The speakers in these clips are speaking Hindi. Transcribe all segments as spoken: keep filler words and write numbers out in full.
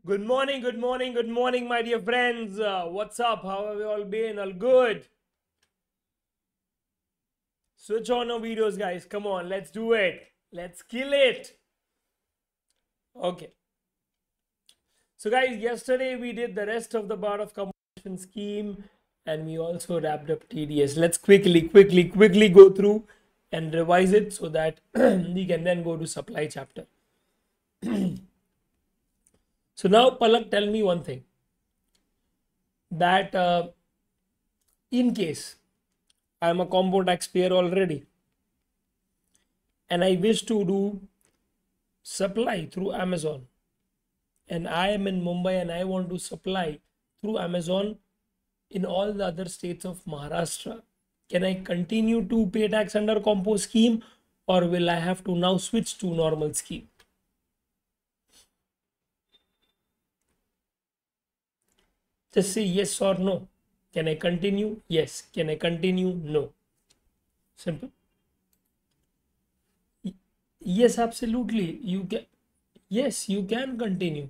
Good morning, good morning, good morning, my dear friends. Uh, what's up? How have you all been? All good? Switch on our videos, guys. Come on, let's do it. Let's kill it. Okay. So, guys, yesterday we did the rest of the part of composition scheme and we also wrapped up T D S. Let's quickly, quickly, quickly go through and revise it so that we can then go to supply chapter. So, now, Palak, tell me one thing that uh, in case I'm a combo taxpayer already and I wish to do supply through Amazon, and I am in Mumbai and I want to supply through Amazon in all the other states of Maharashtra, can I continue to pay tax under compo scheme or will I have to now switch to normal scheme? Just say yes or no. Can I continue? Yes. Can I continue? No. Simple. Yes, absolutely. You can. Yes, you can continue.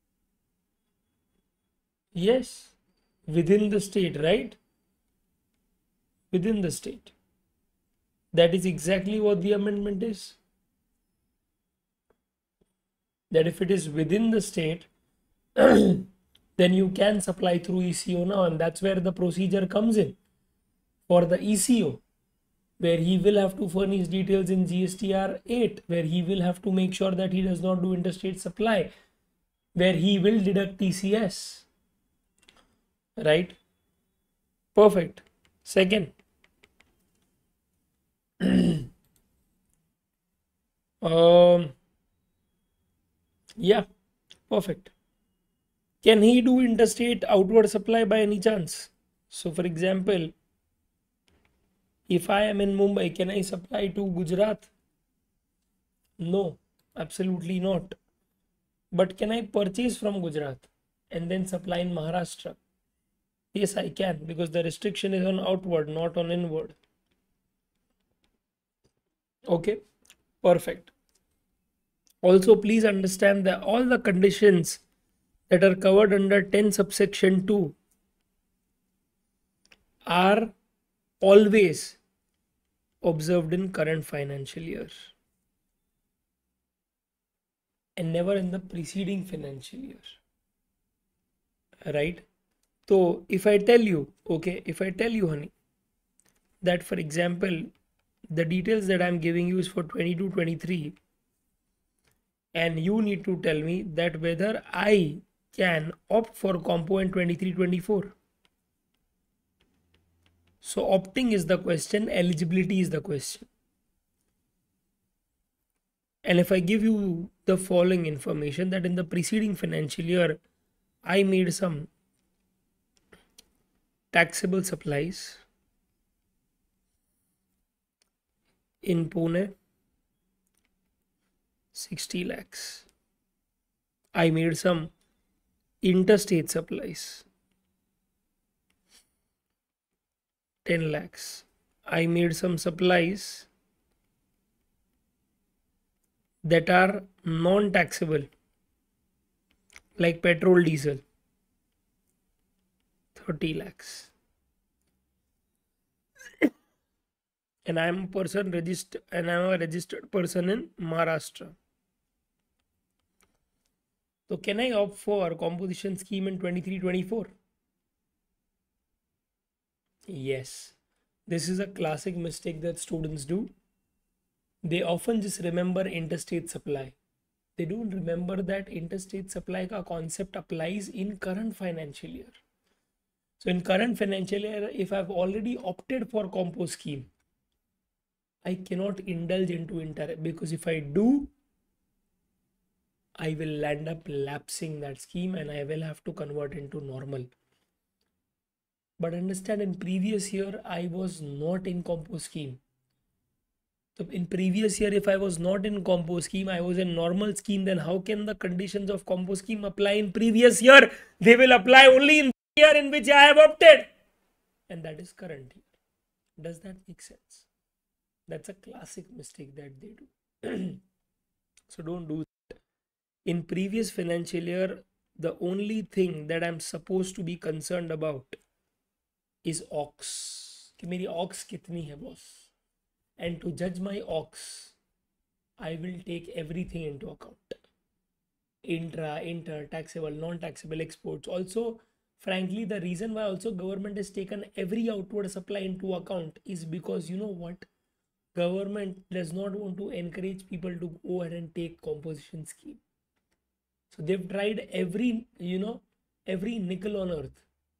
Yes, within the state, right? Within the state. That is exactly what the amendment is. That if it is within the state, then you can supply through E C O now, and that's where the procedure comes in for the E C O, where he will have to furnish details in G S T R eight, where he will have to make sure that he does not do interstate supply, where he will deduct T C S. Right? Perfect. Second, um, yeah, perfect. Can he do interstate outward supply by any chance? So, for example, if I am in Mumbai, can I supply to Gujarat? No, absolutely not. But can I purchase from Gujarat and then supply in Maharashtra? Yes, I can, because the restriction is on outward, not on inward. Okay, perfect. Also, please understand that all the conditions that are covered under ten subsection two are always observed in current financial year and never in the preceding financial year. Right? So if I tell you, okay, if I tell you, honey, that for example, the details that I'm giving you is for twenty-two twenty-three, and you need to tell me that whether I can opt for compo in twenty-three twenty-four. So opting is the question, eligibility is the question. And if I give you the following information, that in the preceding financial year, I made some taxable supplies in Pune, sixty lakhs. I made some interstate supplies, ten lakhs. I made some supplies that are non-taxable, like petrol, diesel, thirty lakhs. And I'm a person registered, and I'm a registered person in Maharashtra. So can I opt for composition scheme in twenty-three twenty-four? Yes. This is a classic mistake that students do. They often just remember interstate supply. They don't remember that interstate supply ka concept applies in current financial year. So in current financial year, if I've already opted for compo scheme, I cannot indulge into inter, because if I do, I will end up lapsing that scheme and I will have to convert into normal. But understand, in previous year, I was not in compo scheme. So in previous year, if I was not in compo scheme, I was in normal scheme, then how can the conditions of compo scheme apply in previous year? They will apply only in the year in which I have opted. And that is current year. Does that make sense? That's a classic mistake that they do. So don't do that. In previous financial year, the only thing that I'm supposed to be concerned about is ox, कि मेरी ox कितनी है boss, and to judge my ox I will take everything into account: intra, inter, taxable, non-taxable, exports. Also, frankly, the reason why also government has taken every outward supply into account is because, you know what, government does not want to encourage people to go ahead and take composition scheme. So they've tried every, you know, every nickel on earth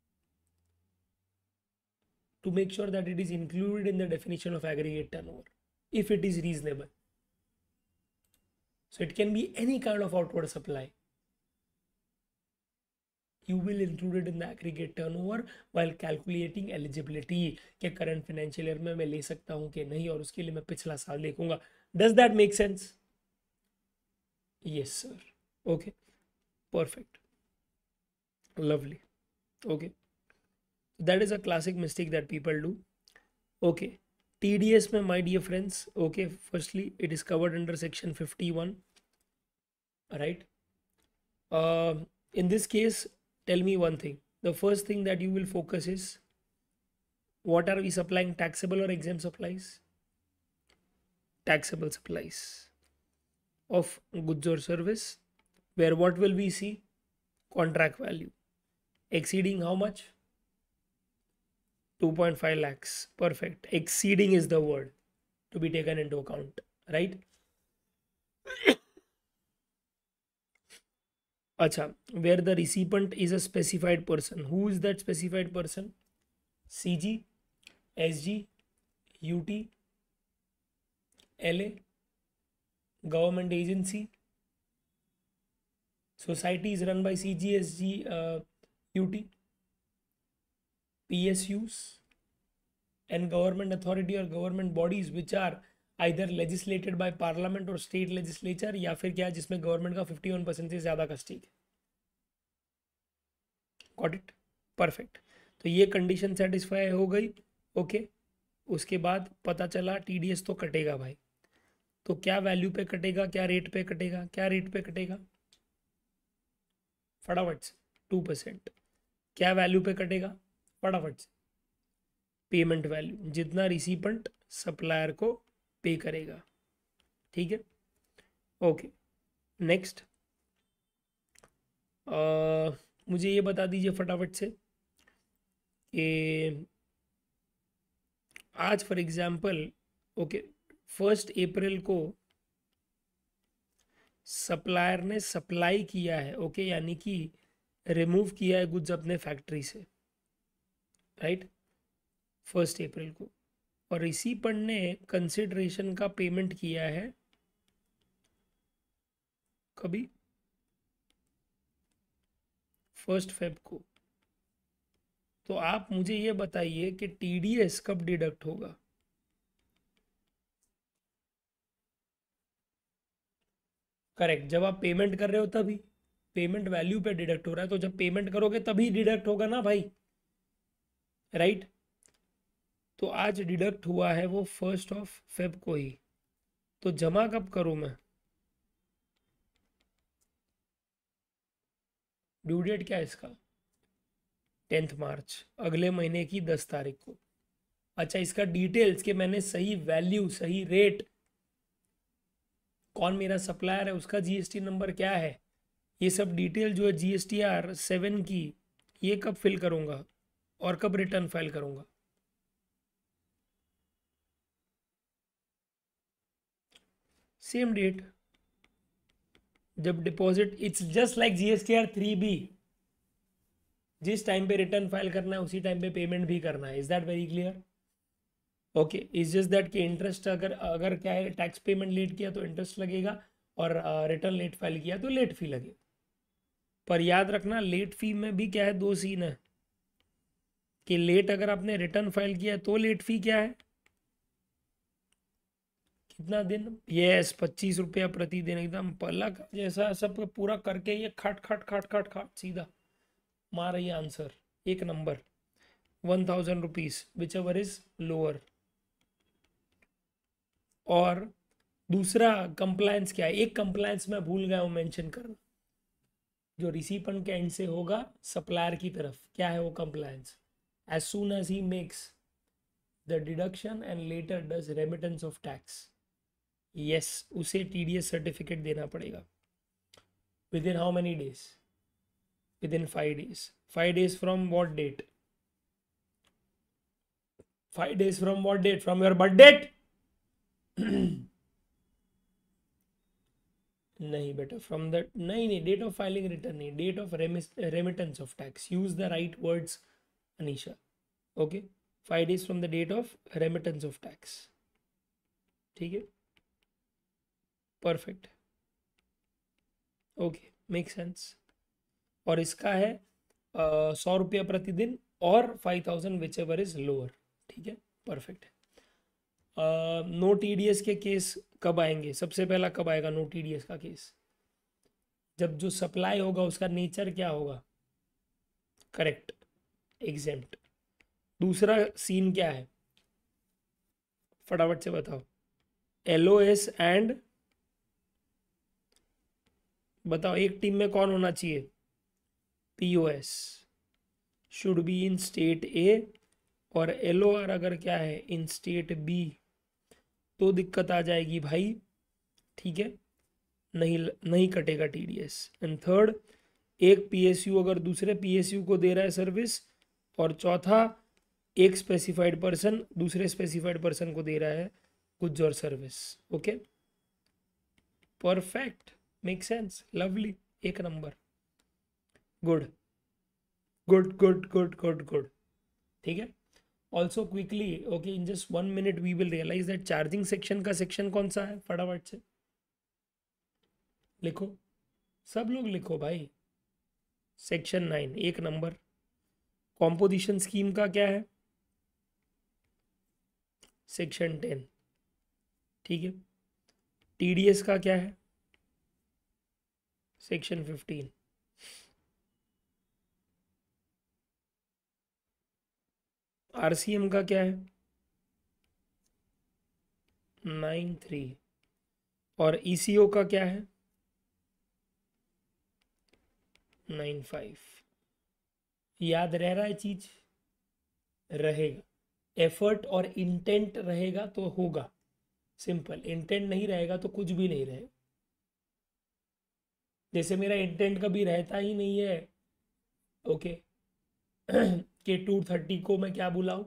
to make sure that it is included in the definition of aggregate turnover, if it is reasonable. So it can be any kind of outward supply. You will include it in the aggregate turnover while calculating eligibility कि current financial year में मैं ले सकता हूँ कि नहीं, और उसके लिए मैं पिछला साल देखूंगा. Does that make sense? Yes, sir. Okay. Perfect. Lovely. Okay. That is a classic mistake that people do. Okay. T D S में, my dear friends, okay, firstly, it is covered under section fifty-one. Right. Uh, in this case, tell me one thing. The first thing that you will focus is, what are we supplying, taxable or exempt supplies? Taxable supplies of goods or service, where what will we see? Contract value exceeding how much? two point five lakhs. Perfect. Exceeding is the word to be taken into account, right? Acha, where the recipient is a specified person. Who is that specified person? C G, S G, U T, L A, government agency. Society is run by C G, S G, uh, U T, P S Us, and government authority or government bodies which are either legislated by parliament or state legislature, या फिर क्या जिसमें गवर्नमेंट का fifty-one percent से ज़्यादा का स्टेक. Got it? Perfect. तो ये कंडीशन सेटिस्फाई हो गई. Okay okay. उसके बाद पता चला टीडीएस तो कटेगा भाई. तो क्या वैल्यू पे कटेगा, क्या रेट पे कटेगा, क्या रेट पे कटेगा? फटाफट से टू परसेंट. क्या वैल्यू पे कटेगा? फटाफट से पेमेंट वैल्यू, जितना रिसिपेंट सप्लायर को पे करेगा. ठीक है. ओके. नेक्स्ट, मुझे ये बता दीजिए फटाफट से कि आज for example, okay, first April को सप्लायर ने सप्लाई किया है, ओके okay, यानी कि रिमूव किया है गुड्स अपने फैक्ट्री से, राइट, फर्स्ट अप्रैल को, और रिसीपेंट ने कंसिडरेशन का पेमेंट किया है कभी? फर्स्ट फेब को. तो आप मुझे ये बताइए कि टीडीएस कब डिडक्ट होगा? करेक्ट, जब आप पेमेंट कर रहे हो तभी. पेमेंट वैल्यू पे डिडक्ट हो रहा है, तो जब पेमेंट करोगे तभी डिडक्ट होगा ना भाई, राइट right? तो आज डिडक्ट हुआ है वो फर्स्ट ऑफ फेब को ही. तो जमा कब करूं मैं? ड्यू डेट क्या है इसका? टेंथ मार्च, अगले महीने की दस तारीख को. अच्छा, इसका डिटेल्स के मैंने सही वैल्यू, सही रेट, कौन मेरा सप्लायर है, उसका जीएसटी नंबर क्या है, ये सब डिटेल जो है जीएसटी आर सेवन की, ये कब फिल करूंगा और कब रिटर्न फाइल करूंगा? सेम डेट जब deposit. It's just like GST R three B. जिस टाइम पे रिटर्न फाइल करना है उसी टाइम पे पेमेंट भी करना है. Is that very clear? Okay. Is just that कि इंटरेस्ट अगर अगर क्या है, टैक्स पेमेंट लेट किया तो इंटरेस्ट लगेगा, और रिटर्न लेट फाइल किया तो लेट फी लगेगा. पर याद रखना, लेट फी में भी क्या है, दो सीन है कि लेट अगर आपने रिटर्न फाइल किया तो लेट फी क्या है, कितना दिन? यस, पच्चीस रुपया प्रतिदिन. एकदम पलक जैसा सब पूरा करके ये खट खट खट खट खट सीधा मार ये आंसर. एक number. One thousand rupees whichever is lower. और दूसरा कंप्लायंस क्या है? एक कंप्लायंस मैं भूल गया हूँ मेंशन करना. जो रिसीपन के एंड से होगा सप्लायर की तरफ, क्या है वो compliance, as soon as he makes the deduction and later does remittance of tax, yes उसे टीडीएस सर्टिफिकेट देना पड़ेगा। Within how many days? Within five days. Five days from what date? Five days from what date? From your birth date? नहीं बेटा, फ्रॉम द नहीं नहीं डेट ऑफ फाइलिंग रिटर्न नहीं, date of remittance of tax. Use the right words Anisha. Okay, five days from the date of remittance of tax. ठीक है, परफेक्ट, ओके, मेक सेंस। और इसका है सौ रुपया प्रतिदिन और five thousand whichever is lower. ठीक है, परफेक्ट है। नो टीडीएस के केस कब आएंगे? सबसे पहला कब आएगा नो टीडीएस का केस? जब जो सप्लाई होगा उसका नेचर क्या होगा? Correct, exempt. दूसरा सीन क्या है, फटाफट से बताओ। एलओएस एंड बताओ, एक टीम में कौन होना चाहिए? POS should be in state A, और एलओआर अगर क्या है इन स्टेट बी, तो दिक्कत आ जाएगी भाई। ठीक है, नहीं नहीं कटेगा टीडीएस। एंड थर्ड, एक पीएसयू अगर दूसरे पीएसयू को दे रहा है सर्विस, और चौथा एक स्पेसिफाइड पर्सन दूसरे स्पेसिफाइड पर्सन को दे रहा है गुड्स और service. Okay, perfect, make sense, lovely, एक number, good good good good good good. ठीक है, also quickly, okay, in just one minute we will realize that charging section का सेक्शन कौन सा है? फटाफट से लिखो, सब लोग लिखो भाई। सेक्शन नाइन, एक नंबर। कॉम्पोजिशन स्कीम का क्या है? Section ten. ठीक है, टीडीएस का क्या है? Section fifteen. आरसीएम का क्या है? Nine three. और ईसीओ का क्या है? Nine five. याद रह रहा है चीज? रहेगा। एफर्ट और इंटेंट रहेगा तो होगा, सिंपल। इंटेंट नहीं रहेगा तो कुछ भी नहीं रहेगा। जैसे मेरा इंटेंट कभी रहता ही नहीं है, ओके, कि टू थर्टी को मैं क्या बुलाऊं?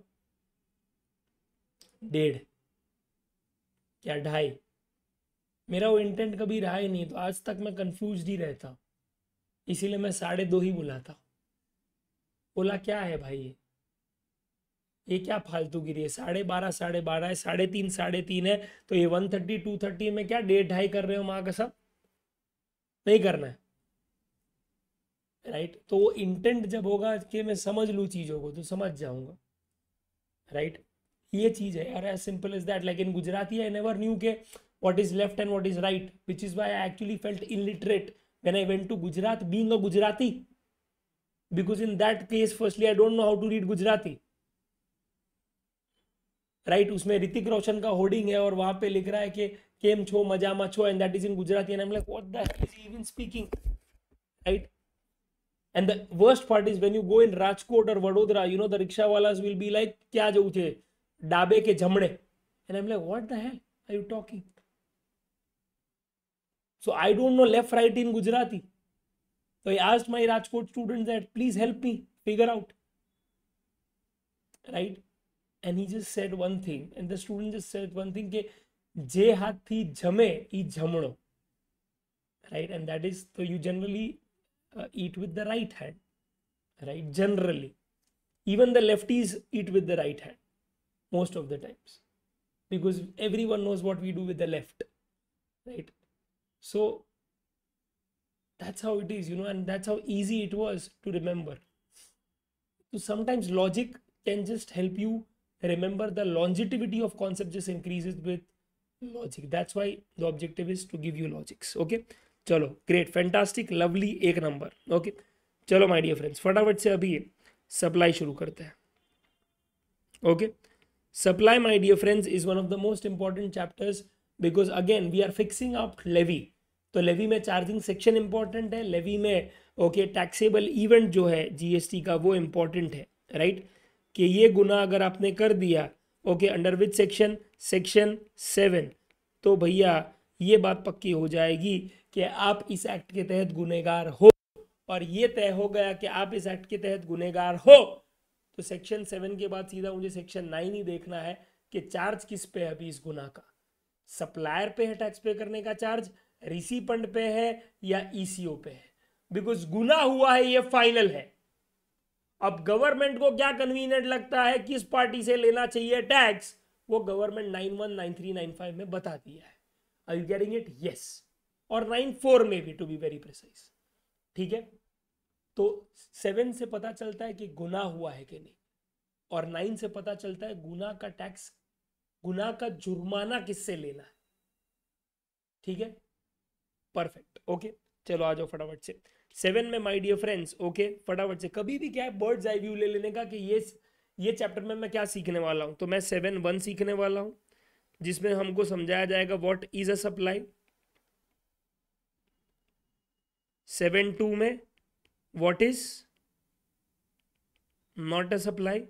डेढ़, क्या ढाई? मेरा वो इंटेंट कभी रहा ही नहीं, तो आज तक मैं कंफ्यूज ही रहता, इसीलिए मैं साढ़े दो ही बुलाता। बोला क्या है भाई ये ये क्या फालतू गिरी है? साढ़े बारह साढ़े बारह है, साढ़े तीन साढ़े तीन है, तो ये वन थर्टी टू थर्टी में क्या डेढ़ ढाई कर रहे हो? माँ कसम नहीं करना है, राइट। तो वो इंटेंट जब होगा कि मैं समझ लूँ चीज़ों को तो समझ जाऊंगा, राइट। ये चीज़ है यार, as simple as that. Like in Gujarati I never knew के what is left and what is right, which is why I actually felt illiterate when I went to Gujarat being a Gujarati, because in that case firstly I don't know how to read Gujarati, right। उसमें ऋतिक रोशन का होर्डिंग है और वहां पे लिख रहा है कि केम छो मजामा छो, and that is in Gujarati, and I'm like what the hell is he even speaking, right। and the worst part is when you go in Rajkot or Vadodara, you know the rickshaw walas will be like क्या जो थे डाबे के जमड़े, and I'm like what the hell are you talking? So I don't know left right in Gujarati. So I asked my Rajkot students that please help me figure out, right? And he just said one thing, and the student just said one thing ke je hathi jame e jamno, right? And that is, so you generally uh, eat with the right hand, right? Generally, even the lefties eat with the right hand most of the times, because everyone knows what we do with the left, right? So that's how it is, you know, and that's how easy it was to remember. So sometimes logic can just help you remember. The longevity of concept just increases with logic. That's why the objective is to give you logics. Okay, चलो, great, fantastic, lovely, एक नंबर। okay, चलो my dear friends, फटाफट से अभी सप्लाई शुरू करते हैं। okay, supply my dear friends is one of the most important chapters, because again we are fixing up levy, तो लेवी में चार्जिंग सेक्शन इंपॉर्टेंट है, लेवी में ओके टैक्सेबल इवेंट जो है जीएसटी का वो इंपॉर्टेंट है, राइट, कि ये गुना अगर आपने कर दिया okay under which section, section seven, तो भैया ये बात पक्की हो जाएगी कि आप इस एक्ट के तहत गुनहगार हो, और ये तय हो गया कि आप इस एक्ट के तहत गुनहगार हो, तो सेक्शन सेवन के बाद सीधा मुझे सेक्शन नाइन ही देखना है कि चार्ज किस पे है अभी इस गुना का, सप्लायर पे है टैक्स पे करने का चार्ज, रिसिपेंट पे है या ईसीओ पे है, बिकॉज गुना हुआ है ये फाइनल है। अब गवर्नमेंट को क्या कन्वीनियंट लगता है किस पार्टी से लेना चाहिए टैक्स, वो government nine one nine three nine five में बता दिया है। Are you getting it? Yes, और नाइन फोर में भी टू बी वेरी प्रिसाइज, ठीक है। तो सेवन से पता चलता है कि गुना हुआ है कि नहीं, और नाइन से पता चलता है गुना का टैक्स, गुना का जुर्माना किससे लेना है, ठीक है, परफेक्ट, ओके। चलो आ जाओ फटाफट से सेवन में माय डियर फ्रेंड्स, ओके फटाफट से। कभी भी क्या है बर्ड्स आई व्यू ले लेने का कि ये ये चैप्टर में मैं क्या सीखने वाला हूं, तो मैं सेवन वन सीखने वाला हूं जिसमें हमको समझाया जाएगा what is a supply. Seven two में what is not a supply.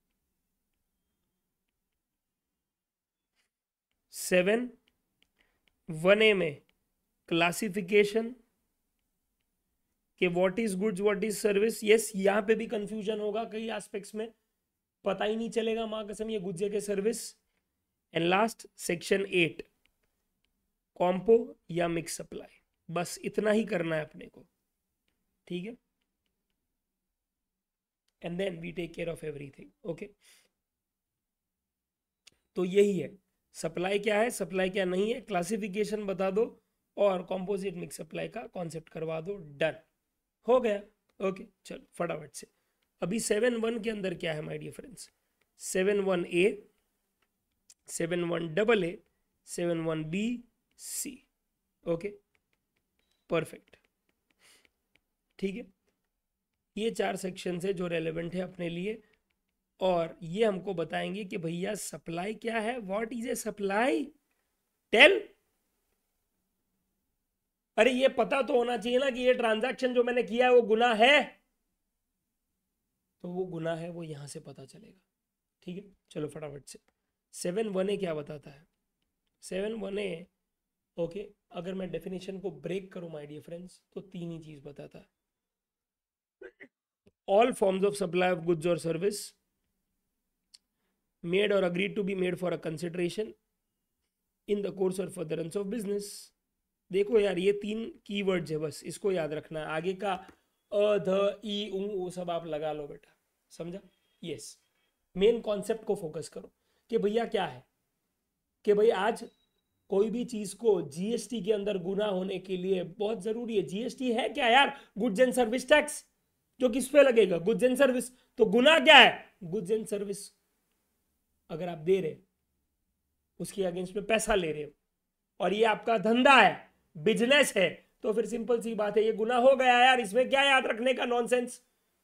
Seven one A में क्लासिफिकेशन कि what is goods what is service. Yes, यहां पे भी कंफ्यूजन होगा कई एस्पेक्ट्स में, पता ही नहीं चलेगा मां कसम ये गुड्स है के service. And last section eight compo या मिक्स सप्लाई, बस इतना ही करना है अपने को, ठीक है। And then we take care of everything, okay. तो यही है सप्लाई क्या है, सप्लाई क्या नहीं है, क्लासिफिकेशन बता दो और कॉम्पोजिट मिक्स सप्लाई का कॉन्सेप्ट करवा दो, डन हो गया, ओके। चलो फटाफट से अभी सेवन वन के अंदर क्या है my dear friends, seven one A, seven one double A, seven one B C, okay perfect, ठीक है। ये चार सेक्शन है जो रेलेवेंट है अपने लिए, और ये हमको बताएंगे कि भैया सप्लाई क्या है, what is a supply, tell. अरे ये पता तो होना चाहिए ना कि ये ट्रांजैक्शन जो मैंने किया है वो गुनाह है, तो वो गुनाह है वो यहां से पता चलेगा, ठीक है। चलो फटाफट से सेवन वन ए क्या बताता है, सेवन वन ए ओके अगर मैं डेफिनेशन को ब्रेक करूं माय डियर फ्रेंड्स तो तीन ही चीज बताता है, all forms of supply of goods or service made or agreed to be made for a consideration in the course or furtherance of business। देखो यार ये तीन कीवर्ड्स है, बस इसको याद रखना है, आगे का अ ध ई उ वो सब आप लगा लो बेटा, समझा। यस, मेन कॉन्सेप्ट को फोकस करो कि भैया क्या है, कि भाई आज कोई भी चीज को जीएसटी के अंदर गुना होने के लिए बहुत जरूरी है, जीएसटी है क्या यार, गुड्स एंड सर्विस टैक्स, जो किस पे लगेगा, गुड्स एंड सर्विस, तो गुना क्या है, गुड्स एंड सर्विस अगर आप दे रहे उसके अगेंस्ट में पैसा ले रहे हो और ये आपका धंधा है, बिजनेस है, तो फिर सिंपल सी बात है ये गुना हो गया यार, इसमें क्या याद रखने का नॉनसेंस।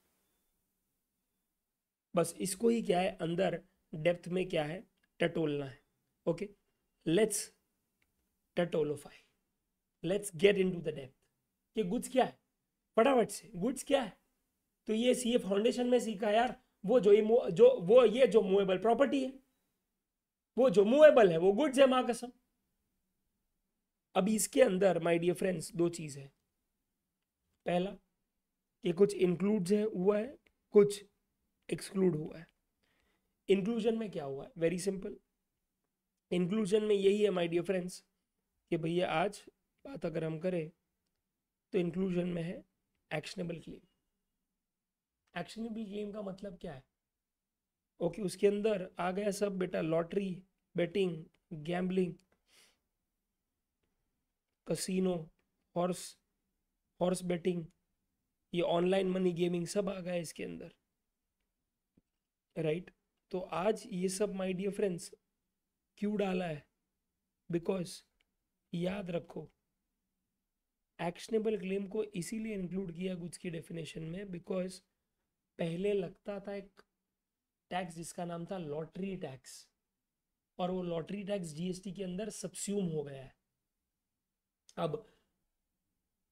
बस इसको ही क्या है अंदर डेप्थ में क्या है टटोलना है, ओके। लेट्स टटोलोफाई, let's get into the depth कि गुड्स क्या है, फटाफट से गुड्स क्या है। तो ये सीए फाउंडेशन में सीखा यार, वो जो ये जो वो ये जो मूवेबल प्रॉपर्टी है, वो जो मूवेबल है वो गुड्स है मां कसम। अभी इसके अंदर माय डियर फ्रेंड्स दो चीज है, पहला कि कुछ इंक्लूड है हुआ है, कुछ एक्सक्लूड हुआ है। इंक्लूजन में क्या हुआ है, वेरी सिंपल, इंक्लूजन में यही है माय डियर फ्रेंड्स कि भैया आज बात अगर हम करें तो इंक्लूजन में है एक्शनेबल क्लेम। एक्शनेबल क्लेम का मतलब क्या है, ओके उसके अंदर आ गया सब बेटा, lottery, betting, gambling, casino, horse horse betting, ये ऑनलाइन मनी गेमिंग सब आ गया इसके अंदर, राइट। तो आज ये सब माय डियर फ्रेंड्स क्यों डाला है, बिकॉज याद रखो एक्शनेबल क्लेम को इसीलिए इंक्लूड किया गुड्स की डेफिनेशन में, बिकॉज पहले लगता था एक टैक्स जिसका नाम था लॉटरी टैक्स, और वो लॉटरी टैक्स जीएसटी के अंदर सबस्यूम हो गया है। अब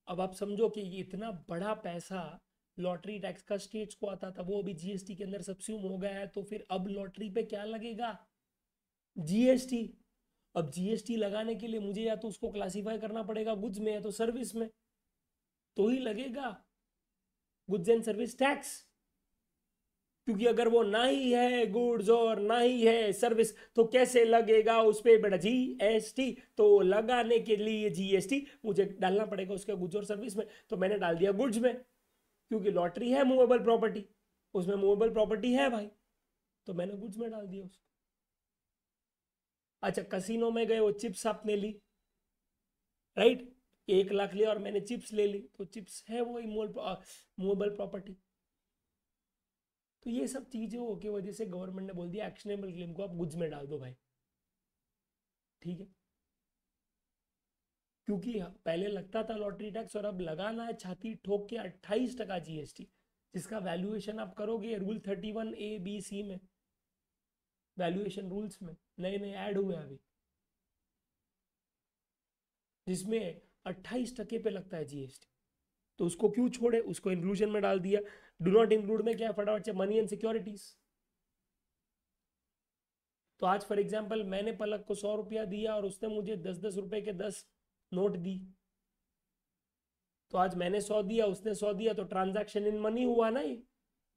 अब आप समझो कि ये इतना बड़ा पैसा लॉटरी टैक्स का स्टेट्स को आता था, वो अभी जीएसटी के अंदर सबस्यूम हो गया है, तो फिर अब लॉटरी पे क्या लगेगा? जीएसटी। अब जीएसटी लगाने के लिए मुझे या तो उसको क्लासिफाई करना पड़ेगा गुड्स में या तो सर्विस में, तो ही लगेगा गुड्स एंड सर्विस टैक्स। क्योंकि अगर वो ना ही है गुड्स और ना ही है सर्विस तो कैसे लगेगा उस पर बेटा जीएसटी? तो लगाने के लिए जीएसटी मुझे डालना पड़ेगा उसके गुड्स और सर्विस में, तो मैंने डाल दिया गुड्स में, क्योंकि लॉटरी है मूवेबल प्रॉपर्टी, उसमें मूवेबल प्रॉपर्टी है भाई, तो मैंने गुड्स में डाल दिया उसको। अच्छा, कसिनो में गए, वो चिप्स आपने ली, राइट, एक लाख लिया और मैंने चिप्स ले ली, तो चिप्स है वही मूवेबल प्रॉपर्टी। तो ये सब चीजों की वजह से गवर्नमेंट ने बोल दिया एक्शनेबल क्लेम को आप गुड्स में डाल दो भाई, ठीक है। क्योंकि पहले लगता था लॉटरी टैक्स और अब लगाना है छाती ठोक के अट्ठाईस टका जीएसटी, जिसका वैल्यूएशन आप करोगे rule thirty one A B C में, वैल्यूएशन रूल्स में नए नए ऐड हुए अभी, जिसमें अट्ठाईस टके पे लगता है जीएसटी। तो उसको क्यों छोड़े, उसको इंक्लूजन में डाल दिया। डू नॉट इंक्लूड में क्या फटाफट से मनी एंड सिक्योरिटीज। तो आज फॉर एग्जाम्पल मैंने पलक को सौ रुपया दिया और उसने मुझे दस दस रुपए के दस नोट दी, तो आज मैंने सौ दिया उसने सौ दिया, तो ट्रांजैक्शन इन मनी हुआ ना ये।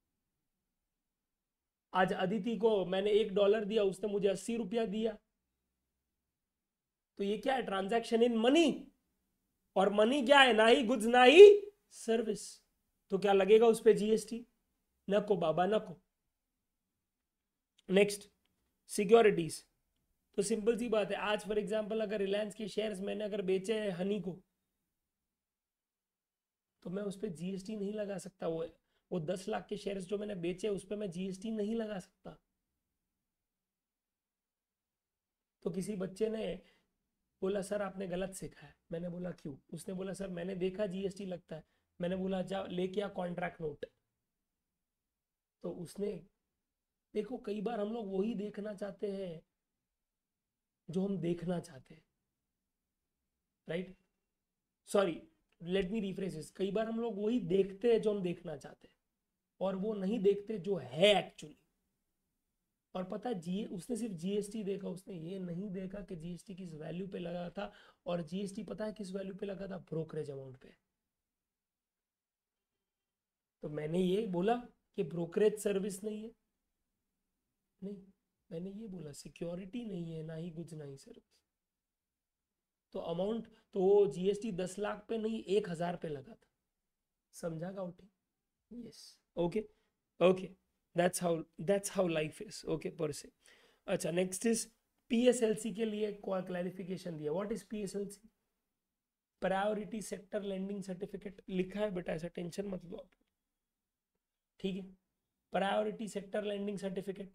आज अदिति को मैंने एक डॉलर दिया उसने मुझे अस्सी रुपया दिया, तो ये क्या है? Transaction in money. और मनी क्या है? ना ही गुड्स ना ही सर्विस, तो क्या लगेगा उस पर जीएसटी? नको बाबा नको। Next, securities. तो सिंपल सी बात है, आज फॉर एग्जांपल अगर रिलायंस के शेयर्स मैंने अगर बेचे हैं हनी को, तो मैं उस पर जीएसटी नहीं लगा सकता। वो वो दस लाख के शेयर्स जो मैंने बेचे उस पर मैं जीएसटी नहीं लगा सकता। तो किसी बच्चे ने बोला सर आपने गलत सीखा है, मैंने बोला क्यों? उसने बोला सर मैंने देखा जीएसटी लगता है। मैंने बोला जा लेके आ कॉन्ट्रैक्ट नोट। तो उसने, देखो कई बार हम लोग वही देखना चाहते हैं जो हम देखना चाहते हैं, right? Sorry, let me rephrase, कई बार हम लोग वही देखते हैं जो हम देखना चाहते हैं और वो नहीं देखते जो है एक्चुअली। और पता है जी, उसने सिर्फ जीएसटी देखा, उसने ये नहीं देखा कि जीएसटी किस वैल्यू पे लगा था। और जीएसटी पता है किस वैल्यू पे लगा था? ब्रोकरेज अमाउंट पे। तो मैंने ये बोला कि ब्रोकरेज सर्विस नहीं है, नहीं, मैंने ये बोला सिक्योरिटी नहीं है, ना ही गुड्स ना ही सर्विस। तो अमाउंट, तो जीएसटी दस लाख पे नहीं एक हजार पे लगा था, समझा गाउटी? Yes, okay okay, that's how that's how life is, okay पर से। अच्छा, नेक्स्ट इज पीएसएलसी के लिए क्लैरिफिकेशन दिया। What is PSLC? Priority sector lending certificate लिखा है बेटा, ऐसा टेंशन मत लो आप, ठीक है। प्रायोरिटी सेक्टर लेंडिंग सर्टिफिकेट,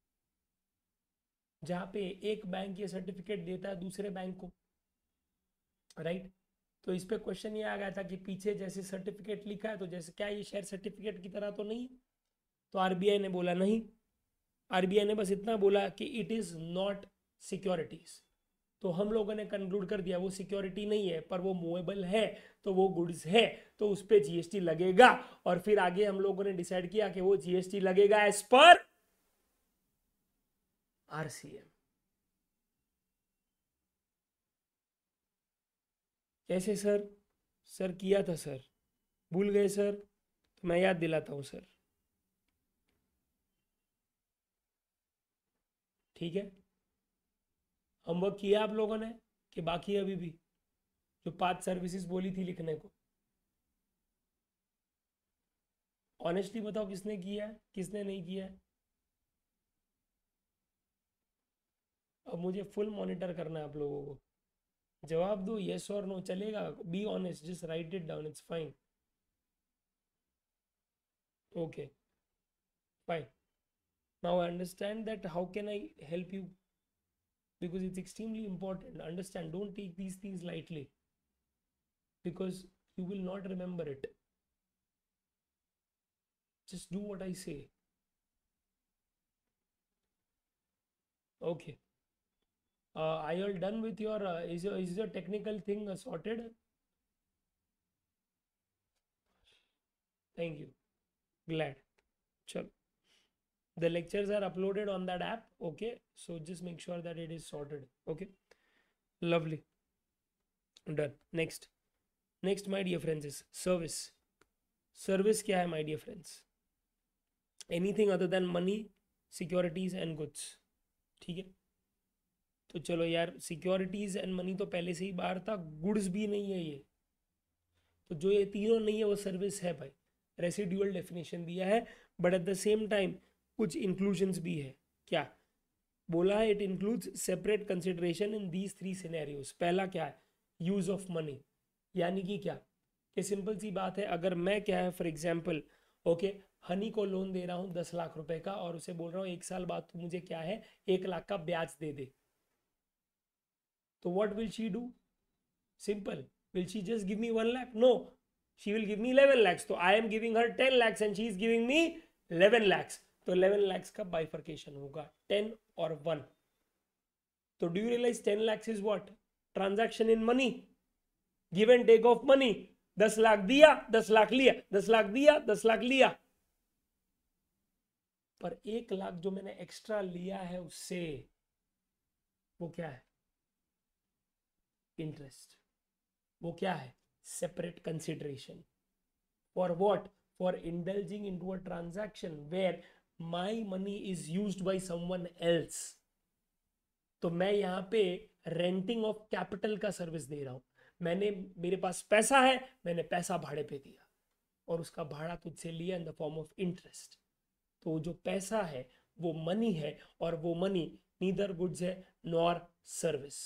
जहां पे एक बैंक ये सर्टिफिकेट देता है दूसरे बैंक को, राइट। तो इस पे क्वेश्चन ये आ गया था कि पीछे जैसे सर्टिफिकेट लिखा है तो जैसे क्या ये शेयर सर्टिफिकेट की तरह तो नहीं? तो आरबीआई ने बोला नहीं। आरबीआई ने बस इतना बोला कि इट इज नॉट सिक्योरिटीज। तो हम लोगों ने कंक्लूड कर दिया वो सिक्योरिटी नहीं है, पर वो मूवेबल है, तो वो गुड्स है, तो उस पर जीएसटी लगेगा। और फिर आगे हम लोगों ने डिसाइड किया कि वो जीएसटी लगेगा एज पर आरसीएम। कैसे सर? सर किया था सर, भूल गए सर? तो मैं याद दिलाता हूं सर, ठीक है। होमवर्क किया आप लोगों ने कि बाकी है अभी भी? जो पांच सर्विसेज बोली थी लिखने को, ऑनेस्टली बताओ किसने किया है किसने नहीं किया है? अब मुझे फुल मॉनिटर करना है आप लोगों को। जवाब दो, यस और नो, चलेगा। Be honest, just write it down, it's fine. Okay, fine. Now I understand that how can I help you, because it's extremely important. Understand, don't take these things lightly because you will not remember it. Just do what I say. Okay, uh, are you all done with your uh, is your is your technical thing uh, sorted? Thank you. Glad. Chalo. The lectures are uploaded on that app. Okay. So just make sure that it is sorted. Okay. Lovely. Done. Next. Next, my dear friends, is service. Service क्या है, my dear friends? Anything other than money, securities and goods. ठीक है. तो चलो यार, सिक्योरिटीज एंड मनी तो पहले से ही बाहर था, गुड्स भी नहीं है ये. तो जो ये तीनों नहीं है वो सर्विस है भाई. रेसिडुअल डेफिनेशन दिया है, but at the same time कुछ इंक्लूजन्स भी है. क्या बोला है? It includes separate consideration in these three scenarios. पहला क्या है? Use of money. यानी कि क्या कि सिंपल सी बात है, अगर मैं क्या है फॉर एग्जाम्पल ओके हनी को लोन दे रहा हूँ दस लाख रुपए का और उसे बोल रहा हूँ एक साल बाद तू मुझे क्या है एक लाख का ब्याज दे दे, तो what will she do? Simple. Will she just give me one lakh? No, she will give me eleven lakhs. तो I am giving her ten lakhs and she is giving me eleven lakhs. तो इलेवन lakhs का बाइफर्केशन होगा, टेन और वन. तो do you realize ten lakhs is what? Transaction in money, give and take of money. दस लाख दिया, दस लाख लिया, दस लाख दिया, दस लाख लिया. पर एक लाख जो मैंने एक्स्ट्रा लिया है उससे, वो क्या है? इंटरेस्ट. वो क्या है? Separate consideration. For what? For indulging into a transaction where my money is used by someone else. तो मैं यहां पे रेंटिंग ऑफ कैपिटल का सर्विस दे रहा हूं. मैंने, मेरे पास पैसा है, मैंने पैसा भाड़े पे दिया और उसका भाड़ा तुझसे लिया in the form of interest. तो जो पैसा है वो मनी है और वो मनी नीदर गुड्स है nor service.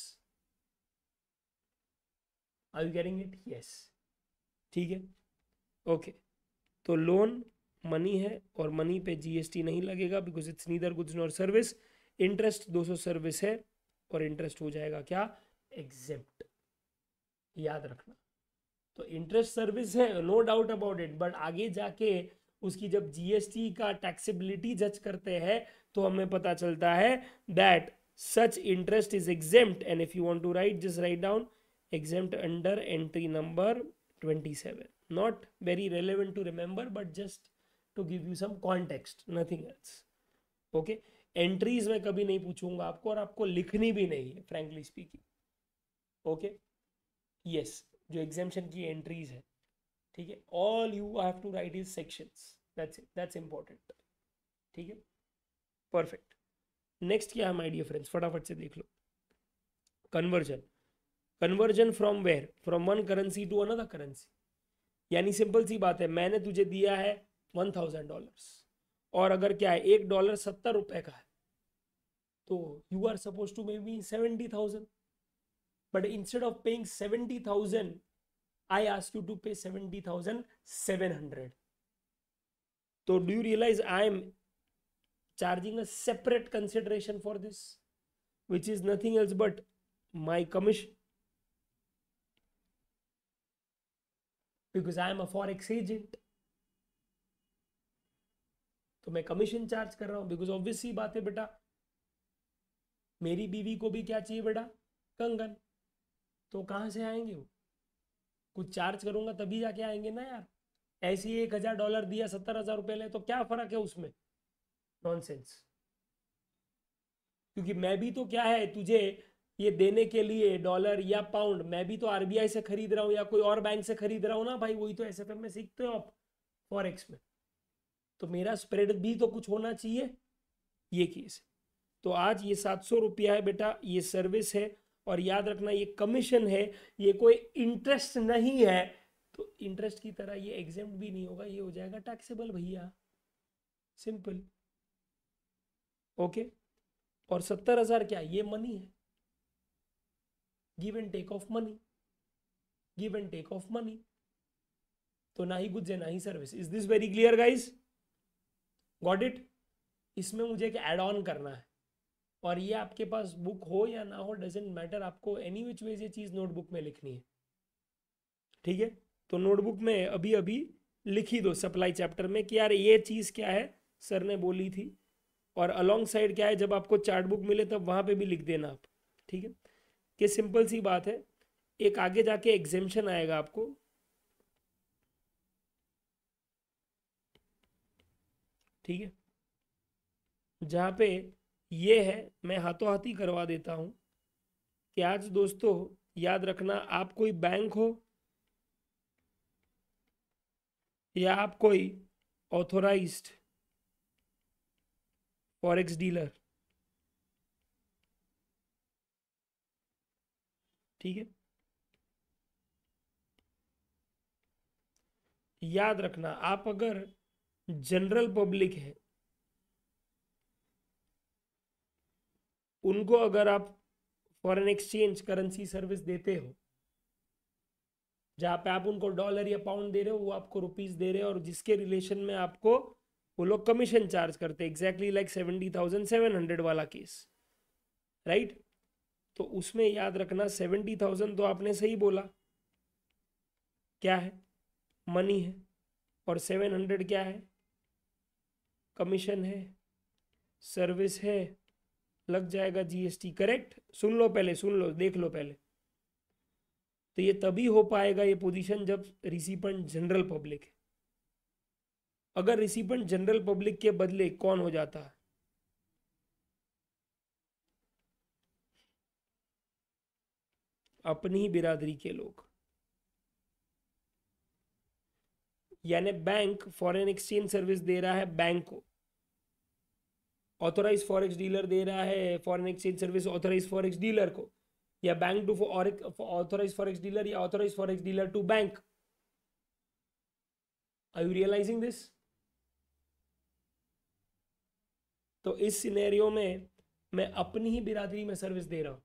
Are you getting it? Yes. ठीक है. ओके. तो लोन मनी है और मनी पे जीएसटी नहीं लगेगा because it's neither goods nor service. Interest दो सौ सर्विस है और इंटरेस्ट हो जाएगा क्या? एग्जेम्प्ट. याद रखना. तो इंटरेस्ट सर्विस है, no doubt about it, but आगे जाके उसकी जब जीएसटी का टैक्सेबिलिटी जज करते हैं तो हमें पता चलता है that such interest is exempt. And if you want to write, just write down exempt under entry number twenty-seven. Not very relevant to remember, but just to give you some context, nothing else. Okay. Entries में कभी नहीं पूछूंगा आपको और आपको लिखनी भी नहीं है, frankly speaking. Okay. Yes, जो exemption की entries है, ठीक है, all you have to write is sections. That's it. That's important. ठीक है. Perfect. Next क्या है my dear friends? फटाफट से देख लो. Conversion. Conversion from where? From one currency to another currency. यानी सिंपल सी बात है, मैंने तुझे दिया है वन थाउजेंड डॉलर्स और अगर क्या है एक डॉलर सत्तर रुपए का है तो you are suppose to may be seventy thousand. But instead of paying seventy thousand I ask you to pay seventy thousand seven hundred. तो do you realize I am charging a separate consideration for this which is nothing else but my commission. Because I am a forex agent. तो मैं कमीशन चार्ज कर रहा हूं. बिकॉज ऑब्वियस सी बात है बेटा, मेरी बीवी को भी क्या चाहिए बेटा? कंगन. तो कहां से आएंगे वो? कुछ चार्ज करूंगा तभी जाके आएंगे ना यार. ऐसे ही एक हजार डॉलर दिया, सत्तर हजार रुपए ले, तो क्या फर्क है उसमें? नॉनसेंस. क्योंकि मैं भी तो क्या है तुझे ये देने के लिए डॉलर या पाउंड, मैं भी तो आरबीआई से खरीद रहा हूं या कोई और बैंक से खरीद रहा हूं ना भाई. वही तो एसएफएम में सीखते हो आप फॉरेक्स में. तो मेरा स्प्रेड भी तो कुछ होना चाहिए. ये केस है. तो आज ये सात सौ रुपया है बेटा, ये सर्विस है. और याद रखना ये कमीशन है, ये कोई इंटरेस्ट नहीं है. तो इंटरेस्ट की तरह ये एग्जेम्प्ट भी नहीं होगा, ये हो जाएगा टैक्सेबल भैया. सिंपल. ओके. और सत्तर हजार क्या? ये मनी है. Give and take of money. Give and take of money. तो ना ही गुड्स है ना ही service. Is this very clear guys? Got it? इसमें मुझे एक एड ऑन करना है और ये आपके पास बुक हो या ना हो डजेंट मैटर. आपको एनी विच वेज ये चीज नोटबुक में लिखनी है. ठीक है. तो नोटबुक में अभी अभी लिखी दो सप्लाई चैप्टर में कि यार ये चीज क्या है सर ने बोली थी. और अलॉन्ग साइड क्या है, जब आपको चार्ट बुक मिले तब वहां पे भी लिख देना आप. ठीक है. कि सिंपल सी बात है, एक आगे जाके एग्जेम्पशन आएगा आपको. ठीक है, जहाँ पे ये है, मैं हाथों हाथी करवा देता हूँ कि आज दोस्तों याद रखना, आप कोई बैंक हो या आप कोई ऑथोराइज्ड फॉरेक्स डीलर, ठीक है, याद रखना आप अगर जनरल पब्लिक है, उनको अगर आप फॉरेन एक्सचेंज करेंसी सर्विस देते हो, जहाँ पे आप उनको डॉलर या पाउंड दे रहे हो, वो आपको रुपीस दे रहे हो, और जिसके रिलेशन में आपको वो लोग कमीशन चार्ज करते हैं, exactly like seventy thousand seven hundred वाला केस, राइट। तो उसमें याद रखना सेवेंटी थाउजेंड तो आपने सही बोला, क्या है, मनी है, और सेवन हंड्रेड क्या है, कमीशन है, सर्विस है, लग जाएगा जीएसटी, करेक्ट। सुन लो पहले, सुन लो, देख लो पहले। तो ये तभी हो पाएगा ये पोजीशन जब रिसिपेंट जनरल पब्लिक है। अगर रिसिपेंट जनरल पब्लिक के बदले कौन हो जाता है, अपनी ही बिरादरी के लोग, यानी बैंक फॉरेन एक्सचेंज सर्विस दे रहा है बैंक को, ऑथोराइज फॉरेक्स डीलर दे रहा है foreign exchange service authorise forex dealer को, या bank to authorise forex dealer या authorise forex dealer to bank. Are you realising this? तो इस सिनेरियो में मैं अपनी ही बिरादरी में सर्विस दे रहा हूं,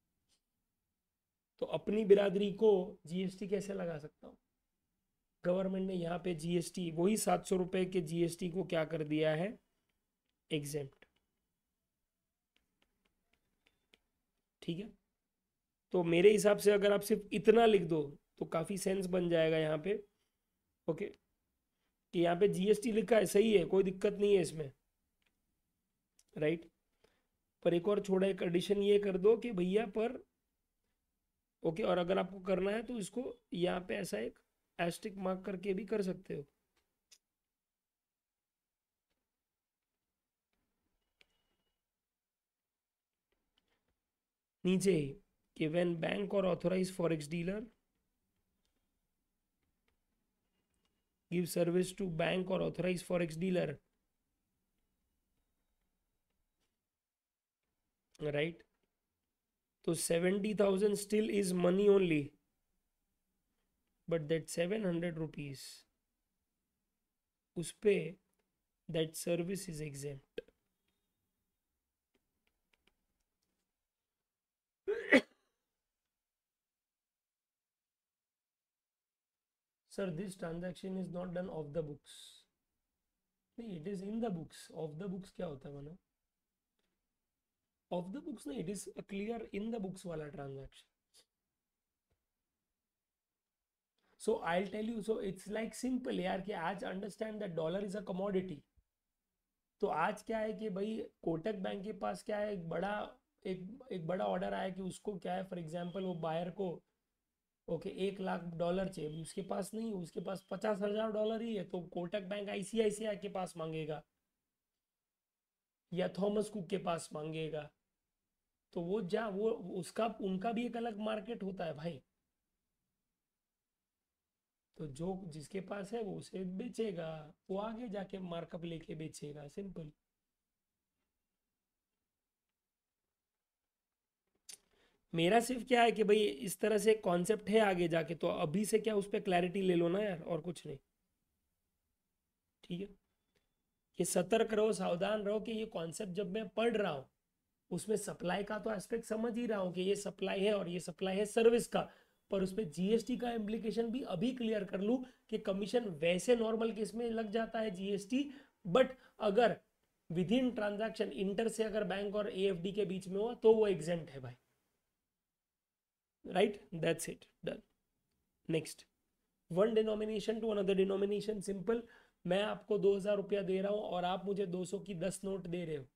तो अपनी बिरादरी को जीएसटी कैसे लगा सकता हूं? गवर्नमेंट ने यहाँ पे जीएसटी, वही सात सौ रुपए के जीएसटी को क्या कर दिया है, एग्जेम्प्ट, ठीक है। तो मेरे हिसाब से अगर आप सिर्फ इतना लिख दो तो काफी सेंस बन जाएगा यहाँ पे, ओके, कि यहाँ पे जीएसटी लिखा है, सही है, कोई दिक्कत नहीं है इसमें, राइट। पर एक और छोड़ा एक एडिशन ये कर दो कि भैया पर, ओके, और अगर आपको करना है तो इसको यहाँ पे ऐसा एक एस्टिक मार्क करके भी कर सकते हो, नीचे ही, कि व्हेन बैंक और authorise forex dealer give service to bank और ऑथोराइज फॉरेक्स डीलर, राइट। तो seventy thousand still is money only, but that seven hundred rupees उस पे that service is exempt. Sir this transaction is not done off the books. नहीं, it is in the books. Off the books क्या होता है माना? ऑफ द बुक्स नहीं, it is clear in the books वाला transaction. So I tell you, so it's like simple यार, कि आज understand that dollar is a commodity. तो आज क्या है कि भाई कोटक बैंक के पास क्या है, एक बड़ा एक एक बड़ा ऑर्डर आया कि उसको क्या है, फॉर एग्जांपल वो बायर को, ओके, एक लाख डॉलर चाहिए, उसके पास नहीं, उसके पास पचास हजार डॉलर ही है, तो कोटक बैंक आईसीआईसीआई के पास मांगेगा या थॉमस कुक के पास मांगेगा। तो वो जा वो उसका उनका भी एक अलग मार्केट होता है भाई। तो जो जिसके पास है वो उसे बेचेगा, वो आगे जाके मार्कअप लेके बेचेगा, सिंपल। मेरा सिर्फ क्या है कि भाई इस तरह से कॉन्सेप्ट है आगे जाके, तो अभी से क्या उस पर क्लैरिटी ले लो ना यार, और कुछ नहीं, ठीक है। ये सतर्क रहो, सावधान रहो कि ये कॉन्सेप्ट जब मैं पढ़ रहा हूँ उसमें सप्लाई का तो एस्पेक्ट समझ ही रहा हूँ कि ये सप्लाई है और ये सप्लाई है सर्विस का, पर उसमें जीएसटी का इम्प्लीकेशन भी अभी क्लियर कर लूँ कि कमीशन वैसे नॉर्मल केस में लग जाता है जीएसटी, बट अगर विद इन ट्रांजैक्शन इंटर से अगर बैंक और एएफडी के बीच में हो तो वो एग्जेम्प्ट है भाई, right. That's it, done. Next, one denomination to another denomination, simple. मैं आपको दो हजार रुपया दे रहा हूं और आप मुझे दो सौ की दस नोट दे रहे हो।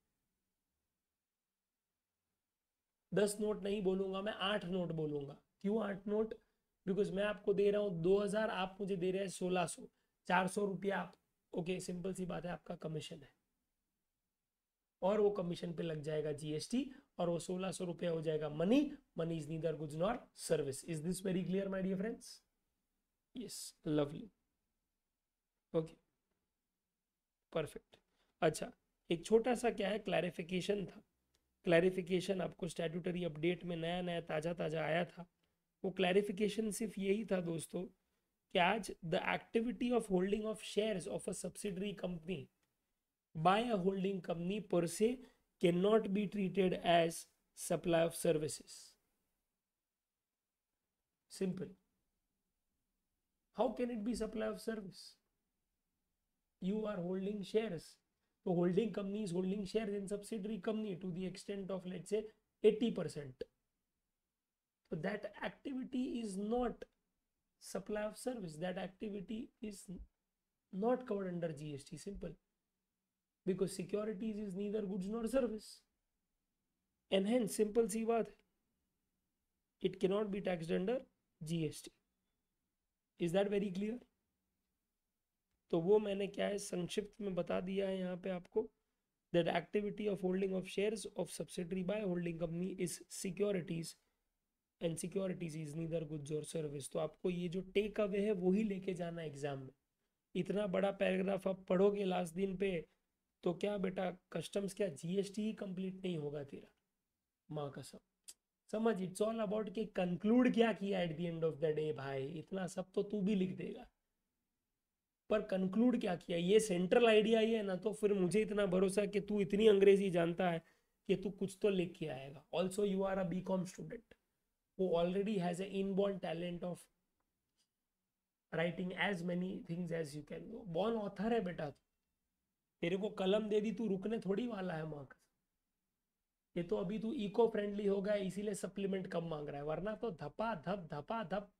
दस नोट नहीं बोलूंगा मैं, आठ नोट बोलूंगा। क्यों आठ नोट? बिकॉज मैं आपको दे रहा हूँ दो हजार, आप मुझे दे रहे हैं सोलह सौ, चार सौ रुपया ओके, सिंपल सी बात है, आपका कमीशन है और वो कमीशन पे लग जाएगा जीएसटी और वो सोलह सौ रुपया हो जाएगा money. Money is neither goods nor service. Is this very clear my dear friends? Yes, lovely. Okay, perfect. अच्छा, एक छोटा सा क्या है क्लैरिफिकेशन था. क्लैरिफिकेशन आपको स्टैट्यूटरी अपडेट में नया नया ताज़ा ताज़ा आया था. वो क्लैरिफिकेशन सिर्फ यही था दोस्तों कि आज the activity of holding of shares of a subsidiary company by a holding company per se cannot be treated as supply of services. Simple. How can it be supply of service? You are holding shares. So holding company is holding shares in subsidiary company to the extent of, let's say, eighty percent. So that activity is not supply of service. That activity is not covered under G S T. Simple. Because securities is neither goods nor service, and hence simple सी बात है, it cannot be taxed under G S T. Is that very clear? तो वो मैंने क्या है संक्षिप्त में बता दिया है यहाँ पे आपको. that activity of holding of shares of subsidiary by holding company is securities and securities is neither goods or service. तो आपको ये जो टेक अवे है वही लेके जाना एग्जाम में. इतना बड़ा पैराग्राफ आप पढ़ोगे लास्ट दिन पे तो क्या बेटा कस्टम्स क्या जीएसटी ही कंप्लीट नहीं होगा तेरा, माँ कसम. समझ, इट्स ऑल अबाउट कि कंक्लूड क्या किया at the end of the day भाई. इतना सब तो तू भी लिख देगा पर कंक्लूड क्या किया, ये सेंट्रल आइडिया ही है ना. तो फिर मुझे इतना भरोसा कि तू इतनी अंग्रेजी जानता है कि तू कुछ तो लिख के आएगा. Also you are a B com student who already has an inborn talent of writing as many things as you can. born author है बेटा तू. तेरे को कलम दे दी, तू रुकने थोड़ी वाला है मार्क्स. ये तो अभी तू इको फ्रेंडली हो गया इसीलिए सप्लीमेंट कम मांग रहा है, वरना तो धपा धप धपा धप.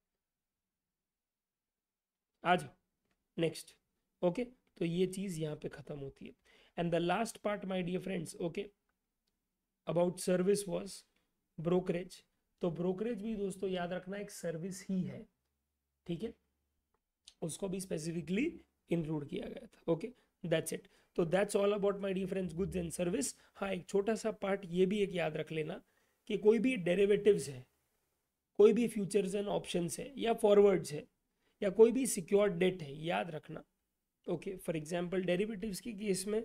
आ जाओ नेक्स्ट. ओके, तो ये चीज यहाँ पे खत्म होती है. And the last part my dear friends, okay, about service was brokerage. तो ब्रोकरेज भी दोस्तों याद रखना एक सर्विस ही है, ठीक है, उसको भी स्पेसिफिकली इंक्लूड किया गया था. Okay, that's it. तो that's all about my dear friends goods and service. हाँ, एक छोटा सा पार्ट ये भी एक याद रख लेना कि कोई भी डेरिवेटिव्स है, कोई भी फ्यूचर्स एंड ऑप्शंस है या फॉरवर्ड्स है या कोई भी सिक्योर्ड डेट है, याद रखना. ओके, फॉर एग्जांपल डेरिवेटिव्स के केस में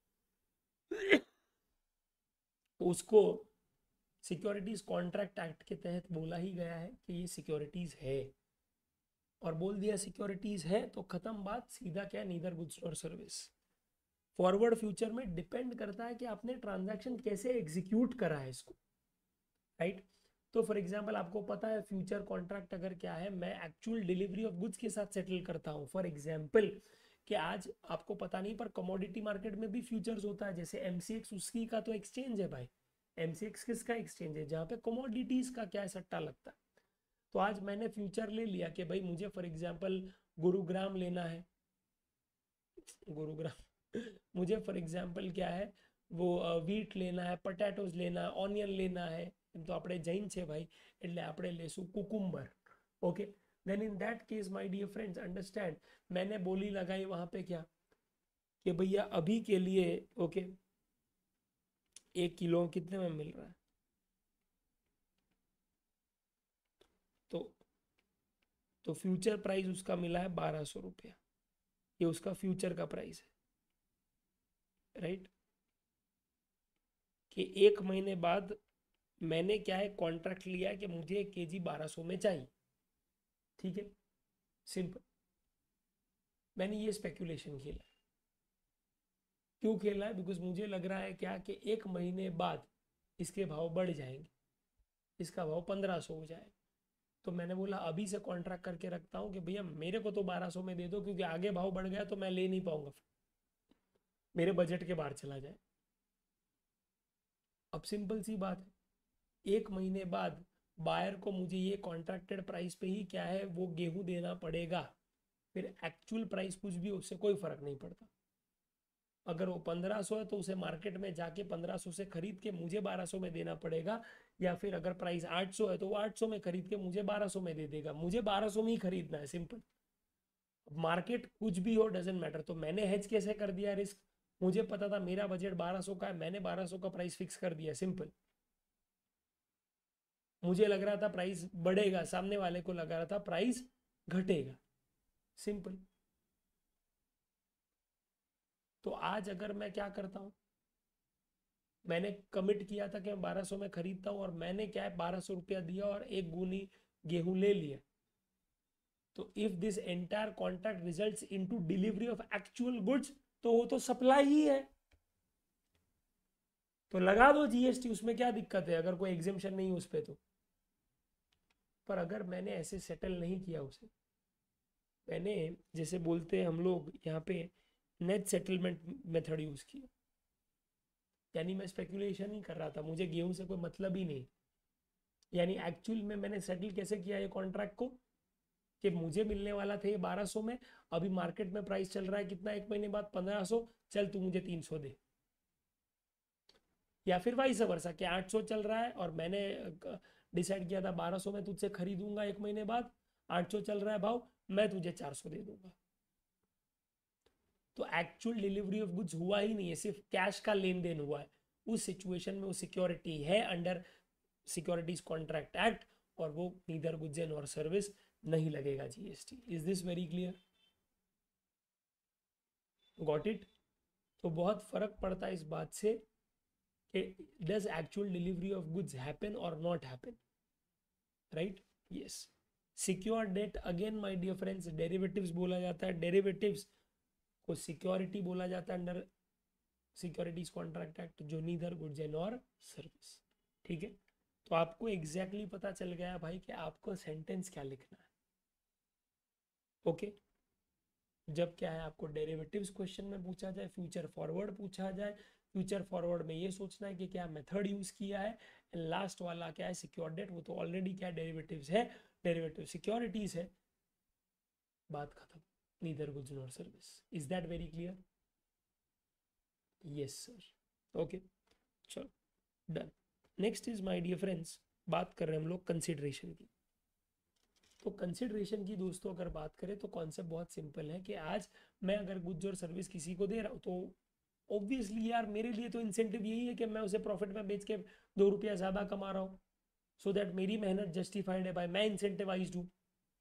उसको सिक्योरिटीज कॉन्ट्रैक्ट एक्ट के तहत बोला ही गया है कि ये सिक्योरिटीज है, और बोल दिया सिक्योरिटीज है तो खत्म बात. सीधा क्या, neither goods nor service. Forward future में डिपेंड करता है कि आपने ट्रांजैक्शन कैसे एग्जीक्यूट करा है इसको, राइट. तो फॉर एग्जांपल आपको पता है फ्यूचर कॉन्ट्रैक्ट अगर क्या है, मैं एक्चुअल डिलीवरी ऑफ गुड्स के साथ सेटल करता हूँ. फॉर एग्जांपल कि आज आपको पता नहीं पर कमोडिटी मार्केट में भी फ्यूचर्स होता है, जैसे एमसीएक्स उसकी का तो एक्सचेंज है भाई. एमसीएक्स किसका एक्सचेंज है, जहाँ पे कमोडिटीज का क्या सट्टा लगता है. तो आज मैंने फ्यूचर ले लिया कि भाई मुझे फॉर एग्जांपल गुरुग्राम लेना है, गुरुग्राम मुझे फॉर एग्जांपल क्या है वो वीट लेना है, पटेटोज लेना है, ऑनियन लेना है. तो આપણે જૈન છે ભાઈ એટલે આપણે લેશું cucumber. Okay, then in that case my dear friends understand, मैंने बोली लगाई वहां पे क्या कि भैया अभी के लिए ओके एक किलो कितने में मिल रहा है, तो तो फ्यूचर प्राइस उसका मिला है बारह सौ रुपया. ये उसका फ्यूचर का प्राइस है, राइट. कि एक महीने बाद मैंने क्या है कॉन्ट्रैक्ट लिया है कि मुझे एक केजी बारह सौ में चाहिए, ठीक है, सिंपल. मैंने ये स्पेकुलेशन खेला. क्यों खेला है, बिकॉज मुझे लग रहा है क्या कि एक महीने बाद इसके भाव बढ़ जाएंगे, इसका भाव पंद्रह सौ हो जाएगा. तो मैंने बोला अभी से कॉन्ट्रैक्ट करके रखता हूँ कि भैया मेरे को तो बारह सौ में दे दो, क्योंकि आगे भाव बढ़ गया तो मैं ले नहीं पाऊंगा, मेरे बजट के बाहर चला जाए. अब सिंपल सी बात है, एक महीने बाद बायर को मुझे ये कॉन्ट्रैक्टेड प्राइस पे ही क्या है वो गेहूं देना पड़ेगा. फिर एक्चुअल प्राइस कुछ भी उससे कोई फर्क नहीं पड़ता. अगर वो पंद्रह सौ है तो उसे मार्केट में जाके पंद्रह सौ से खरीद के मुझे बारह सौ में देना पड़ेगा, या फिर अगर प्राइस आठ सौ है तो वो आठ सौ में खरीद के मुझे बारह सौ में दे देगा. मुझे बारह सौ में ही खरीदना है, सिंपल. मार्केट कुछ भी हो डजेंट मैटर। तो मैंने हेज कैसे कर दिया रिस्क, मुझे पता था मेरा बजट बारह सौ का है, मैंने बारह सौ का प्राइस फिक्स कर दिया, सिंपल। मुझे लग रहा था प्राइस बढ़ेगा, सामने वाले को लग रहा था प्राइस घटेगा, सिंपल। तो आज अगर मैं क्या करता हूं, मैंने कमिट किया था कि मैं बारह सौ में खरीदता हूं, और मैंने क्या है बारह सौ रुपया दिया और एक गुनी गेहूं ले लिया। तो if this entire contract results into delivery of actual goods, तो वो तो सप्लाई ही है, तो लगा दो जीएसटी, उसमें क्या दिक्कत है अगर कोई एग्जेम्पशन नहीं है उस पर तो। पर अगर मैंने ऐसे सेटल नहीं किया उसे, मैंने जैसे बोलते हैं हम लोग यहाँ पे नेट सेटलमेंट मेथड यूज किया, यानी मैं स्पेकुलेशन ही कर रहा था, मुझे गेहूं से कोई मतलब ही नहीं। यानी एक्चुअल में मैंने सेटल कैसे किया ये कॉन्ट्रैक्ट को, कि मुझे मिलने वाला था ये बारह सौ में, अभी मार्केट में प्राइस चल रहा है कितना, एक महीने बाद पंद्रह सौ, चल तू मुझे तीन सौ दे। या फिर वाइस वर्सा कि आठ सौ चल रहा है और मैंने डिसाइड किया था बारह सौ में तुझसे खरीदूंगा एक महीने बाद, आठ सौ चल रहा है भाव, मैं तुझे चार सौ दे दूंगा। तो एक्चुअल डिलीवरी ऑफ गुड्स हुआ ही नहीं है, सिर्फ कैश का लेन देन हुआ है। उस सिचुएशन में वो सिक्योरिटी है अंडर सिक्योरिटीज कॉन्ट्रैक्ट एक्ट, और वो नीदर गुड्स एंड और सर्विस, नहीं लगेगा GST. Is this very clear? Got it? तो बहुत फर्क पड़ता है इस बात से कि does actual delivery of goods happen और not happen, right? Yes. Secure debt, again my dear friends, derivatives बोला जाता है, डेरिवेटिव्स को सिक्योरिटी बोला जाता है अंडर सिक्योरिटीज कॉन्ट्रैक्ट एक्ट, जो नीदर गुड्स एंड और सर्विस। ठीक है, तो आपको एग्जैक्टली exactly पता चल गया भाई कि आपको सेंटेंस क्या लिखना है। Okay okay? जब क्या है आपको डेरिवेटिव्स क्वेश्चन में पूछा जाए, फ्यूचर फॉरवर्ड पूछा जाए, फ्यूचर फॉरवर्ड में ये सोचना है कि क्या मेथड यूज किया है, एंड लास्ट वाला क्या है सिक्योर डेट, वो तो ऑलरेडी क्या डेरिवेटिव्स है, डेरिवेटिव सिक्योरिटीज है, बात खत्म, neither goods nor service. Is that very clear? Yes sir. Okay, चलो done. Next is my dear friends, बात कर रहे हैं हम लोग कंसिडरेशन की। तो कंसिडरेशन की दोस्तों अगर बात करें तो कॉन्सेप्ट बहुत सिंपल है कि आज मैं अगर गुड्स और सर्विस किसी को दे रहा हूँ, तो ऑब्वियसली यार मेरे लिए तो इंसेंटिव यही है कि मैं उसे प्रॉफिट में बेच के दो रुपया ज़्यादा कमा रहा हूँ, सो दैट मेरी मेहनत जस्टिफाइड है भाई, मैं इंसेंटिवाइज्ड हूँ।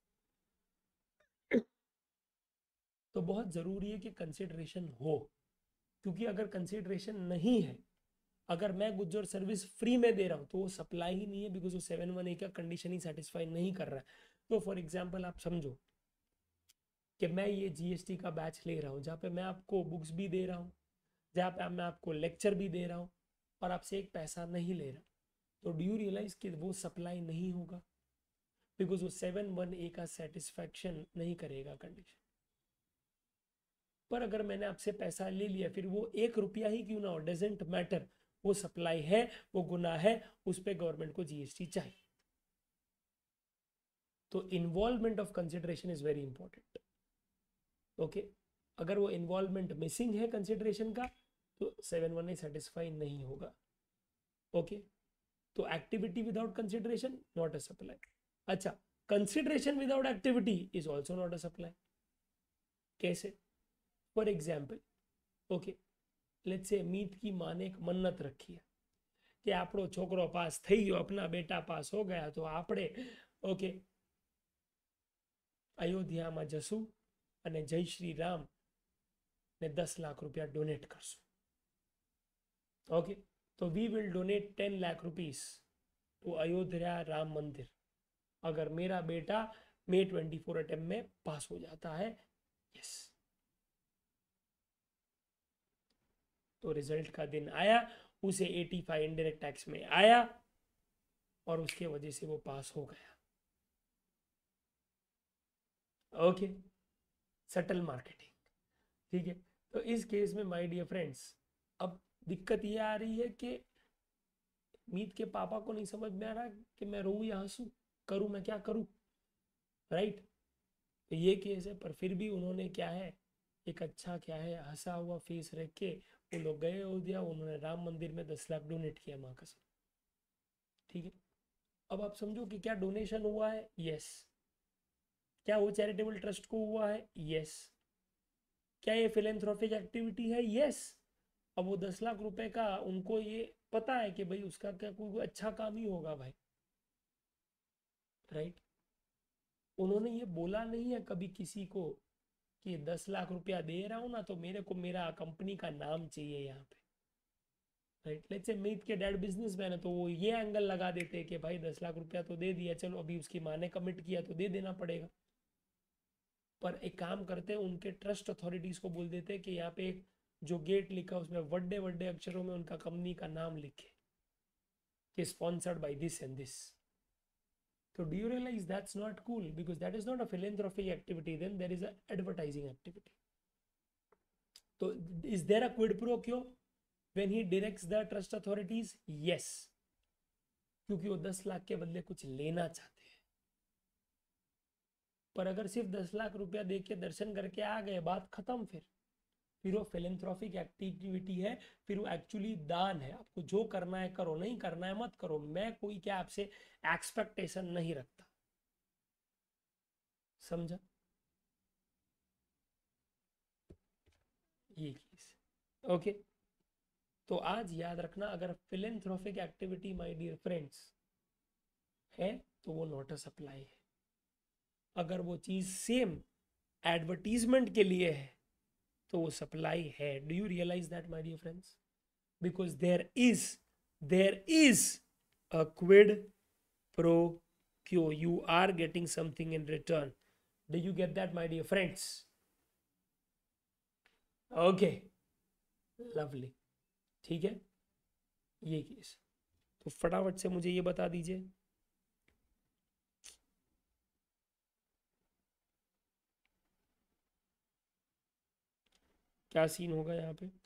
तो बहुत ज़रूरी है कि कंसिडरेशन हो, क्योंकि अगर कंसिडरेशन नहीं है, अगर मैं गुड्स और सर्विस फ्री में दे रहा हूँ तो वो सप्लाई ही नहीं है, बिकॉज वो सेवन वन ए का कंडीशन ही सेटिस्फाई नहीं कर रहा है। तो फॉर एग्जाम्पल आप समझो कि मैं ये जीएसटी का बैच ले रहा हूँ, जहाँ पे मैं आपको बुक्स भी दे रहा हूँ, जहाँ पे मैं आपको लेक्चर भी दे रहा हूँ, और आपसे एक पैसा नहीं ले रहा, तो डू यू रियलाइज कि वो सप्लाई नहीं होगा, बिकॉज वो सेवन वन ए का सेटिस्फैक्शन नहीं करेगा कंडीशन। पर अगर मैंने आपसे पैसा ले लिया, फिर वो एक रुपया ही क्यों ना हो, डजेंट मैटर, वो सप्लाई है, वो गुना है, उस पर गवर्नमेंट को जीएसटी चाहिए। तो involvement of consideration is very important. Okay, अगर वो इन्वॉल्वमेंट मिसिंग है कंसिडरेशन का, तो सेवन वन ए सेटिस्फाई नहीं होगा। ओके, तो activity without consideration not a supply. अच्छा, consideration without activity is also not a supply. कैसे? For example, okay, let's say Meet की माँ ने एक मन्नत रखी है कि આપણો છોકરો પાસ થઈ ગયો, अपना बेटा पास हो गया, तो આપણે ओके અયોધ્યામાં જશું અને જય શ્રી રામ ને દસ લાખ रुपया डोनेट કરશું। ओके, तो we will donate ten lakh rupees to Ayodhya Ram Mandir, अगर मेरा बेटा मे ट्वेंटी फोर अटेम्प्ट में पास हो जाता है। यस, तो रिजल्ट का दिन आया, उसे एटी फाइव इनडायरेक्ट टैक्स में आया, और उसके वजह से वो पास हो गया। Okay, subtle marketing. ठीक है, तो इस केस में माय डियर फ्रेंड्स, अब दिक्कत ये आ रही है कि मीत के पापा को नहीं समझ में आ रहा कि मैं रोऊं या हंसू, करूं मैं क्या करूं, राइट? तो ये केस है, पर फिर भी उन्होंने क्या है, एक अच्छा क्या है हंसा हुआ फेस रख के वो लोग गए हो दिया, उन्होंने राम मंदिर में दस लाख डोनेट किया माँ कसम। ठीक है, अब आप समझो कि क्या डोनेशन हुआ है? यस, क्या वो चैरिटेबल ट्रस्ट को हुआ है? यस। क्या ये फिलेंथ्रोपिक एक्टिविटी है? यस। अब वो दस लाख रुपए का उनको ये पता है कि भाई उसका क्या कोई अच्छा काम ही होगा भाई, राइट। उन्होंने ये बोला नहीं है कभी किसी को कि दस लाख रुपया दे रहा हूँ ना तो मेरे को मेरा कंपनी का नाम चाहिए यहाँ पे, राइट। लेट्स से मीत के डैड बिजनेसमैन है तो वो ये एंगल लगा देते हैं कि भाई दस लाख रुपया तो दे दिया, चलो अभी उसकी माँ ने कमिट किया तो दे देना पड़ेगा। पर एक काम करते हैं, उनके ट्रस्ट अथॉरिटीज को बोल देते हैं कि यहाँ पे एक जो गेट लिखा उसमें बड़े बड़े अक्षरों में उनका कंपनी का नाम लिखे कि sponsored by this and this. So do you realize that's not cool? Because that is not a philanthropic activity, then there is a advertising activity. So is there a quid pro quo when he directs the trust authorities? Yes. क्योंकि वो दस लाख के बदले कुछ लेना चाहते हैं। पर अगर सिर्फ दस लाख रुपया दे के दर्शन करके आ गए, बात खत्म। फिर फिर वो फिलेंथ्रोपिक एक्टिविटी है, फिर वो एक्चुअली दान है। आपको जो करना है करो, नहीं करना है मत करो, मैं कोई क्या आपसे एक्सपेक्टेशन नहीं रखता। समझा? ये केस ओके। तो आज याद रखना, अगर philanthropic activity my dear friends है तो वो नॉट अ सप्लाई है। अगर वो चीज सेम एडवर्टीजमेंट के लिए है तो वो सप्लाई है। Do you realise that my dear friends? Because there is there is a quid pro quo, you are getting something in return. Do you get that my dear friends? Okay, lovely. ठीक है, ये केस। तो फटाफट से मुझे ये बता दीजिए, क्या सीन होगा यहाँ पे।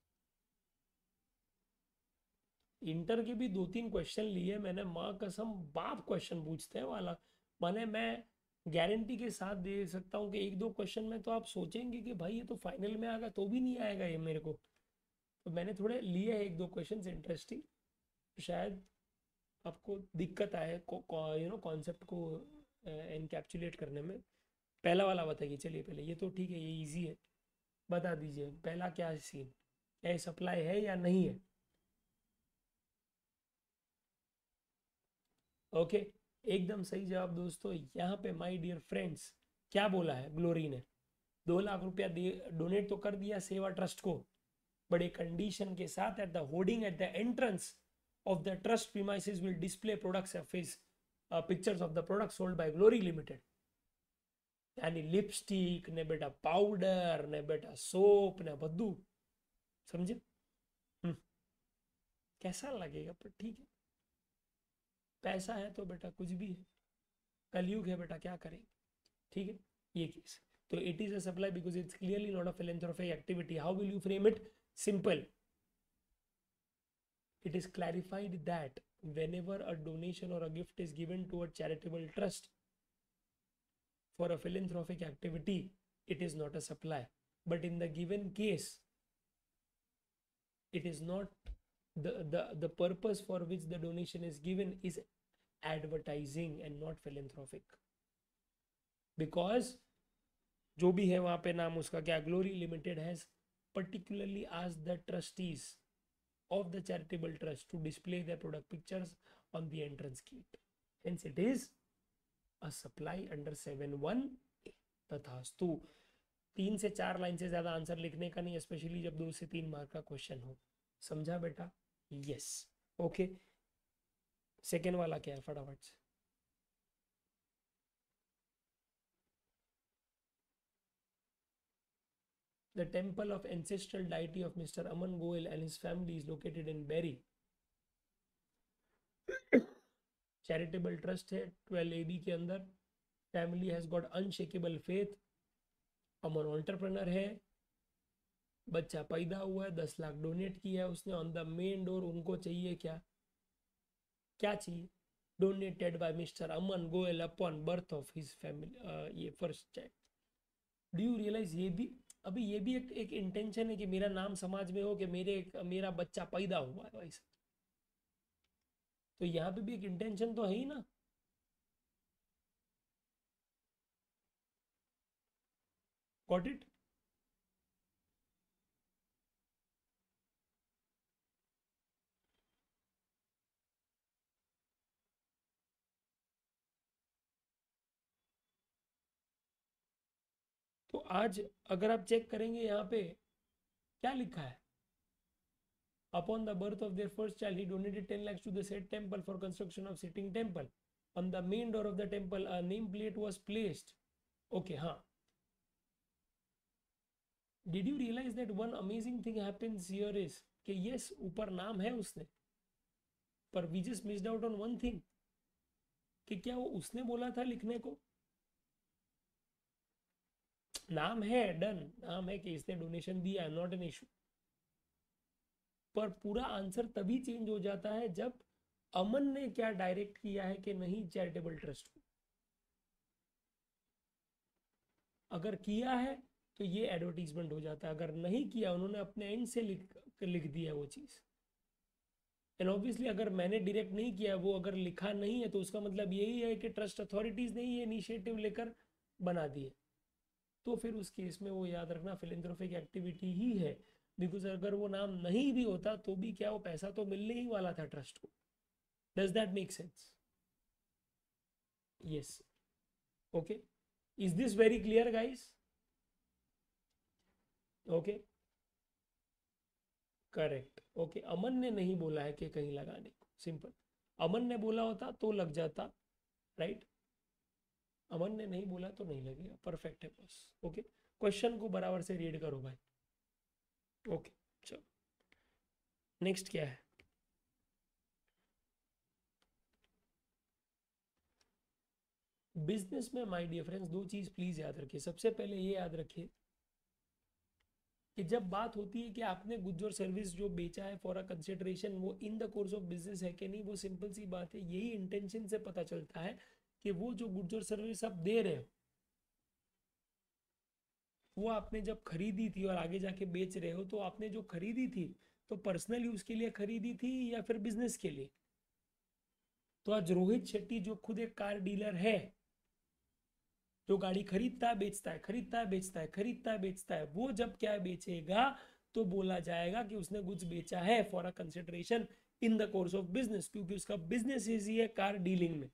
इंटर के भी दो तीन क्वेश्चन लिए मैंने, माँ कसम बाप क्वेश्चन पूछते हैं वाला। माने मैं गारंटी के साथ दे सकता हूँ कि एक दो क्वेश्चन में तो आप सोचेंगे कि भाई ये तो फाइनल में आएगा तो भी नहीं आएगा ये मेरे को। तो मैंने थोड़े लिए हैं एक दो क्वेश्चन इंटरेस्टिंग, शायद आपको दिक्कत आए यू नो कॉन्सेप्ट को एनकैप्सुलेट करने में। पहला वाला बताइए, चलिए पहले ये तो ठीक है, ये इजी है। बता दीजिए पहला क्या सीन है, सप्लाई है या नहीं है? ओके, एकदम सही जवाब दोस्तों। यहाँ पे माय डियर फ्रेंड्स क्या बोला है ग्लोरी ने, दो लाख रुपया दे डोनेट तो कर दिया सेवा ट्रस्ट को, बड़े कंडीशन के साथ at the hoarding at the entrance of the trust premises will display products of his pictures of the product sold by Glory limited. यानी लिपस्टिक ने बेटा पाउडर ने बेटा सोप ने बद्दू, समझे? हम्म, कैसा लगेगा? पर ठीक है, पैसा है तो बेटा कुछ भी है, कलयुग है बेटा, क्या करें। ठीक है, ये केस। तो it is a supply because it's clearly not a philanthropic activity. How will you frame it? Simple, it is clarified that whenever a donation or a gift is given to a charitable trust for a philanthropic activity, it is not a supply. But in the given case, it is not the, the, the purpose for which the donation is given is advertising and not philanthropic. Because जो भी है वहां पे नाम उसका क्या, Glory limited has particularly asked the trustees of the charitable trust to display their product pictures on the entrance gate. Hence it is a supply under seven one A. तथास्तु। तीन से चार लाइन से ज्यादा आंसर लिखने का नहीं, स्पेशली जब दो से तीन मार्क का क्वेश्चन हो। समझा बेटा? यस। ओके, सेकेंड वाला क्या है फटाफट से। The temple of ancestral deity of Mister Aman Goel and his family is located in Berry. Charitable trust है ट्वेल्व ए बी के अंदर। Family has got unshakeable faith. Aman entrepreneur है, बच्चा पैदा हुआ है, दस लाख डोनेट किया है उसने ऑन द मेन डोर। उनको चाहिए क्या, क्या चाहिए? Donated by mister Aman Goyal upon birth of his family, ये first child. Do you realise ये भी अभी ये भी एक एक इंटेंशन है कि मेरा नाम समाज में हो, कि मेरे मेरा बच्चा पैदा हुआ है भाई। तो यहाँ पे भी एक इंटेंशन तो है ही ना। Got it? तो आज अगर आप चेक करेंगे यहाँ पे क्या लिखा है, upon the birth of their first child he donated ten lakhs to the said temple for construction of sitting temple. On the main door of the temple a name plate was placed. Okay, हाँ. Did you realize that one amazing thing happens here is कि yes ऊपर नाम है उसने, पर we just missed out on one thing कि क्या वो उसने बोला था लिखने को? नाम है, डन, नाम है कि इसने डोनेशन दिया, नॉट एन इशू, पर पूरा आंसर तभी चेंज हो जाता है जब अमन ने क्या डायरेक्ट किया है कि नहीं चैरिटेबल ट्रस्ट को। अगर किया है तो ये एडवर्टीजमेंट हो जाता है, अगर नहीं किया उन्होंने अपने एंड से लिख लिख दिया वो चीज़। एंड ऑब्वियसली अगर मैंने डायरेक्ट नहीं किया, वो अगर लिखा नहीं है तो उसका मतलब यही है कि ट्रस्ट अथॉरिटीज़ ने ये इनिशिएटिव लेकर बना दिए, तो फिर उस केस में वो याद रखना फिलेंथ्रोपिक एक्टिविटी ही है। बिकॉज अगर वो नाम नहीं भी होता तो भी क्या वो पैसा तो मिलने ही वाला था ट्रस्ट को। Does that make sense? Yes, okay, is this very clear guys? Okay, correct, okay. Aman ने नहीं बोला है कि कहीं लगाने को, सिंपल। अमन ने बोला होता तो लग जाता, राइट? अमन ने नहीं बोला तो नहीं लगेगा, परफेक्ट है बस। ओके, क्वेश्चन को बराबर से रीड करो भाई। ओके, चलो नेक्स्ट क्या है? बिजनेस में माय डियर फ्रेंड्स दो चीज प्लीज याद रखिए। सबसे पहले ये याद रखिए कि जब बात होती है कि आपने गुड्स और सर्विस जो बेचा है फॉर अ कंसिडरेशन, वो in the course of business है कि नहीं, वो सिंपल सी बात है, यही इंटेंशन से पता चलता है कि वो जो गुड्स और सर्विस आप दे रहे हो वो आपने जब खरीदी थी और आगे जाके बेच रहे हो, तो आपने जो खरीदी थी तो पर्सनल यूज के लिए खरीदी थी या फिर बिजनेस के लिए? तो आज रोहित शेट्टी जो खुद एक कार डीलर है, जो गाड़ी खरीदता है बेचता है, खरीदता है बेचता है, खरीदता है बेचता है, वो जब क्या बेचेगा तो बोला जाएगा कि उसने कुछ बेचा है for a consideration in the course of business, क्योंकि उसका बिजनेस ही है कार डीलिंग में।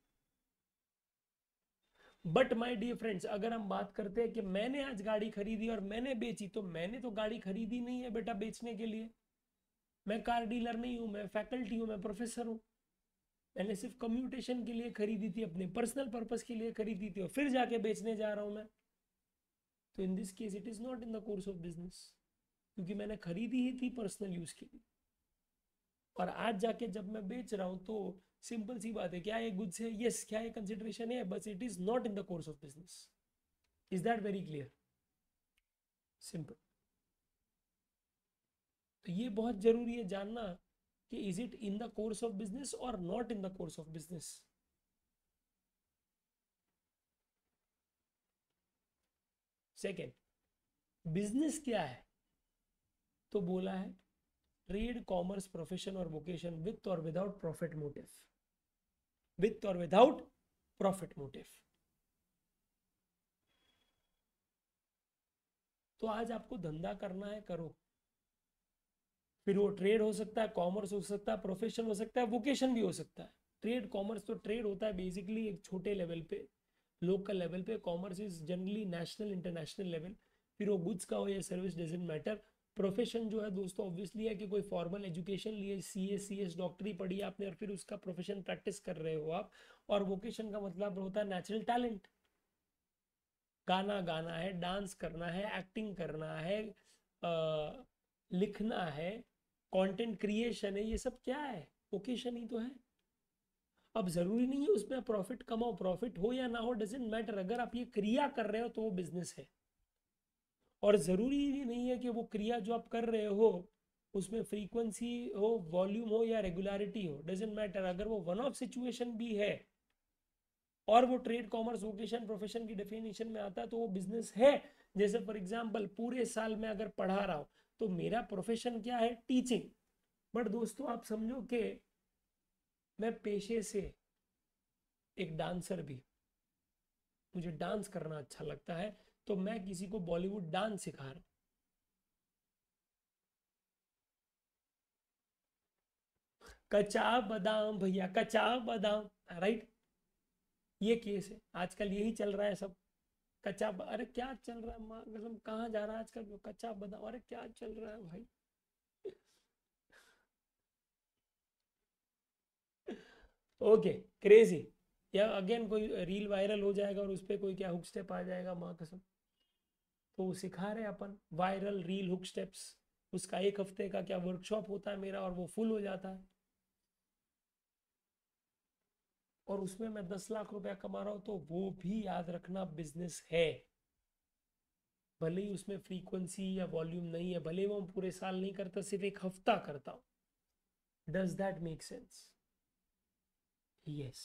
बट माय डियर फ्रेंड्स, अगर हम बात करते हैं कि मैंने आज गाड़ी खरीदी और मैंने बेची, तो मैंने तो गाड़ी खरीदी नहीं है बेटा बेचने के लिए। मैं कार डीलर नहीं हूं, मैं फैकल्टी हूं, मैं प्रोफेसर हूं। मैंने सिर्फ कम्यूटेशन के लिए खरीदी थी, अपने पर्सनल पर्पस के लिए खरीदी थी और फिर जाके बेचने जा रहा हूं मैं। तो in this case it is not in the course of business, क्योंकि मैंने खरीदी ही थी पर्सनल यूज के लिए, और आज जाके जब मैं बेच रहा हूं तो सिंपल सी बात है, क्या ये गुड्स है? यस। क्या ये कंसिडरेशन है? बस it is not in the course of business. Is that very clear? Simple. तो ये बहुत जरूरी है जानना कि is it in the course of business और not in the course of business. Second, business क्या है? तो बोला है ट्रेड, कॉमर्स, प्रोफेशन और वोकेशन विथ और विदाउट प्रॉफिट मोटिव, विथ और विदाउट प्रॉफिट मोटिव। तो आज आपको धंधा करना है, करो। फिर वो ट्रेड हो सकता है, कॉमर्स हो सकता है, प्रोफेशन हो सकता है, वोकेशन भी हो सकता है। ट्रेड कॉमर्स, तो ट्रेड होता है बेसिकली एक छोटे लेवल पे, लोकल लेवल पे। Commerce is generally national, international level. फिर वो गुड्स का हो या सर्विस, डजेंट मैटर। प्रोफेशन जो है दोस्तों ऑब्वियसली है कि कोई फॉर्मल एजुकेशन लिए, सी एस सी एस डॉक्टरी पढ़ी आपने और फिर उसका प्रोफेशन प्रैक्टिस कर रहे हो आप। और वोकेशन का मतलब होता है नेचुरल टैलेंट, गाना गाना है, डांस करना है, एक्टिंग करना है, आ, लिखना है, कंटेंट क्रिएशन है, ये सब क्या है? वोकेशन ही तो है। अब जरूरी नहीं है उसमें प्रॉफिट कमाओ, प्रॉफिट हो या ना हो डजेंट मैटर, अगर आप ये क्रिया कर रहे हो तो वो बिजनेस है। और जरूरी भी नहीं है कि वो क्रिया जो आप कर रहे हो उसमें फ्रीक्वेंसी हो, वॉल्यूम हो या रेगुलरिटी हो, डजेंट मैटर। अगर वो वन ऑफ सिचुएशन भी है और वो ट्रेड, कॉमर्स, वोकेशन, प्रोफेशन की डेफिनेशन में आता है तो वो बिजनेस है। जैसे फॉर एग्जांपल पूरे साल में अगर पढ़ा रहा हूं तो मेरा प्रोफेशन क्या है? टीचिंग। बट दोस्तों आप समझो कि मैं पेशे से एक डांसर भी, मुझे डांस करना अच्छा लगता है, तो मैं किसी को बॉलीवुड डांस सिखा रहा हूं, कच्चा बादाम भैया कच्चा बादाम, राइट। ये केस है, आजकल यही चल रहा है सब। कच्चा ब- अरे क्या चल रहा है माँ कसम, कहाँ जा रहा है आजकल कच्चा बादाम, अरे क्या चल रहा है भाई। Okay, crazy. या अगेन कोई रील वायरल हो जाएगा और उस पर कोई क्या हुक स्टेप आ जाएगा माँ कसम, तो वो सिखा रहे हैं अपन वायरल रील हुक स्टेप्स। उसका एक हफ्ते का क्या वर्कशॉप होता है मेरा, और वो फुल हो जाता है, और उसमें मैं दस लाख रुपया कमा रहा हूँ। तो वो भी याद रखना बिजनेस है, भले ही उसमें फ्रीक्वेंसी या वॉल्यूम नहीं है, भले वो पूरे साल नहीं करता, सिर्फ एक हफ्ता करता हूँ। Does that make sense? Yes.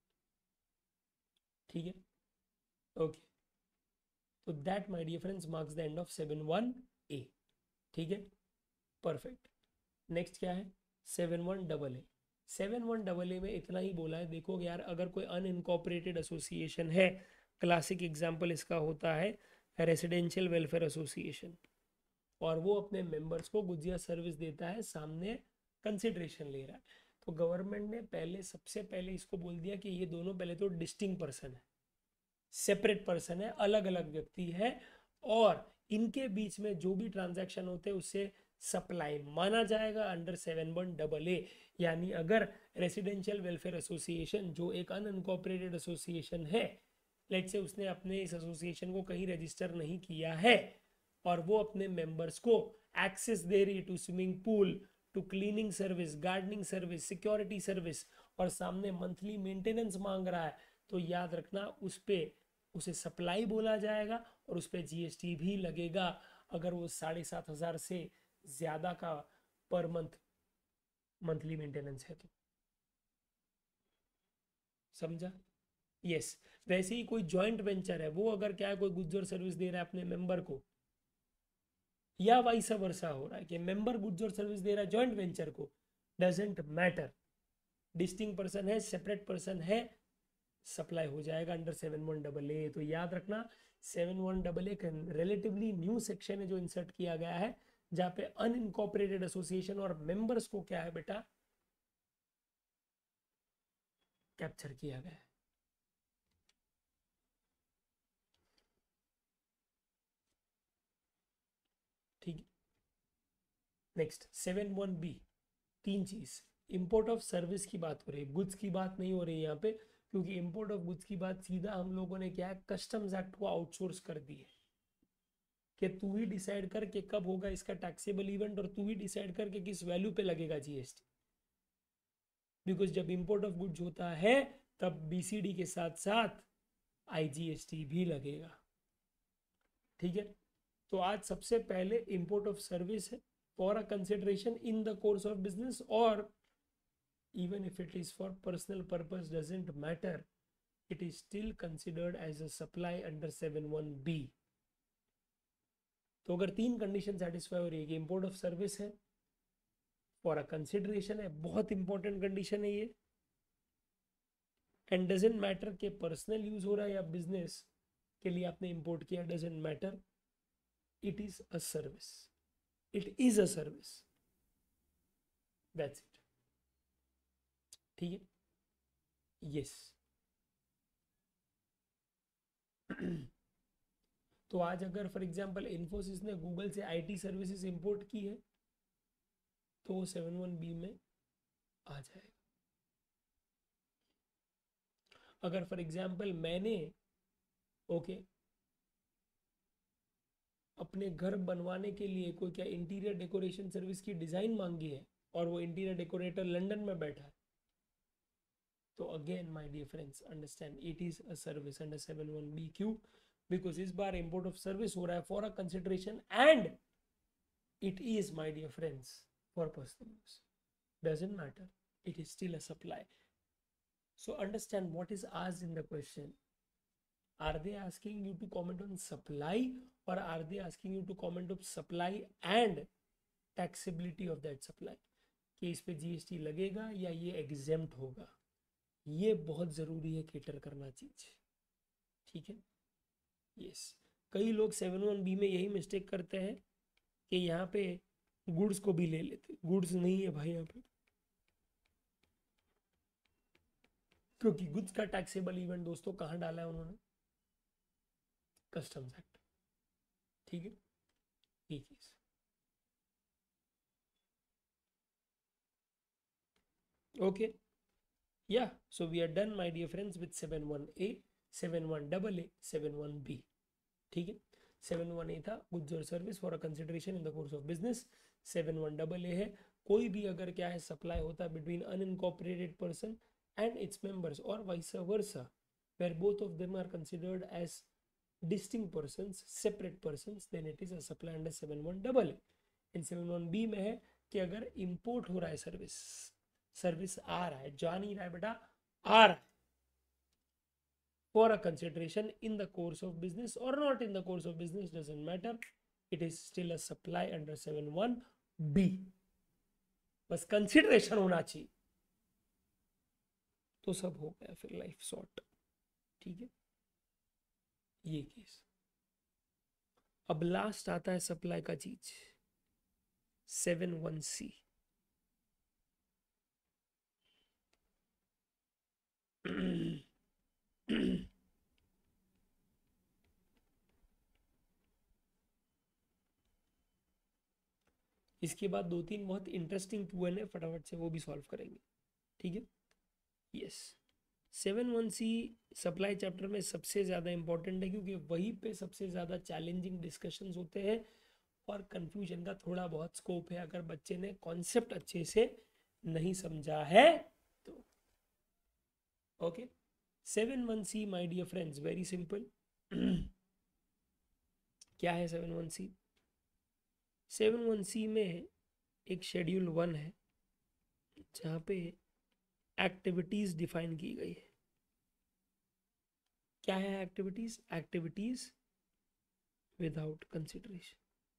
ठीक है, ओके। तो that my dear friends marks the end of seven one A. ठीक है, परफेक्ट। नेक्स्ट क्या है, seven one double A. Seven one double A में इतना ही बोला है, देखो यार, अगर कोई अनइनकॉपरेटेड एसोसिएशन है, क्लासिक एग्जाम्पल इसका होता है रेसिडेंशियल वेलफेयर एसोसिएशन, और वो अपने मेंबर्स को गुजिया सर्विस देता है, सामने कंसिडरेशन ले रहा है, तो गवर्नमेंट ने पहले सबसे पहले इसको बोल दिया कि ये दोनों पहले तो डिस्टिंक्ट पर्सन है, सेपरेट पर्सन है, अलग अलग व्यक्ति है, और इनके बीच में जो भी ट्रांजैक्शन होते हैं उससे सप्लाई माना जाएगा under seven one double A. यानी अगर रेसिडेंशियल वेलफेयर एसोसिएशन जो एक अनइनकॉर्पोरेटेड एसोसिएशन है, लेट से उसने अपने इस एसोसिएशन को कहीं रजिस्टर नहीं किया है, और वो अपने मेंबर्स को एक्सेस दे रही है to swimming pool, to cleaning service, gardening service, security service, और सामने मंथली मेंटेनेंस मांग रहा है, तो याद रखना उस पर उसे सप्लाई बोला जाएगा, और उस पर जीएसटी भी लगेगा, अगर वो साढ़े सात हजार से ज़्यादा का पर मंथ मंथली मेंटेनेंस है तो। समझा? यस। वैसे ही कोई जॉइंट वेंचर है, वो अगर क्या है, कोई गुज्जर सर्विस दे रहा है अपने मेंबर को, या वाइस वर्सा हो रहा है कि मेंबर गुज्जर सर्विस दे रहा है जॉइंट वेंचर को, डजेंट मैटर, डिस्टिंग पर्सन है, सेपरेट पर्सन है, सप्लाई हो जाएगा under seven one double A. तो याद रखना, seven one double A relatively new section है जो इंसर्ट किया गया है, जहां पे अनइनकॉर्पोरेटेड एसोसिएशन और मेंबर्स को क्या है बेटा, कैप्चर किया गया है। ठीक। नेक्स्ट सेवन वन बी, तीन चीज, इंपोर्ट ऑफ सर्विस की बात हो रही है, गुड्स की बात नहीं हो रही है यहाँ पे, क्योंकि इंपोर्ट ऑफ गुड्स की बात सीधा हम लोगों ने क्या है, कस्टम्स एक्ट को आउटसोर्स कर दी है, कि तू ही डिसाइड कर के कब होगा इसका टैक्सेबल इवेंट, और तू ही डिसाइड कर के किस वैल्यू पे लगेगा जीएसटी। बिकॉज जब इंपोर्ट ऑफ गुड्स होता है तब बीसीडी के साथ साथ आईजीएसटी भी लगेगा। ठीक है, तो आज सबसे पहले इंपोर्ट ऑफ सर्विस है, for a consideration in the course of business, और even if it is for personal purpose doesn't matter, it is still considered as a supply under seven one B. तो अगर तीन कंडीशन सेटिस्फाई हो रही है कि इंपोर्ट ऑफ सर्विस है, फॉर अ कंसिडरेशन है, बहुत इंपॉर्टेंट कंडीशन है ये, एंड डजेंट मैटर कि पर्सनल यूज हो रहा है या बिजनेस के लिए आपने इंपोर्ट किया, doesn't matter, it is a service, it is a service, that's it. ठीक है, यस। तो आज अगर फॉर एग्जांपल इन्फोसिस ने गूगल से आईटी सर्विसेज इंपोर्ट की है, तो वो सेवन वन बी में आ जाएगा। अगर फॉर एग्जांपल मैंने ओके okay, अपने घर बनवाने के लिए कोई क्या इंटीरियर डेकोरेशन सर्विस की डिज़ाइन मांगी है, और वो इंटीरियर डेकोरेटर लंदन में बैठा है, तो again my dear friends understand, it is a service under seven one B. क्यू? बिकॉज इस बार इंपोर्ट ऑफ सर्विस हो रहा है for a consideration, and it is my dear friends for personal use, doesn't matter, it is still a supply. So understand what is asked in the question. Are they asking you to comment on supply, or are they asking you to comment on supply and taxability of that supply? कि इस पे जीएसटी लगेगा या ये एग्जेम्प्ट होगा, ये बहुत ज़रूरी है केटर करना चीज। ठीक है, यस। कई लोग सेवन वन बी में यही मिस्टेक करते हैं कि यहाँ पे गुड्स को भी ले लेते, गुड्स नहीं है भाई यहाँ पे, क्योंकि गुड्स का टैक्सेबल इवेंट दोस्तों कहाँ डाला है उन्होंने, कस्टम्स एक्ट। ठीक है, ये चीज। Okay, yeah, so we are done my dear friends with seven one A, seven one double A, seven one B. ठीक है, सेवन वन ए था गुड्स और service for a consideration in the course of business, seven one double A है कोई भी अगर क्या है सप्लाई होता है between unincorporated person and its members और vice versa, where both of them are considered as distinct persons, separate persons, then it is a supply under seven one double A. In seven one B में है कि अगर इंपोर्ट हो रहा है सर्विस, सर्विस आ रहा है, जा नहीं रहा है बेटा, आ रहा है, for a consideration in the course of business और not in the course of business doesn't matter, it is still a supply under seven one B. बस कंसिडरेशन होना चाहिए तो सब हो गया, फिर लाइफ सॉर्ट। ठीक है, ये केस। अब लास्ट आता है सप्लाई का चीज, सेवन वन सी। इसके बाद दो तीन बहुत इंटरेस्टिंग क्वेश्चन है, फटाफट से वो भी सॉल्व करेंगे। ठीक है, yes, seven one C supply chapter में सबसे ज़्यादा इंपॉर्टेंट है क्योंकि वहीं पे सबसे ज़्यादा चैलेंजिंग डिस्कशंस होते हैं और कंफ्यूजन का थोड़ा बहुत स्कोप है अगर बच्चे ने कॉन्सेप्ट अच्छे से नहीं समझा है तो। Okay, seven one C my dear friends, very simple. क्या है seven one C? Seven one C में एक शेड्यूल वन है जहाँ पे एक्टिविटीज डिफाइन की गई है। क्या है एक्टिविटीज? एक्टिविटीज विदाउट कंसिडरेशन,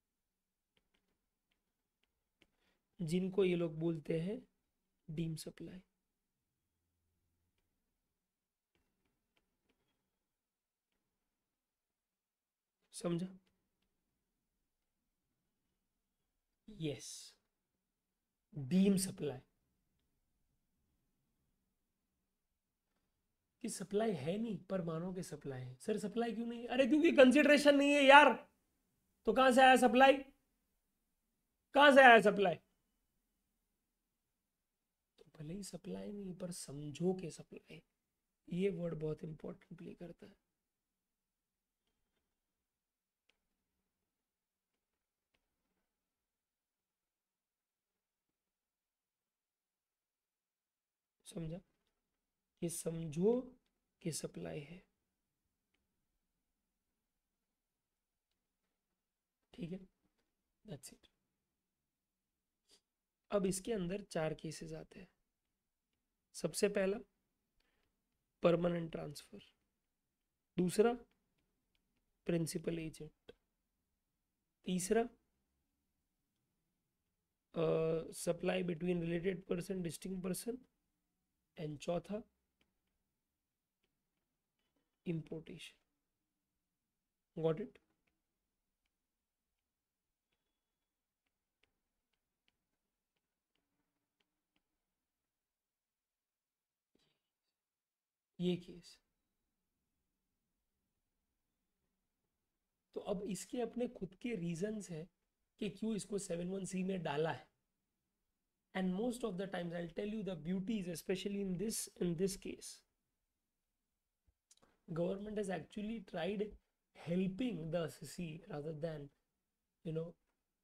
जिनको ये लोग बोलते हैं डीम सप्लाई। समझा? यस, डीम सप्लाई की सप्लाई है नहीं पर मानो के सप्लाई है। सर सप्लाई क्यों नहीं है? अरे क्योंकि कंसिडरेशन नहीं है यार। तो कहां से आया सप्लाई? कहां से आया सप्लाई? तो भले ही सप्लाई नहीं पर समझो के सप्लाई, ये वर्ड बहुत इंपॉर्टेंट प्ले करता है। समझा? ये समझो कि सप्लाई है। ठीक है, दैट्स इट। अब इसके अंदर चार केसेस आते हैं। सबसे पहला परमानेंट ट्रांसफर, दूसरा प्रिंसिपल एजेंट, तीसरा supply between related person, distinct person, and चौथा इंपोर्टेशन। Got it? ये केस। तो अब इसके अपने खुद के रीजंस है कि क्यों इसको सेवन वन सी में डाला है। And most of the times I will tell you the beauties, especially in this in this case, government has actually tried helping the S S C rather than, you know,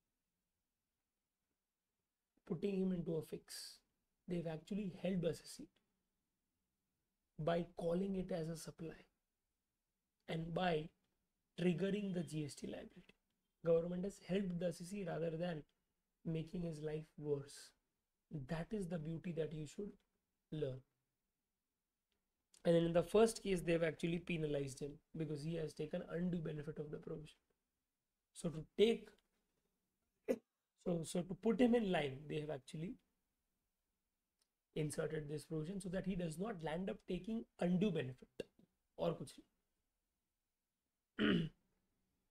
putting him into a fix. They've actually helped S S C by calling it as a supply and by triggering the G S T liability. Government has helped the S S C rather than making his life worse. That is the beauty that you should learn. And in the first case, they've actually penalized him because he has taken undue benefit of the provision. So to take, so so to put him in line, they have actually inserted this provision so that he does not land up taking undue benefit. और कुछ नहीं।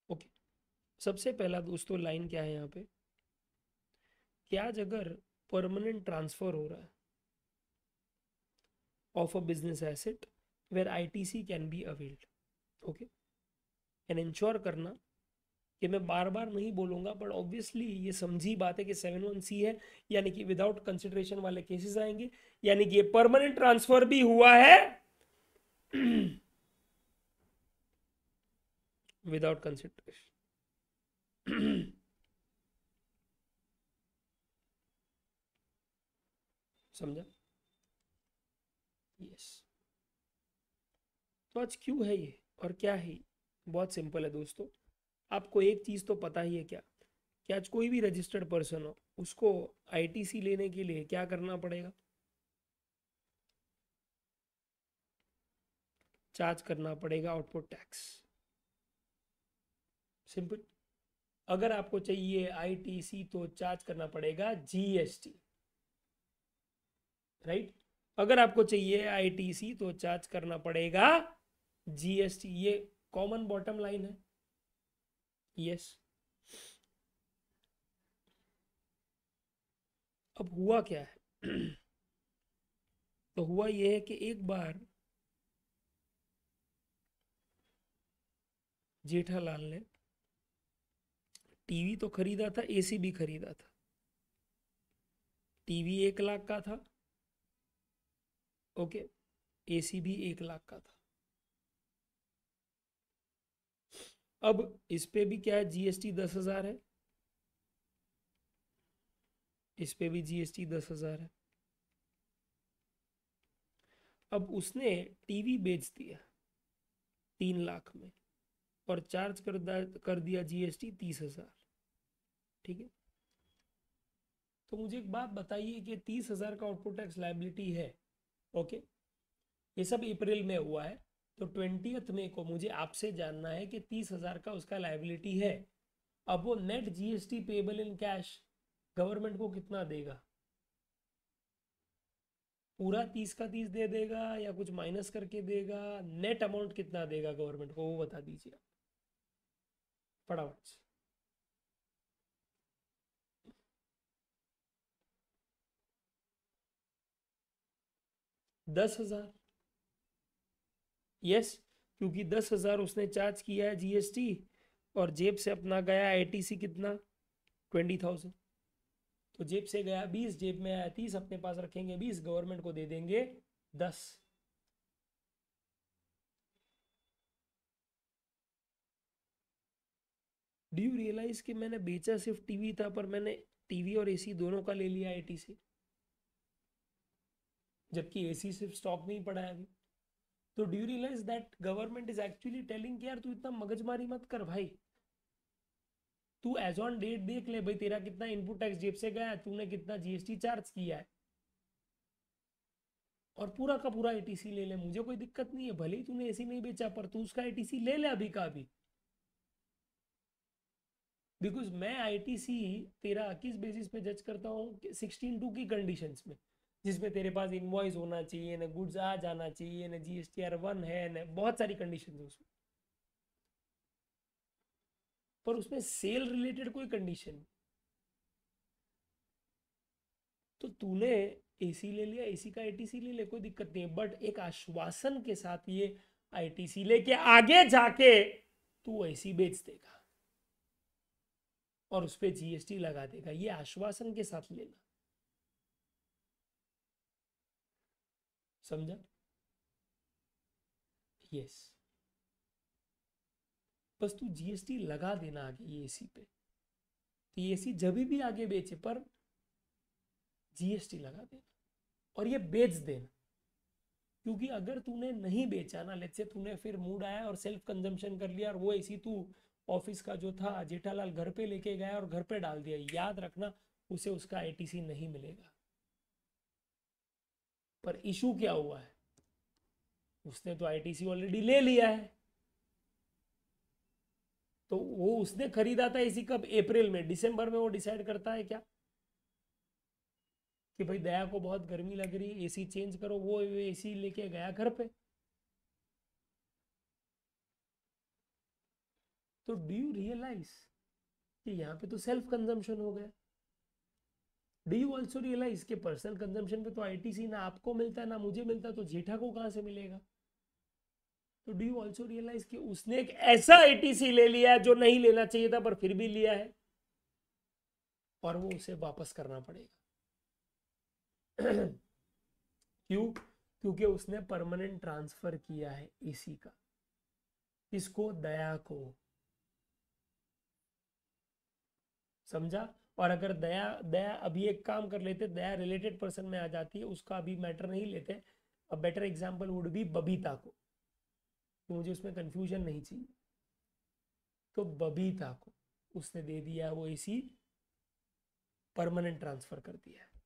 ओके, सबसे पहला दोस्तों लाइन क्या है यहाँ पे कि आज अगर परमानेंट ट्रांसफर हो रहा है of a business asset where ITC can be availed, okay, and ensure करना कि मैं बार बार नहीं बोलूंगा, बट ऑब्वियसली ये समझी बात है कि सेवन वन सी है, यानी कि विदाउट कंसिडरेशन वाले केसेस आएंगे, यानी कि ये परमानेंट ट्रांसफर भी हुआ है विदाउट कंसिडरेशन। समझा? यस। तो आज क्यों है ये और क्या है ये? बहुत सिंपल है दोस्तों, आपको एक चीज तो पता ही है क्या, कि आज कोई भी रजिस्टर्ड पर्सन हो उसको आईटीसी लेने के लिए क्या करना पड़ेगा, चार्ज करना पड़ेगा आउटपुट टैक्स। सिंपल। अगर आपको चाहिए आईटीसी तो चार्ज करना पड़ेगा जीएसटी, राइट। अगर आपको चाहिए आईटीसी तो चार्ज करना पड़ेगा जीएसटी, ये कॉमन बॉटम लाइन है। यस। अब हुआ क्या है तो हुआ यह है कि एक बार जेठालाल ने टीवी तो खरीदा था, एसी भी खरीदा था। टीवी एक लाख का था, ओके, एसी भी एक लाख का था। अब इस पे भी क्या है, जीएसटी दस हजार है, इस पे भी जीएसटी दस हजार है। अब उसने टीवी बेच दिया तीन लाख में और चार्ज कर कर दिया जीएसटी तीस हजार, ठीक है। तो मुझे एक बात बताइए कि तीस हजार का आउटपुट टैक्स लाइबिलिटी है, ओके, ये सब अप्रैल में हुआ है, तो ट्वेंटियथ मई को मुझे आपसे जानना है कि तीस हजार का उसका लाइबिलिटी है। अब वो net GST payable in cash government को कितना देगा, पूरा तीस का तीस दे देगा या कुछ माइनस करके देगा, नेट अमाउंट कितना देगा गवर्नमेंट को वो बता दीजिए आप फटाफट से। दस हजार। यस, क्योंकि दस हजार उसने चार्ज किया है जीएसटी और जेब से अपना गया आईटीसी कितना, ट्वेंटी थाउजेंड। तो जेब से गया बीस, जेब में आया तीस, अपने पास रखेंगे बीस, गवर्नमेंट को दे देंगे दस। डू यू रियलाइज कि मैंने बेचा सिर्फ टीवी था, पर मैंने टीवी और एसी दोनों का ले लिया आईटीसी, जबकि एसी सिर्फ स्टॉक में ही पड़ा है अभी। तो do you realise that government is actually telling कि यार तू इतना मगजमारी मत कर भाई, तू एज ऑन डेट देख ले भाई, तेरा कितना इनपुट टैक्स जेब से गया है, तूने कितना जीएसटी चार्ज किया है, और पूरा का पूरा आईटीसी ले ले, मुझे कोई दिक्कत नहीं है, भले ही तूने एसी नहीं बेचा पर तू उसका आईटीसी ले ले अभी का अभी। बिकॉज मैं आईटीसी तेरा किस बेसिस पे जज करता हूँ, सिक्सटीन टू की कंडीशंस में, जिसमें तेरे पास इनवॉइस होना चाहिए ना, गुड्स आ जाना चाहिए ना, जीएसटी आर वन है ना, बहुत सारी कंडीशन है उसमें, पर उसमें सेल रिलेटेड कोई कंडीशन। तो तूने एसी ले लिया, एसी का आईटीसी ले ले, कोई दिक्कत नहीं है, बट एक आश्वासन के साथ ये आईटीसी लेके आगे जाके तू एसी बेच देगा और उस पर जीएसटी लगा देगा, ये आश्वासन के साथ लेना। समझा? यस। बस तू जीएसटी लगा देना आगे ये एसी पे, तो ये एसी जब भी आगे बेचे पर जीएसटी लगा देना और ये बेच देना। क्योंकि अगर तूने नहीं बेचा ना, लेट्स से तूने फिर मूड आया और सेल्फ कंजम्पशन कर लिया और वो एसी तू ऑफिस का जो था जेठालाल घर पे लेके गया और घर पे डाल दिया, याद रखना उसे उसका आईटीसी नहीं मिलेगा। पर इशू क्या हुआ है, उसने तो आईटीसी ऑलरेडी ले लिया है। तो वो उसने खरीदा था एसी कब, अप्रैल में, दिसंबर में वो डिसाइड करता है क्या कि भाई दया को बहुत गर्मी लग रही है, एसी चेंज करो, वो एसी लेके गया घर पे। तो डू यू रियलाइज कि यहाँ पे तो सेल्फ कंजम्पशन हो गया. डू यू ऑल्सो रियलाइज कि पर्सनल कंजम्पशन पे तो आईटीसी ना आपको मिलता है ना मुझे मिलता, तो जेठा को कहाँ से मिलेगा. तो डू यू ऑल्सो रियलाइज कि उसने एक ऐसा आईटीसी ले लिया है जो नहीं लेना चाहिए था पर फिर भी लिया है, और वो उसे वापस करना पड़ेगा. क्यों? क्योंकि उसने परमानेंट ट्रांसफर किया है एसी का. इसको दया को. समझा. और अगर दया दया अभी एक काम कर लेते, दया रिलेटेड पर्सन में आ जाती है, उसका अभी मैटर नहीं लेते. A better example would be Babita को, तो मुझे उसमें कंफ्यूजन नहीं चाहिए. तो बबीता को उसने दे दिया वो एसी, परमानेंट ट्रांसफर कर दिया है,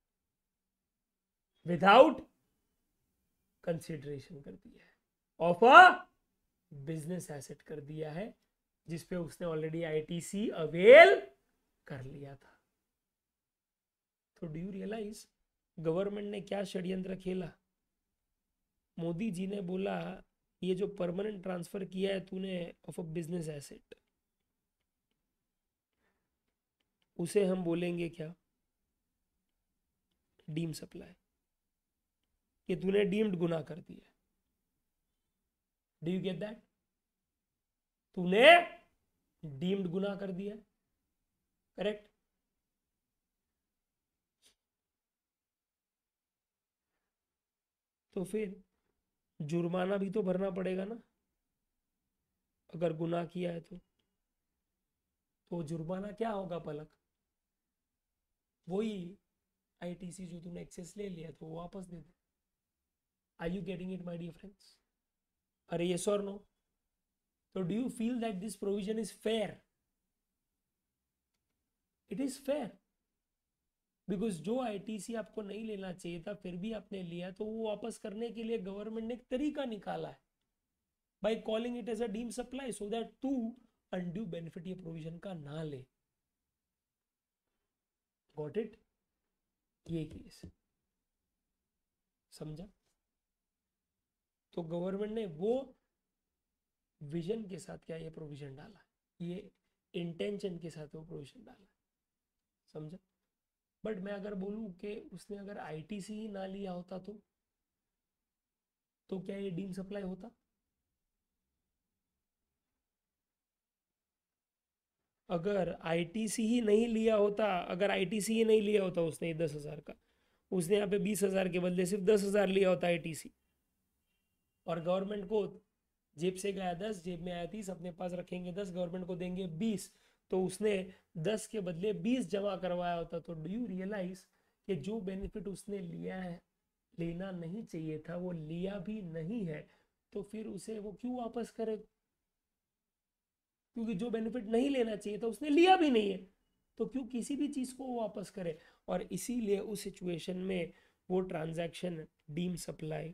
विदाउट कंसिडरेशन कर दिया है, ऑफ अ बिजनेस एसेट कर दिया है, जिसपे उसने ऑलरेडी आईटीसी अवेल कर लिया था. तो डू यू रियलाइज गवर्नमेंट ने क्या षड्यंत्र खेला. मोदी जी ने बोला ये जो परमानेंट ट्रांसफर किया है तूने ऑफ अ बिजनेस एसेट, उसे हम बोलेंगे क्या, डीम सप्लाई. कि तूने डीम्ड गुनाह कर दिया. Do you get that. तूने डीम्ड गुनाह कर दिया. करेक्ट. तो फिर जुर्माना भी तो भरना पड़ेगा ना, अगर गुनाह किया है तो. तो जुर्माना क्या होगा पलक, वही आईटीसी जो तूने एक्सेस ले लिया तो वो वापस दे दे. Are you getting it my dear friends. अरे यस और नो. तो do you feel that this provision is fair. It is fair. Because जो आईटीसी आपको नहीं लेना चाहिए था फिर भी आपने लिया, तो वो वापस करने के लिए गवर्नमेंट ने एक तरीका निकाला है, by calling it as a deem supply, so that तू अनड्यू बेनिफिट ये प्रोविजन का ना ले. Got it. ये केस समझा. तो गवर्नमेंट ने वो विजन के साथ क्या ये प्रोविजन डाला, ये इंटेंशन के साथ वो प्रोविजन डाला. समझा. बट मैं अगर बोलूं कि उसने अगर आईटीसी ही ना लिया होता तो तो क्या ये डीम सप्लाई होता. अगर आईटीसी ही नहीं लिया होता, अगर आईटीसी ही नहीं लिया होता उसने दस हजार का, उसने यहाँ पे बीस हजार के बदले सिर्फ दस हजार लिया होता आईटीसी, और गवर्नमेंट को जेब से गया दस, जेब में आया तीस, अपने पास रखेंगे दस, गवर्नमेंट को देंगे बीस, तो उसने दस के बदले बीस जमा करवाया होता. तो डू यू रियलाइज कि जो बेनिफिट उसने लिया है, लेना नहीं चाहिए था, वो लिया भी नहीं है, तो फिर उसे वो क्यों वापस करे. क्योंकि जो बेनिफिट नहीं लेना चाहिए था उसने लिया भी नहीं है, तो क्यों किसी भी चीज को वो वापस करे. और इसीलिए उस सिचुएशन में वो ट्रांजैक्शन डीम सप्लाई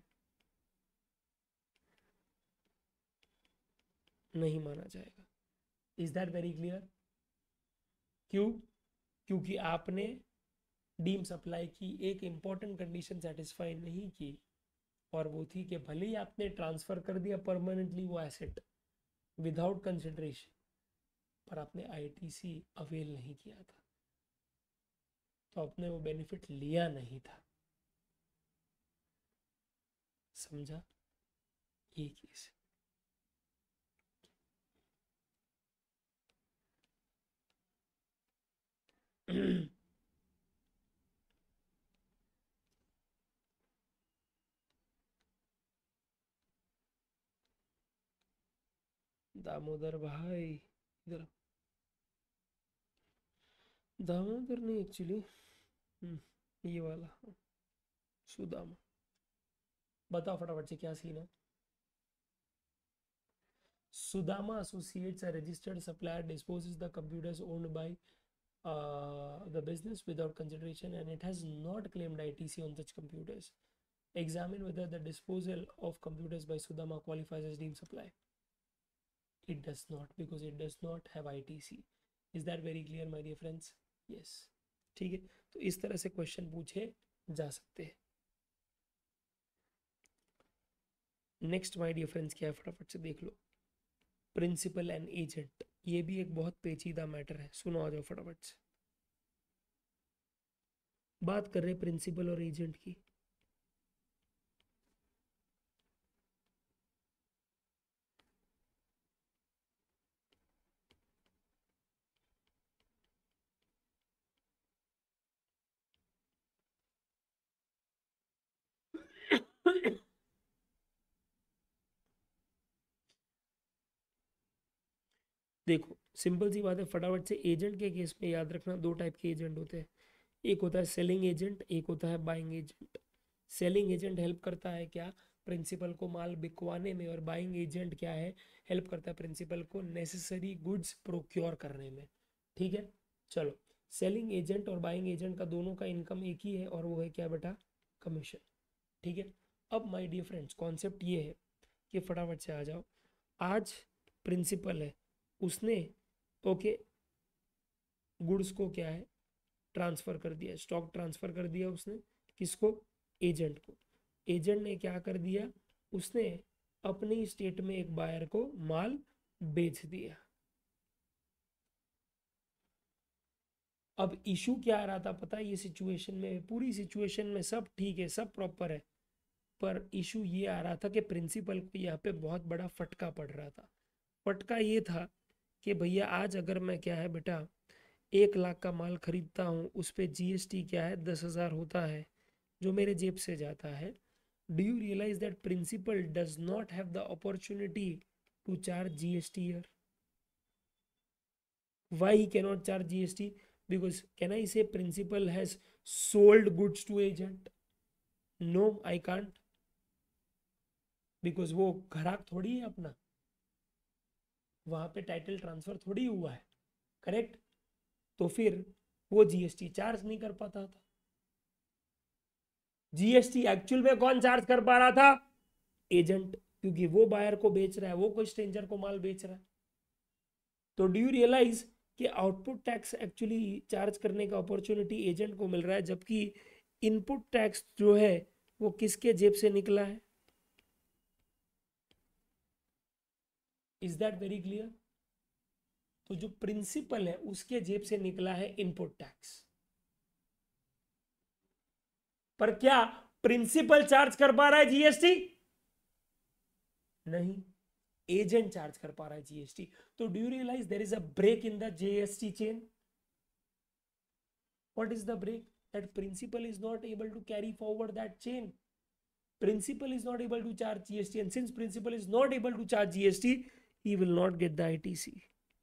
नहीं माना जाएगा. Is that very clear. क्यों. क्योंकि आपने डीम सप्लाई की एक इंपॉर्टेंट कंडीशन सेटिस्फाई नहीं की, और वो थी कि भले ही आपने ट्रांसफर कर दिया परमानेंटली वो एसेट विदाउट कंसिडरेशन, पर आपने आईटीसी अवेल नहीं किया था, तो आपने वो बेनिफिट लिया नहीं था. समझा. ये केस. दामोदर भाई इधर. दामोदर नहीं एक्चुअली, ये वाला सुदामा. बताओ फटाफट से क्या सीन है. Sudama Associates, a registered supplier, disposes the computers owned by uh, the business without consideration, and it has not claimed I T C on such computers. Examine whether the disposal of computers by Sudama qualifies as deemed supply. It does not, because it does not have I T C. Is that very clear, my dear friends? Yes. ठीक है. तो इस तरह से क्वेश्चन पूछे जा सकते हैं. नेक्स्ट माय डियर फ्रेंड्स क्या है, फटाफट से देख लो. Principal and agent. ये भी एक बहुत पेचीदा मैटर है, सुनो आ जाओ फटाफट से। बात कर रहे प्रिंसिपल और एजेंट की। देखो सिंपल सी बात है, फटाफट से। एजेंट के केस में याद रखना दो टाइप के एजेंट होते हैं, एक होता है सेलिंग एजेंट, एक होता है buying agent. Selling agent help करता है क्या, प्रिंसिपल को माल बिकवाने में, और बाइंग एजेंट क्या है, हेल्प करता है प्रिंसिपल को नेसेसरी गुड्स प्रोक्योर करने में। ठीक है, चलो। सेलिंग एजेंट और बाइंग एजेंट का दोनों का इनकम एक ही है, और वो है क्या बेटा, कमीशन। ठीक है। अब माय डियर फ्रेंड्स, कॉन्सेप्ट ये है कि फटाफट से आ जाओ। आज प्रिंसिपल है, उसने ओके गुड्स को क्या है, ट्रांसफर कर दिया, स्टॉक ट्रांसफर कर दिया उसने, किसको, एजेंट को। एजेंट ने क्या कर दिया, उसने अपनी स्टेट में एक बायर को माल बेच दिया। अब इशू क्या आ रहा था पता है, ये सिचुएशन में, पूरी सिचुएशन में सब ठीक है, सब प्रॉपर है, पर इशू ये आ रहा था कि प्रिंसिपल को यहाँ पे बहुत बड़ा फटका पड़ रहा था। फटका ये था कि भैया आज अगर मैं क्या है बेटा एक लाख का माल खरीदता हूँ, उस पर जीएसटी क्या है दस हजार होता है, जो मेरे जेब से जाता है। Do you realise that principal does not have the opportunity to charge GST here? Why he cannot charge G S T? Because can I say principal has sold goods to agent? No, I can't. Because वो ग्राहक थोड़ी है अपना, वहां पे टाइटल ट्रांसफर थोड़ी हुआ है, करेक्ट? तो फिर वो जीएसटी चार्ज नहीं कर पाता था। जीएसटी एक्चुअल में कौन चार्ज कर पा रहा था, एजेंट, क्योंकि वो बायर को बेच रहा है, वो कोई स्ट्रेंजर को माल बेच रहा है। तो डू यू रियलाइज कि आउटपुट टैक्स एक्चुअली चार्ज करने का अपॉर्चुनिटी एजेंट को मिल रहा है, जबकि इनपुट टैक्स जो है वो किसके जेब से निकला है? Is that very clear? तो जो प्रिंसिपल है उसके जेब से निकला है इनपुट टैक्स। पर क्या प्रिंसिपल चार्ज कर पा रहा है जीएसटी? नहीं, एजेंट चार्ज कर पा रहा है जीएसटी। तो do you realize there is a break in the GST chain? What is the break? That principal is not able to carry forward that chain. Principal is not able to charge G S T, and since principal is not able to charge G S T, he will not get the I T C.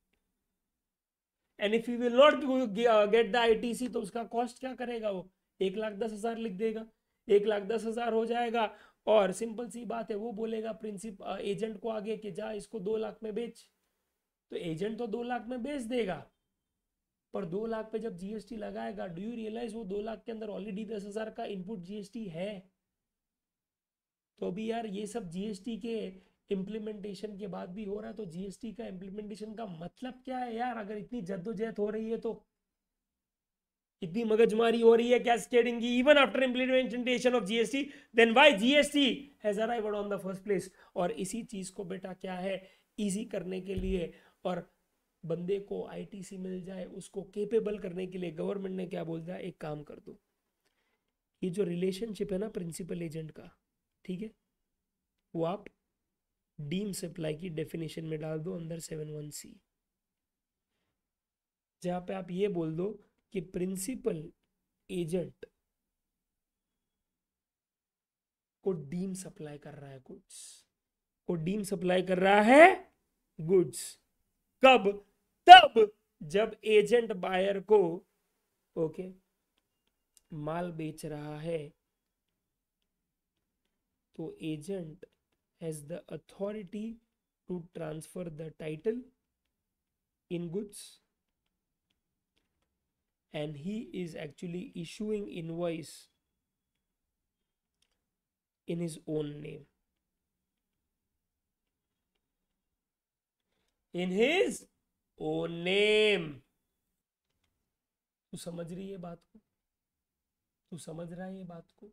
And if he will not get the I T C, तो उसका कॉस्ट क्या करेगा वो, एक लाख दस हजार लिख देगा, एक लाख दस हजार हो जाएगा, और सिंपल सी बात है, वो बोलेगा प्रिंसिप एजेंट को आगे कि जा इसको दो लाख में बेच। तो एजेंट तो दो लाख में बेच देगा, पर दो लाख पे जब जीएसटी लगाएगा, डू यू रियलाइज वो दो लाख के अंदर ऑलरेडी दस हजार का इनपुट जीएसटी है। तो अभी यार ये सब जीएसटी के इम्प्लीमेंटेशन के बाद भी हो रहा है, तो जीएसटी का इम्प्लीमेंटेशन का मतलब क्या है यार, अगर इतनी जद्दोजहद हो रही है, तो इतनी मगजमारी हो रही है कैस्केडिंग की, even after implementation of GST, then why GST has arrived on the first place? और इसी चीज को बेटा क्या है, इजी करने के लिए, और बंदे को आईटीसी मिल जाए, उसको केपेबल करने के लिए गवर्नमेंट ने क्या बोल दिया, एक काम कर दो, ये जो रिलेशनशिप है ना प्रिंसिपल एजेंट का, ठीक है, वो आप डीम सप्लाई की डेफिनेशन में डाल दो अंदर सेवन वन सी, जहां पे आप ये बोल दो कि प्रिंसिपल एजेंट को डीम सप्लाई कर रहा है गुड्स, को डीम सप्लाई कर रहा है गुड्स। कब? तब जब एजेंट बायर को ओके माल बेच रहा है, तो agent has the authority to transfer the title in goods, and he is actually issuing invoice in his own name, in his own name. तू समझ रही है बात को? तू समझ रहा है ये बात को?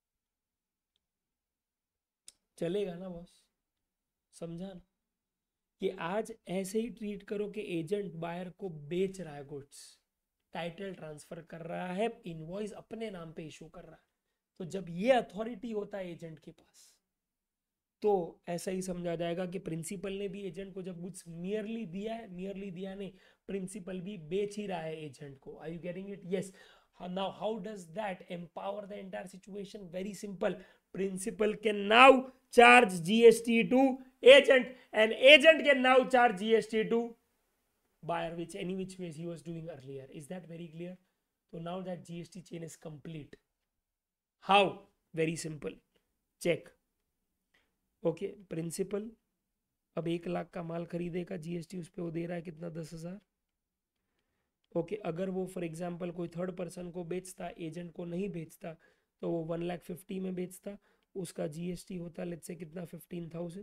चलेगा ना बॉस? समझा ना? कि आज ऐसे ही ट्रीट करो कि एजेंट बायर को बेच रहा है गुड्स, टाइटल ट्रांसफर कर रहा है, इनवॉइस अपने नाम पे इशू कर रहा है। तो जब ये अथॉरिटी होता है एजेंट के पास, तो ऐसा ही समझा जाएगा कि प्रिंसिपल ने भी एजेंट को जब गुड्स मियरली दिया है, मियरली दिया नहीं, प्रिंसिपल भी बेच ही रहा है एजेंट को। Are you getting it? Yes. Now how does that empower the entire situation? Very simple. Principal can now charge G S T to agent, and agent can now charge G S T to buyer, which any which ways he was doing earlier. Is that very clear? So now that G S T chain is complete. How? Very simple. Check. Okay, principal अब एक लाख का माल खरीदेगा, जीएसटी उस पर वो दे रहा है कितना, दस हजार। ओके, अगर वो फॉर एग्जांपल कोई थर्ड पर्सन को बेचता, एजेंट को नहीं बेचता, तो वो वन लाख फिफ्टी में बेचता, उसका जीएसटी होता लेट्स से कितना, फिफ्टीन थाउजेंड।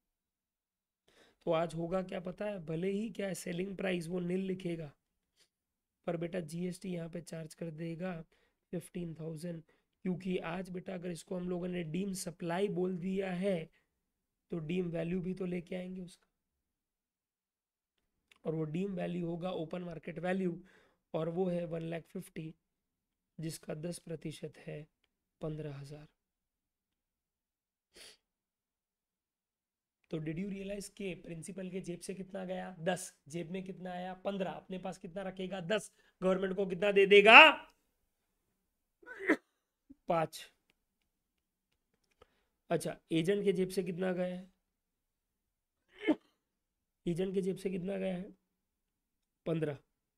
तो आज होगा क्या पता है, भले ही क्या है सेलिंग प्राइस वो नील लिखेगा, पर बेटा जीएसटी यहाँ पे चार्ज कर देगा फिफ्टीन थाउजेंड, क्योंकि आज बेटा अगर इसको हम लोगों ने डीम सप्लाई बोल दिया है तो डीम वैल्यू भी तो लेके आएंगे उसका, और वो डीम वैल्यू होगा ओपन मार्केट वैल्यू, और वो है वन लैख फिफ्टी, जिसका दस प्रतिशत है पंद्रह हजार। तो डिड यू रियलाइज के प्रिंसिपल के जेब से कितना गया, दस, जेब में कितना आया, पंद्रह, अपने पास कितना रखेगा, दस, गवर्नमेंट को कितना दे देगा, पांच। अच्छा, एजेंट के जेब से कितना गया है, एजेंट के जेब से कितना गया है, पंद्रह।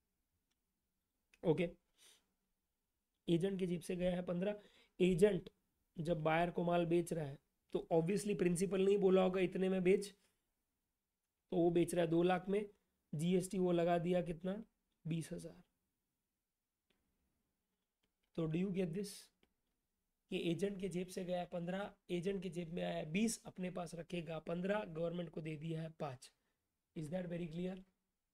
ओके, एजेंट के जेब से गया है पंद्रह। एजेंट जब बायर को माल बेच रहा है तो ऑब्वियसली प्रिंसिपल नहीं बोला होगा इतने में बेच, तो वो बेच रहा है दो लाख में, जीएसटी वो लगा दिया कितना, बीस हजार। तो डू यू गेट दिस कि एजेंट के जेब से गया पंद्रह, एजेंट के जेब में आया बीस, अपने पास रखेगा पंद्रह, गवर्नमेंट को दे दिया है पांच। Is that very clear?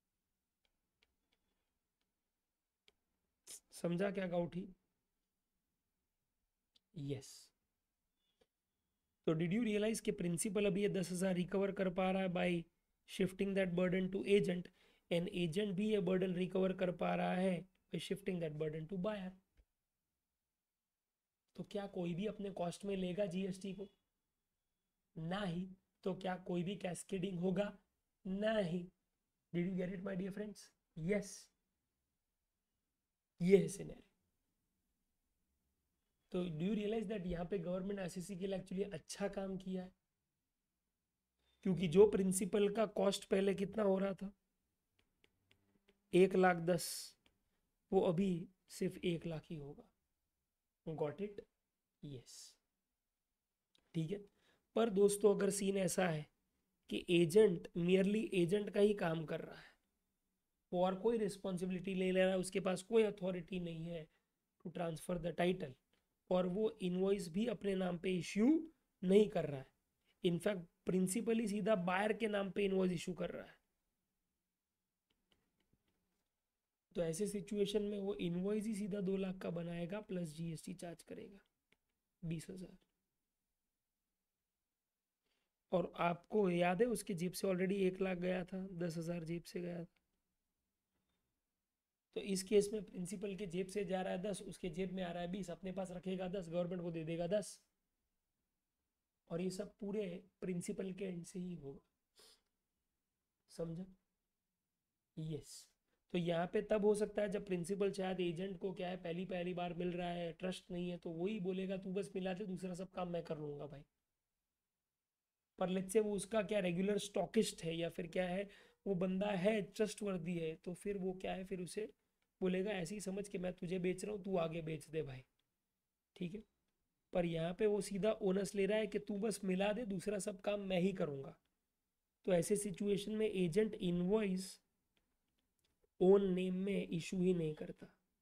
समझा क्या गाउठी? यस। तो डिड यू रियलाइज कि प्रिंसिपल अभी ये दस हजार रिकवर कर पा रहा है by shifting that burden to agent, and agent भी ये बर्डन रिकवर कर पा रहा है by shifting that burden to buyer. तो क्या कोई भी अपने कॉस्ट में लेगा जीएसटी को? नहीं। तो क्या कोई भी कैस्केडिंग होगा? नहीं। Did you get it my dear friends? Yes, ये है सिनेरियो। तो डू यू रियलाइज दैट यहाँ पे गवर्नमेंट एसएससी के लिए एक्चुअली अच्छा काम किया है, क्योंकि जो प्रिंसिपल का कॉस्ट पहले कितना हो रहा था, एक लाख दस, वो अभी सिर्फ एक लाख ही होगा। Got it? यस। ठीक है। पर दोस्तों अगर सीन ऐसा है कि एजेंट मियरली एजेंट का ही काम कर रहा है, वो और कोई रिस्पॉन्सिबिलिटी ले ले रहा है, उसके पास कोई अथॉरिटी नहीं है टू ट्रांसफर द टाइटल, और वो इनवॉइस भी अपने नाम पे इश्यू नहीं कर रहा है, इनफैक्ट प्रिंसिपल ही सीधा बायर के नाम पे इनवॉइस इशू कर रहा है, तो ऐसे सिचुएशन में वो इनवॉइस ही सीधा दो लाख का बनाएगा प्लस जीएसटी चार्ज करेगा बीस हजार। और आपको याद है उसके जेब से ऑलरेडी एक लाख गया था, दस हजार जेब से गया था। तो इस केस में प्रिंसिपल के जेब से जा रहा है दस, उसके जेब में आ रहा है बीस, अपने पास रखेगा दस, गवर्नमेंट को दे देगा दस, और ये सब पूरे प्रिंसिपल के एंड से ही होगा। समझा? यस। तो यहाँ पे तब हो सकता है जब प्रिंसिपल शायद एजेंट को क्या है पहली पहली बार मिल रहा है, ट्रस्ट नहीं है, तो वही बोलेगा तू बस मिला दे, दूसरा सब काम मैं कर लूंगा भाई। पर लेट्स से वो उसका क्या रेगुलर स्टॉकिस्ट है, या फिर क्या है वो बंदा है ट्रस्ट वर्दी है, तो फिर वो क्या है फिर उसे बोलेगा ऐसे ही समझ के मैं तुझे बेच रहा हूँ, तू आगे बेच दे भाई। ठीक है। पर यहाँ पे वो सीधा ओनस ले रहा है कि तू बस मिला दे, दूसरा सब काम मैं ही करूँगा। तो ऐसे सिचुएशन में एजेंट इनवॉइस ओन नेम में इशू ही नहीं करता,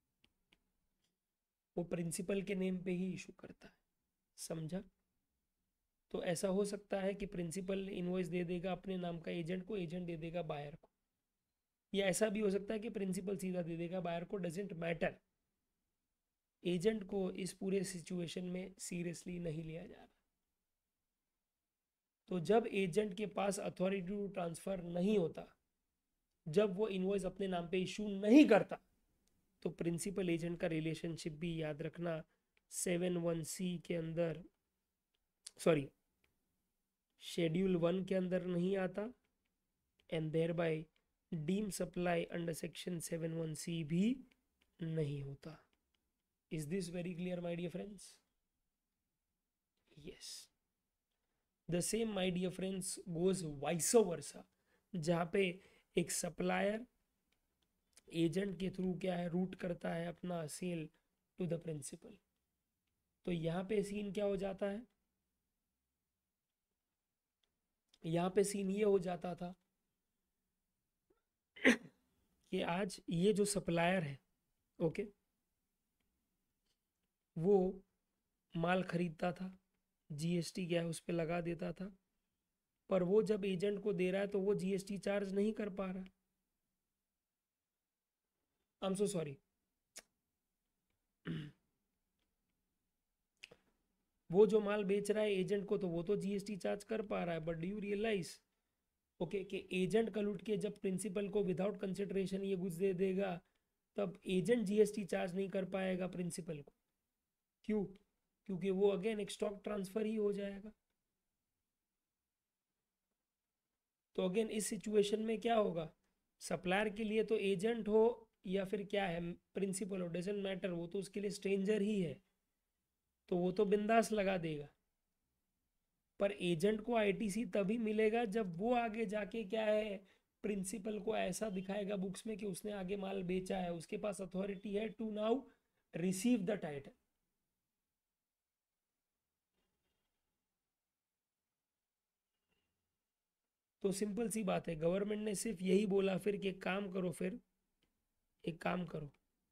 वो प्रिंसिपल के नेम पे ही इशू करता है। समझा? तो ऐसा हो सकता है कि प्रिंसिपल इनवॉइस दे देगा अपने नाम का एजेंट को, एजेंट दे देगा बायर को, या ऐसा भी हो सकता है कि प्रिंसिपल सीधा दे देगा बायर को, डजेंट मैटर। एजेंट को इस पूरे सिचुएशन में सीरियसली नहीं लिया जा रहा। तो जब एजेंट के पास अथॉरिटी टू ट्रांसफर नहीं होता, जब वो इनवॉइस अपने नाम पे इशू नहीं करता, तो प्रिंसिपल एजेंट का रिलेशनशिप भी याद रखना सेवन वन सी के अंदर, सॉरी शेड्यूल वन के अंदर नहीं आता, and thereby deem supply under section seven one C भी नहीं होता. Is this very clear my dear friends? Yes. The same my dear friends goes vice versa, जहाँ पे एक सप्लायर एजेंट के थ्रू क्या है, रूट करता है अपना सेल टू द प्रिंसिपल. तो यहाँ पे सीन क्या हो जाता है, यहाँ पे सीन ये हो जाता था कि आज ये जो सप्लायर है, ओके, वो माल खरीदता था, जीएसटी क्या है उस पर लगा देता था, पर वो जब एजेंट को दे रहा है तो वो जीएसटी चार्ज नहीं कर पा रहा. आई एम सो सॉरी, वो जो माल बेच रहा है एजेंट को तो वो तो जीएसटी चार्ज कर पा रहा है, but do you realize okay कि एजेंट का लूट के जब प्रिंसिपल को विदाउट कंसिडरेशन ये गुड्स दे देगा, तब एजेंट जीएसटी चार्ज नहीं कर पाएगा प्रिंसिपल को. क्यों? क्योंकि वो अगेन एक स्टॉक ट्रांसफर ही हो जाएगा. तो अगेन इस सिचुएशन में क्या होगा, सप्लायर के लिए तो एजेंट हो या फिर क्या है प्रिंसिपल हो, डजंट मैटर, वो तो उसके लिए स्ट्रेंजर ही है, तो वो तो बिंदास लगा देगा. पर एजेंट को आईटीसी तभी मिलेगा जब वो आगे जाके क्या है, प्रिंसिपल को ऐसा दिखाएगा बुक्स में कि उसने आगे माल बेचा है, उसके पास अथॉरिटी है to now receive the title. तो सिंपल सी बात है, गवर्नमेंट ने सिर्फ यही बोला फिर कि एक काम करो, फिर एक काम करो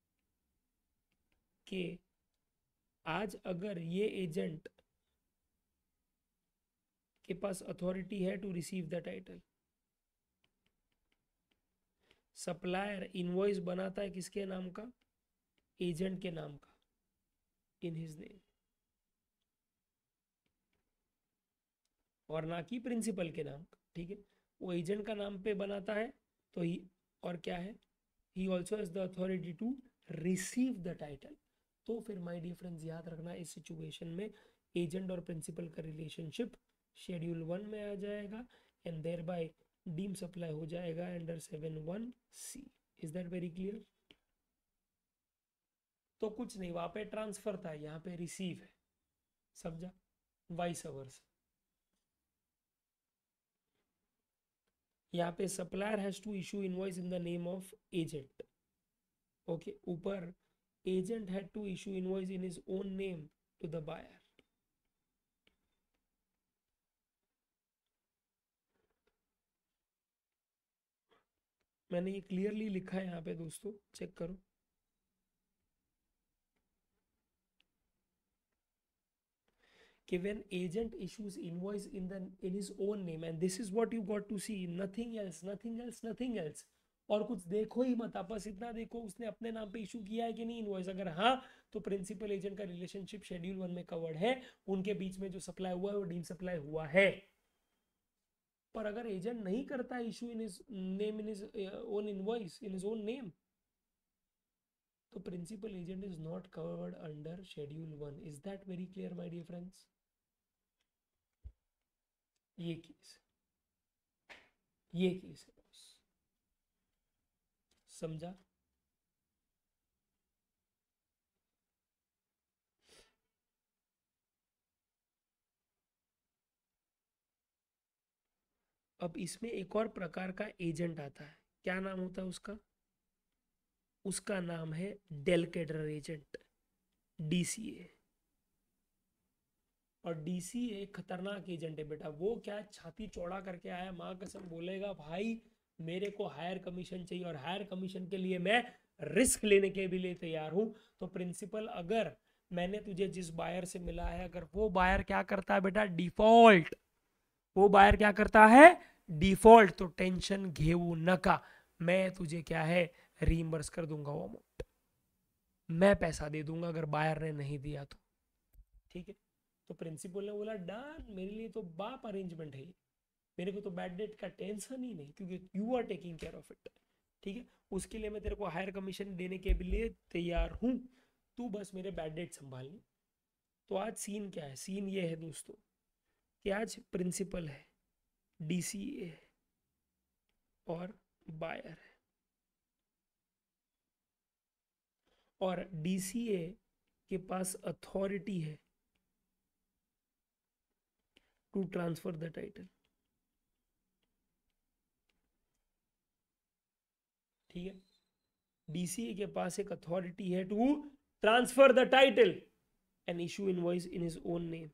कि आज अगर ये एजेंट के पास अथॉरिटी है to receive the title, supplier invoice बनाता है किसके नाम का, एजेंट के नाम का, इन हिज नेम, और ना कि प्रिंसिपल के नाम का. ठीक है, वो एजेंट का नाम पे बनाता है तो ही, और क्या है, he also has the authority to receive the title. तो फिर माय डियर फ्रेंड्स याद रखना, इस सिचुएशन में एजेंट और प्रिंसिपल का रिलेशनशिप शेड्यूल वन में आ जाएगा, and thereby deem supply हो जाएगा under seven one C. Is that very clear? तो कुछ नहीं, वहां पे ट्रांसफर था, यहाँ पे रिसीव है, समझा? Vice versa. यहाँ पे supplier has to issue invoice in the name of agent. Okay, ऊपर agent had to issue invoice in his own name to the buyer. मैंने ये क्लियरली लिखा है यहाँ पे दोस्तों, चेक करो. कि when agent issues invoice in the in his own name, and this is what you got to see, nothing else, nothing else, nothing else. और कुछ देखो ही मत, आप बस इतना देखो उसने अपने नाम पे इशू किया है कि नहीं इनवॉइस. अगर हाँ, तो प्रिंसिपल एजेंट का रिलेशनशिप शेड्यूल वन में कवर्ड है, उनके बीच में जो सप्लाई हुआ है वो डीम सप्लाई हुआ है. पर अगर एजेंट नहीं करता issue in his name, in his own invoice, in his own name, तो principal agent is not covered under schedule one. Is that very clear my dear friends? ये केस, ये केस है बॉस, समझा? अब इसमें एक और प्रकार का एजेंट आता है, क्या नाम होता है उसका? उसका नाम है डेलकेडर एजेंट, डीसीए. और डीसीए एक खतरनाक एजेंट है बेटा. वो क्या छाती चौड़ा करके आया, माँ कसम बोलेगा भाई मेरे को हायर कमीशन चाहिए, और हायर कमीशन के लिए मैं रिस्क लेने के भी लिए तैयार हूं. तो प्रिंसिपल, अगर मैंने तुझे जिस बायर से मिला है, अगर वो बायर क्या करता है बेटा, डिफॉल्ट, वो बायर क्या करता है, डिफॉल्ट, तो टेंशन घेऊ नका, मैं तुझे क्या है रीइंबर्स कर दूंगा वो अमाउंट, मैं पैसा दे दूंगा अगर बायर ने नहीं दिया तो. ठीक है, तो प्रिंसिपल ने बोला डन, मेरे लिए तो बाप अरेंजमेंट है ये, मेरे को तो बैड डेट का टेंशन ही नहीं, क्योंकि you are taking care of it. ठीक है, उसके लिए मैं तेरे को हायर कमीशन देने के लिए तैयार हूँ, तू बस मेरे बैड डेट संभाल ले। तो आज सीन क्या है? सीन ये है दोस्तों कि आज प्रिंसिपल है, डीसीए है और बायर है। और डीसीए के पास अथॉरिटी है टू ट्रांसफर द टाइटल। ठीक है, डीसीए के पास एक अथॉरिटी है to transfer the title and issue invoice in his own name.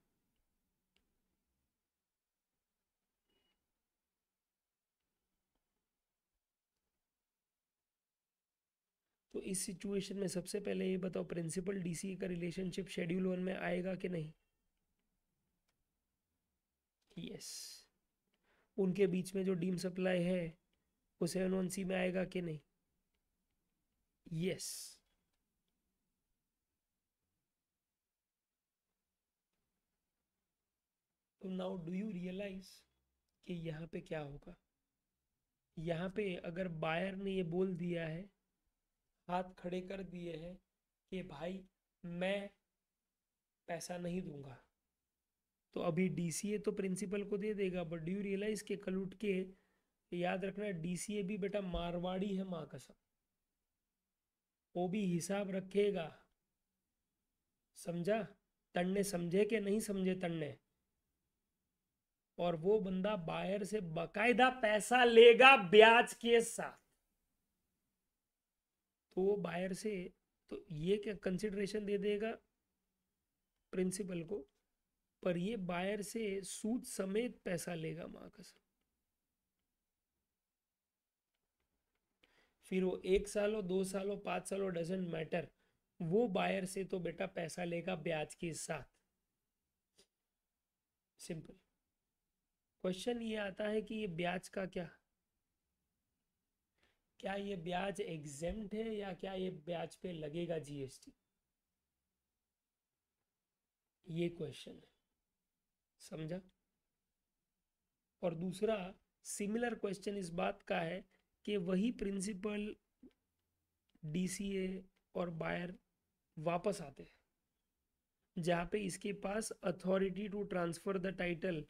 तो इस सिचुएशन में सबसे पहले ये बताओ, प्रिंसिपल डीसीए का रिलेशनशिप शेड्यूल वन में आएगा कि नहीं? यस। उनके बीच में जो डीम सप्लाई है वो सेवन वन सी में आएगा कि नहीं? यस। तो नाउ डू यू रियलाइज कि यहाँ पे क्या होगा? यहाँ पे अगर बायर ने ये बोल दिया है, हाथ खड़े कर दिए हैं कि भाई मैं पैसा नहीं दूंगा, तो अभी डीसीए तो प्रिंसिपल को दे देगा, बट डू यू रियलाइज के कल उठ के याद रखना डीसीए भी बेटा मारवाड़ी है माँ कसम, वो भी हिसाब रखेगा। समझा? तन्ने समझे कि नहीं समझे तन्ने? और वो बंदा बायर से बकायदा पैसा लेगा ब्याज के साथ। तो वो बायर से तो ये क्या कंसिडरेशन दे देगा प्रिंसिपल को, पर ये बायर से सूद समेत पैसा लेगा माँ कसम। फिर वो एक साल हो, दो साल हो, पांच साल हो, डजेंट मैटर, वो बायर से तो बेटा पैसा लेगा ब्याज के साथ। सिंपल। क्वेश्चन ये आता है कि ये ब्याज का क्या, क्या ये ब्याज एग्जेम्प्ट है या क्या ये ब्याज पे लगेगा जीएसटी? ये क्वेश्चन है। समझा? और दूसरा सिमिलर क्वेश्चन इस बात का है कि वही प्रिंसिपल डीसीए और बायर वापस आते हैं जहां पे इसके पास authority to transfer the title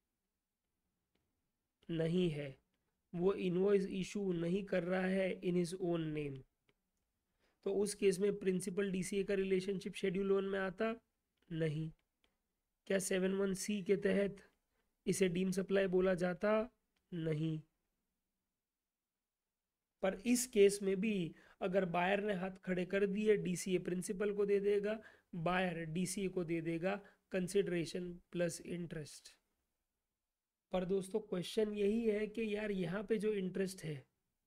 नहीं है, वो इनवॉइस इशू नहीं कर रहा है इन हिज ओन नेम। तो उस केस में प्रिंसिपल डीसीए का रिलेशनशिप शेड्यूल वन में आता नहीं। क्या सेवन वन सी के तहत इसे डीम सप्लाई बोला जाता? नहीं। पर इस केस में भी अगर बायर ने हाथ खड़े कर दिए, डीसीए प्रिंसिपल को दे देगा, बायर डीसीए को दे देगा कंसिडरेशन प्लस इंटरेस्ट। पर दोस्तों क्वेश्चन यही है कि यार यहाँ पे जो इंटरेस्ट है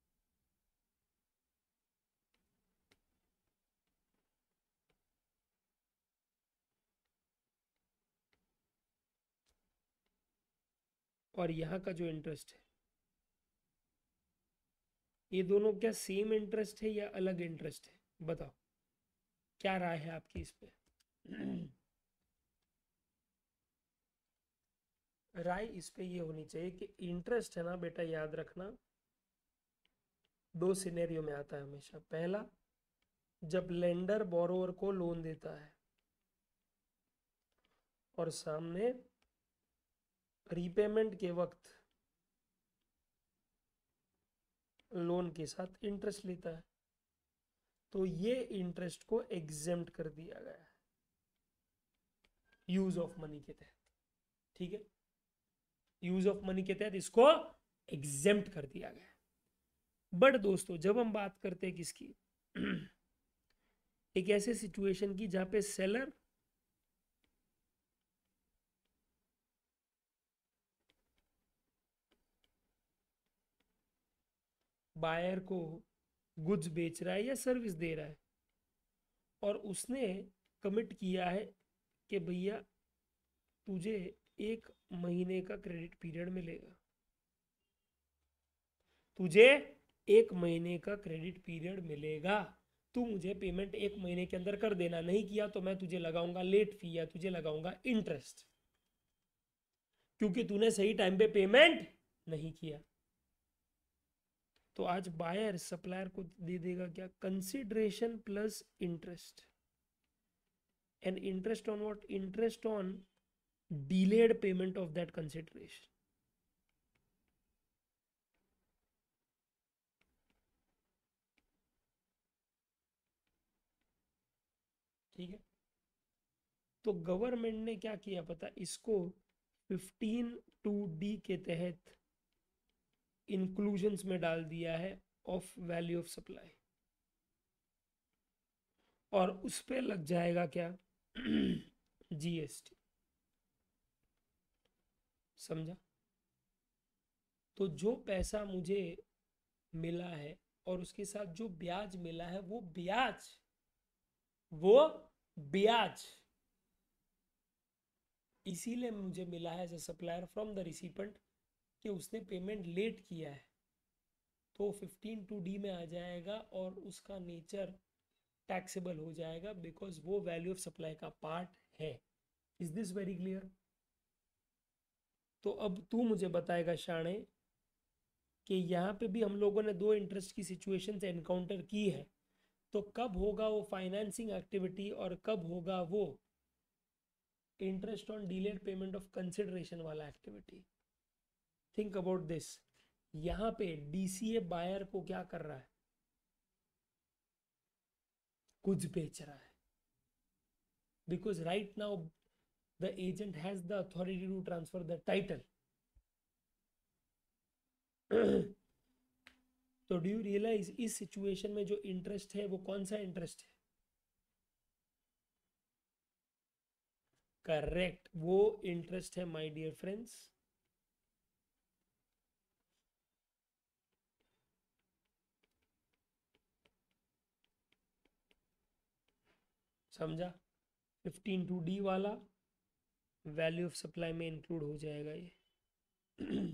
और यहाँ का जो इंटरेस्ट है, ये दोनों क्या सेम इंटरेस्ट है या अलग इंटरेस्ट है? बताओ, क्या राय है आपकी इस पे? राय इस पे ये होनी चाहिए कि इंटरेस्ट है ना बेटा, याद रखना दो सिनेरियो में आता है हमेशा। पहला, जब लेंडर बोरोवर को लोन देता है और सामने रीपेमेंट के वक्त लोन के साथ इंटरेस्ट लेता है, तो ये इंटरेस्ट को एग्जेम्प्ट कर दिया गया है यूज ऑफ मनी के तहत। ठीक है, यूज ऑफ मनी के तहत इसको एग्जेम्प्ट कर दिया गया है। बट दोस्तों जब हम बात करते हैं किसकी, एक ऐसे सिचुएशन की जहां पे सेलर बायर को गुड्स बेच रहा है या सर्विस दे रहा है, और उसने कमिट किया है कि भैया तुझे एक महीने का क्रेडिट पीरियड मिलेगा, तुझे एक महीने का क्रेडिट पीरियड मिलेगा, तू मुझे पेमेंट एक महीने के अंदर कर देना, नहीं किया तो मैं तुझे लगाऊंगा लेट फी या तुझे लगाऊंगा इंटरेस्ट, क्योंकि तूने सही टाइम पे पेमेंट नहीं किया। तो आज बायर सप्लायर को दे देगा क्या, consideration plus interest, and interest on what, interest on delayed payment of that consideration. ठीक है, तो गवर्नमेंट ने क्या किया पता, इसको फिफ्टीन टू डी के तहत इंक्लूजन्स में डाल दिया है ऑफ वैल्यू ऑफ सप्लाई, और उस पे लग जाएगा क्या जीएसटी। समझा? तो जो पैसा मुझे मिला है और उसके साथ जो ब्याज मिला है, वो ब्याज वो ब्याज इसीलिए मुझे मिला है as a supplier from the recipient कि उसने पेमेंट लेट किया है, तो फिफ्टीन टू डी में आ जाएगा और उसका नेचर टैक्सेबल हो जाएगा, बिकॉज वो वैल्यू ऑफ सप्लाई का पार्ट है। Is this very clear? तो अब तू मुझे बताएगा शाणे कि यहाँ पे भी हम लोगों ने दो इंटरेस्ट की सिचुएशन से एनकाउंटर की है, तो कब होगा वो फाइनेंसिंग एक्टिविटी और कब होगा वो interest on delayed payment of consideration वाला एक्टिविटी? Think about this. यहाँ पे डीसीए बायर को क्या कर रहा है, कुछ बेच रहा है, because right now the agent has the authority to transfer the title. तो डू यू रियलाइज इस सिचुएशन में जो इंटरेस्ट है वो कौन सा इंटरेस्ट है? करेक्ट, वो इंटरेस्ट है माय डियर फ्रेंड्स समझा, फिफ्टीन टू डी वाला वैल्यू ऑफ सप्लाई में इंक्लूड हो जाएगा ये।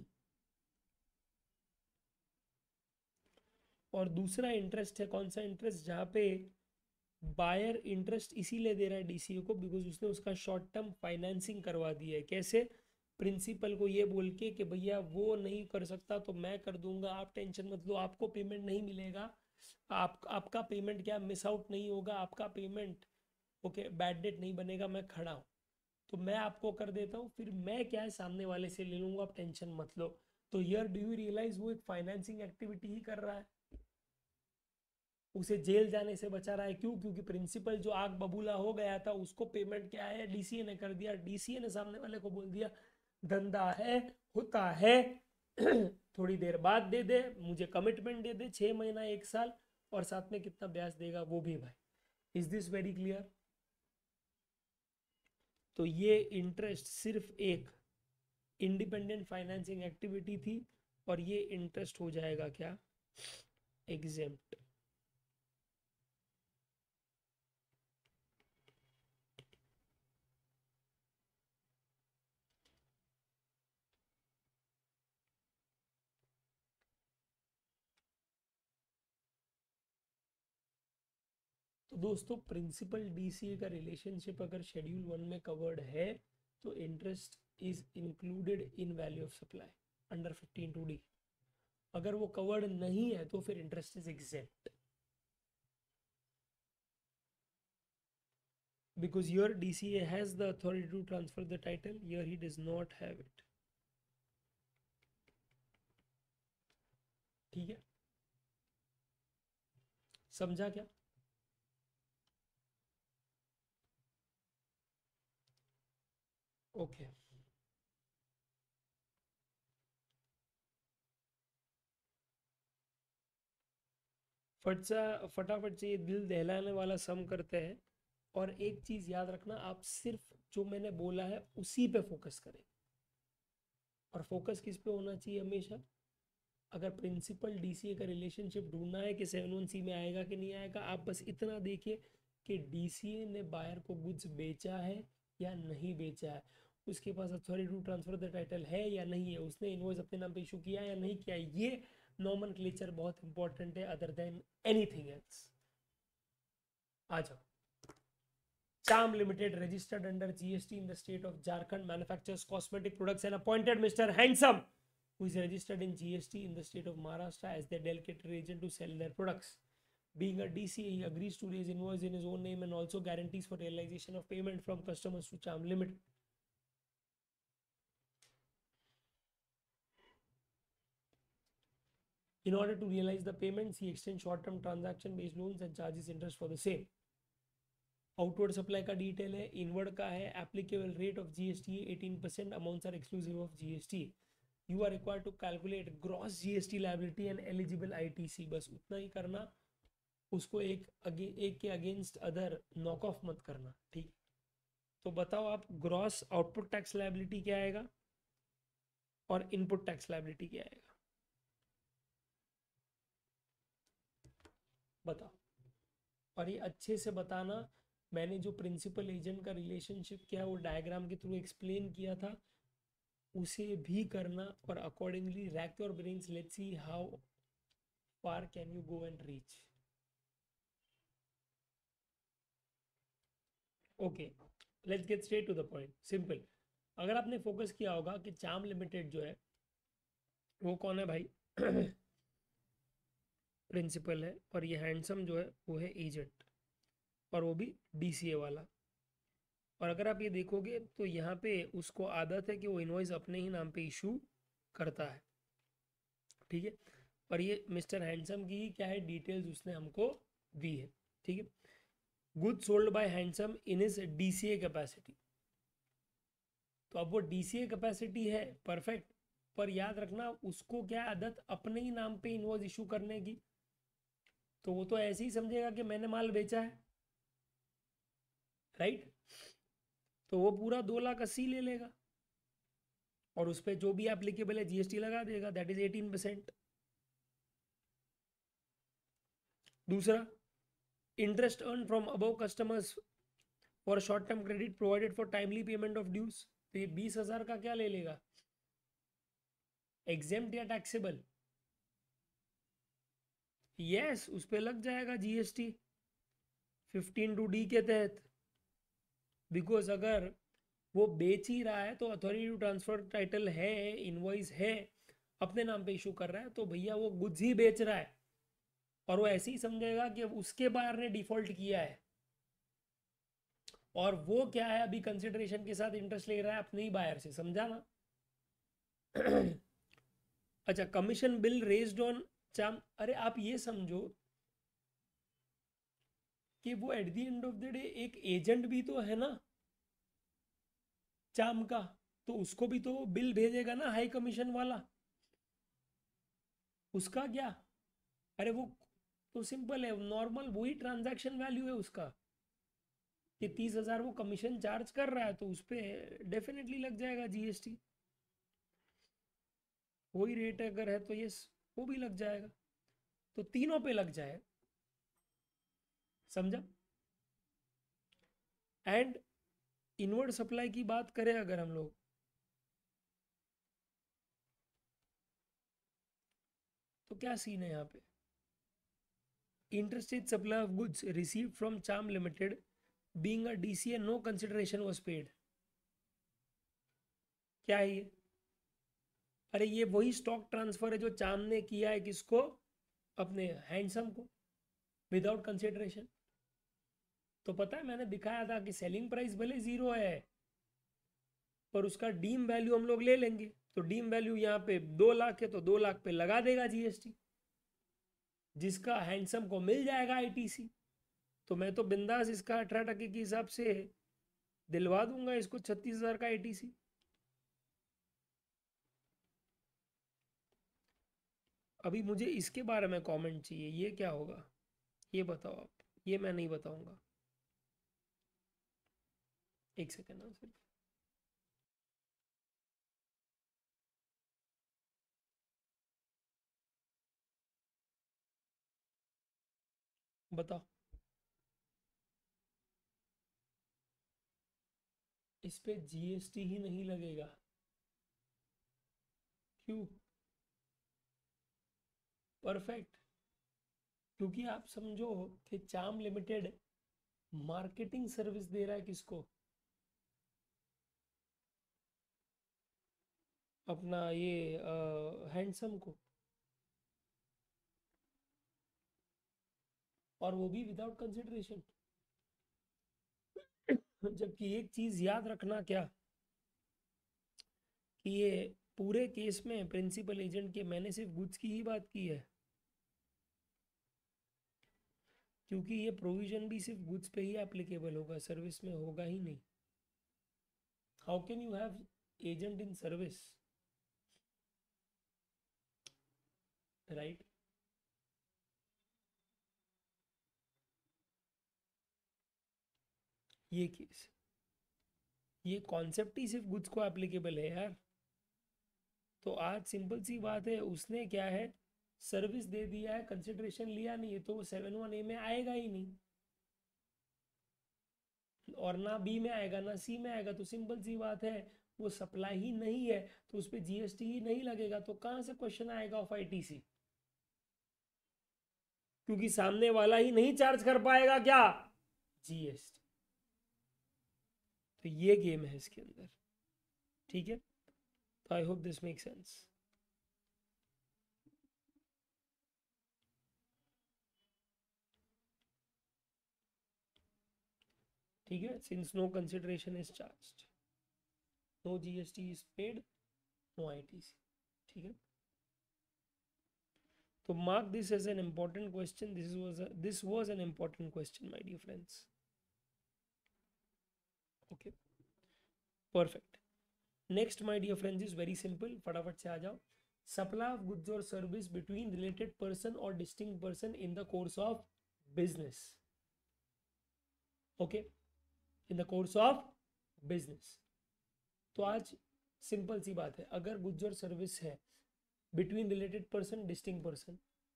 और दूसरा इंटरेस्ट है कौन सा इंटरेस्ट, जहां पे बायर इंटरेस्ट इसीलिए दे रहा है डीसीए को बिकॉज उसने उसका शॉर्ट टर्म फाइनेंसिंग करवा दी है। कैसे? प्रिंसिपल को ये बोल के कि भैया वो नहीं कर सकता तो मैं कर दूंगा, आप टेंशन मत लो, आपको पेमेंट नहीं मिलेगा, आप आपका पेमेंट क्या मिस आउट नहीं होगा, आपका पेमेंट ओके बैड डेट नहीं बनेगा, मैं खड़ा हूँ, तो मैं आपको कर देता हूँ, फिर मैं क्या है सामने वाले से ले लूंगा, आप टेंशन मत लो। तो यार डू यू रियलाइज वो एक फाइनेंसिंग एक्टिविटी ही कर रहा है, उसे जेल जाने से बचा रहा है। क्यों? क्योंकि प्रिंसिपल जो आग बबूला हो गया था उसको पेमेंट क्या है डीसीए ने कर दिया, डीसीए ने सामने वाले को बोल दिया धंधा है, होता है, थोड़ी देर बाद दे दे, मुझे कमिटमेंट दे दे छह महीना एक साल, और साथ में कितना ब्याज देगा वो भी भाई। Is this very clear? तो ये इंटरेस्ट सिर्फ एक इंडिपेंडेंट फाइनेंसिंग एक्टिविटी थी, और ये इंटरेस्ट हो जाएगा क्या, एग्जेम्प्ट। तो दोस्तों प्रिंसिपल डीसीए का रिलेशनशिप अगर शेड्यूल वन में कवर्ड है तो interest is included in value of supply under fifteen two D. अगर वो कवर्ड नहीं है तो फिर interest is exempt, because your D C A has the authority to transfer the title, here he does not have it। ठीक है, समझा क्या? Okay okay. फट सा फटाफट से ये दिल दहलाने वाला सम करते हैं, और एक चीज याद रखना, आप सिर्फ जो मैंने बोला है उसी पे फोकस करें, और फोकस किस पे होना चाहिए हमेशा, अगर प्रिंसिपल डीसीए का रिलेशनशिप ढूंढना है कि सेवन वन सी में आएगा कि नहीं आएगा, आप बस इतना देखिए कि डीसीए ने बायर को गुड्स बेचा है या नहीं बेचा है, उसके पास authority to transfer the title है या नहीं है, उसने इनवॉइस अपने नाम पे इशू किया या नहीं किया। ये नॉमनक्लेचर बहुत इंपॉर्टेंट है अदर देन एनीथिंग एल्स। आ जाओ. Charm Limited, registered under G S T in the state of Jharkhand, manufactures cosmetic products and appointed Mister Handsome, who is registered in G S T in the state of Maharashtra as their delegate agent to sell their products. Being a D C A, he agrees to raise invoice in his own name and also guarantees for realization of payment from customers to Charm Limited. In order to realize the payments, he extends short-term transaction-based loans and charges interest for the same. Outward supply का डिटेल है, इनवर्ड का है. Applicable rate of GST eighteen percent. Amounts are exclusive of GST. You are required to calculate gross GST liability and eligible ITC. बस उतना ही करना, उसको एक अगे एक के अगेंस्ट अदर नॉक ऑफ मत करना. ठीक, तो बताओ आप, ग्रॉस आउटपुट टैक्स लायबिलिटी क्या आएगा और इनपुट टैक्स लायबिलिटी क्या आएगा, बताओ. और ये अच्छे से बताना. मैंने जो प्रिंसिपल एजेंट का रिलेशनशिप किया वो डायग्राम के थ्रू एक्सप्लेन किया था, उसे भी करना और accordingly rack your brains. Let's see how far can you go and reach. Okay, let's get straight to the point. Simple. अगर आपने फोकस किया होगा कि चार्म लिमिटेड जो है वो कौन है भाई, प्रिंसिपल है, और ये हैंडसम जो है वो है एजेंट, और वो भी डीसीए वाला. और अगर आप ये देखोगे तो यहाँ पे उसको आदत है कि वो इनवॉइस अपने ही नाम पे इशू करता है. ठीक है, और ये मिस्टर हैंडसम की क्या है, डिटेल्स उसने हमको दी है. ठीक है, good sold by handsome in is DCA capacity. तो अब वो डीसीए कैपेसिटी है, परफेक्ट, पर याद रखना उसको क्या आदत, अपने ही नाम पे इनवॉइस इशू करने की. तो वो तो ऐसे ही समझेगा कि मैंने माल बेचा है, राइट. तो वो पूरा दो लाख अस्सी ले लेगा और उस पर जो भी एप्लीकेबल है जीएसटी लगा देगा, दैट इज एटीन परसेंट. दूसरा, interest earn from above customers for short term credit provided for timely payment of dues. तो ये बीस हजार का क्या ले लेगा, एग्जेम्प्ट या टैक्सेबल. यस, उस पर लग जाएगा जीएसटी फिफ्टीन टू डी के तहत. बिकॉज अगर वो बेच ही रहा है तो अथॉरिटी टू ट्रांसफर टाइटल है, इनवॉइस है, अपने नाम पे इशू कर रहा है, तो भैया वो गुड्स ही बेच रहा है और वो ऐसे ही समझेगा कि उसके बायर ने डिफॉल्ट किया है और वो क्या है, अभी कंसिडरेशन के साथ इंटरेस्ट ले रहा है अपने ही बायर से. समझा ना. अच्छा, commission bill raised on Charm. अरे आप ये समझो कि वो at the end of the day एक एजेंट भी तो है ना चार्म का, तो उसको भी तो बिल भेजेगा ना हाई कमीशन वाला. उसका क्या, अरे वो तो सिंपल है, नॉर्मल वही ट्रांजैक्शन वैल्यू है उसका कि तीस हजार वो कमीशन चार्ज कर रहा है, तो उस पर डेफिनेटली लग जाएगा जीएसटी. वही रेट अगर है तो यस, वो भी लग जाएगा, तो तीनों पे लग जाए. समझा. एंड इनवर्ड सप्लाई की बात करें अगर हम लोग, तो क्या सीन है यहाँ पे, interstate supply of goods receive from Charm Limited being a DCA, no consideration was paid. क्या है ये, अरे ये वही स्टॉक ट्रांसफर है जो चार्म ने किया है, किसको, अपने हैंडसम को, विदाउट कंसिडरेशन. तो पता है मैंने दिखाया था कि सेलिंग प्राइस भले जीरो है पर उसका डीम वैल्यू हम लोग ले लेंगे. तो डीम वैल्यू यहाँ पे दो लाख है तो दो लाख पे लगा देगा जीएसटी, जिसका हैंडसम को मिल जाएगा आईटीसी. तो मैं तो बिंदास इसका अठारह टके के हिसाब से दिलवा दूंगा इसको छत्तीस हजार का आईटीसी. अभी मुझे इसके बारे में कमेंट चाहिए, ये क्या होगा, ये बताओ आप. ये मैं नहीं बताऊंगा, एक सेकेंड ना सिर्फ. बताओ, इस पे जीएसटी ही नहीं लगेगा. क्यों, परफेक्ट, क्योंकि आप समझो कि चार्म लिमिटेड मार्केटिंग सर्विस दे रहा है किसको? अपना ये हैंडसम को, और वो भी विदाउट कंसिडरेशन। जबकि एक चीज याद रखना क्या, कि ये पूरे केस में प्रिंसिपल एजेंट के मैंने सिर्फ गुड्स की ही बात की है, क्योंकि ये प्रोविजन भी सिर्फ गुड्स पे ही एप्लीकेबल होगा, सर्विस में होगा ही नहीं। How can you have agent in service, right? ये केस, ये कॉन्सेप्ट ही सिर्फ गुड्स को एप्लीकेबल है यार। तो आज सिंपल सी बात है, उसने क्या है, सर्विस दे दिया है, कंसिडरेशन लिया नहीं है, तो वो सेवन वन ए में आएगा ही नहीं, और ना बी में आएगा ना सी में आएगा। तो सिंपल सी बात है, वो सप्लाई ही नहीं है तो उस पर जीएसटी ही नहीं लगेगा, तो कहाँ से क्वेश्चन आएगा ऑफ आईटीसी? क्योंकि सामने वाला ही नहीं चार्ज कर पाएगा क्या, जीएसटी। तो ये गेम है इसके अंदर, ठीक है? तो I hope this make sense. ठीक है, since no consideration is charged, no GST is paid, no ITC, ठीक है? तो mark this as an important question. This was a, this was an important question, my dear friends. Okay, perfect. Next, my dear friends, is very simple. फटाफट से आ जाओ. Supply of goods or service between related person or distinct person in the course of business. Okay, in the course of business. तो आज सिंपल सी बात है, अगर गुड्स और सर्विस है between related person distinct person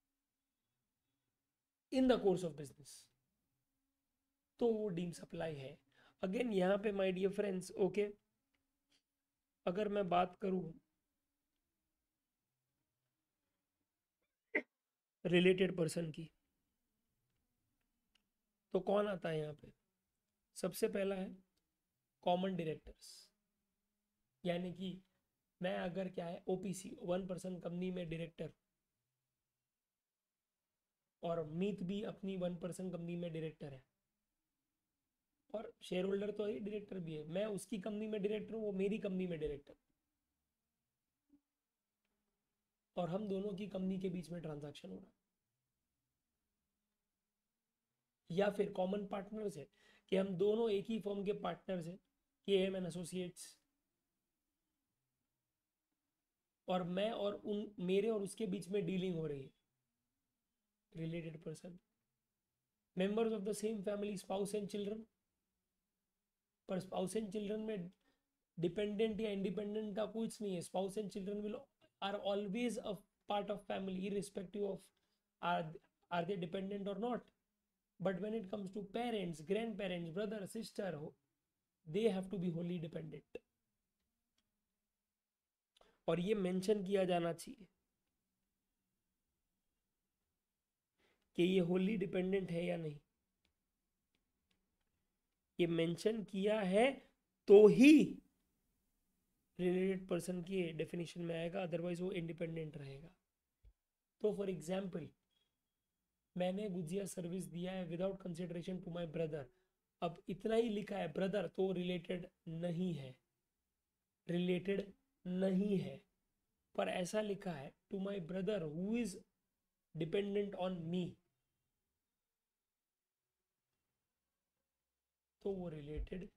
in the course of business, तो वो डीम सप्लाई है। अगेन यहाँ पे माय डियर फ्रेंड्स, ओके, अगर मैं बात करूं रिलेटेड पर्सन की, तो कौन आता है यहाँ पे? सबसे पहला है कॉमन डायरेक्टर्स, यानी कि मैं अगर क्या है ओपीसी वन पर्सन कंपनी में डायरेक्टर, और मीत भी अपनी वन पर्सन कंपनी में डायरेक्टर है, और शेयर होल्डर तो है, डायरेक्टर भी है, मैं उसकी कंपनी में डायरेक्टर हूँ, वो मेरी कंपनी में डायरेक्टर, और हम दोनों की कंपनी के बीच में ट्रांजैक्शन हो रहा है। या फिर कॉमन पार्टनर्स है, कि हम दोनों एक ही फर्म के पार्टनर्स हैं, के एम एंड एसोसिएट्स, और मैं और उन मेरे और उसके बीच में डीलिंग हो रही है, related person. Members of the same family, spouse and children, पर स्पाउस एंड चिल्ड्रन में डिपेंडेंट या इंडिपेंडेंट का कुछ नहीं है, spouse and children will are always a part of family irrespective of are are they dependent or not. But when it comes to parents, grandparents, brother, sister, they have to be wholly dependent. और ये मेंशन किया जाना चाहिए कि ये wholly dependent है या नहीं, ये मेंशन किया है तो ही रिलेटेड पर्सन की डेफिनेशन में आएगा, अदरवाइज वो इंडिपेंडेंट रहेगा। तो फॉर एग्जाम्पल, मैंने गुजिया सर्विस दिया है without consideration to my brother, अब इतना ही लिखा है ब्रदर, तो रिलेटेड नहीं है, रिलेटेड नहीं है। पर ऐसा लिखा है to my brother who is dependent on me, तो वो रिलेटेड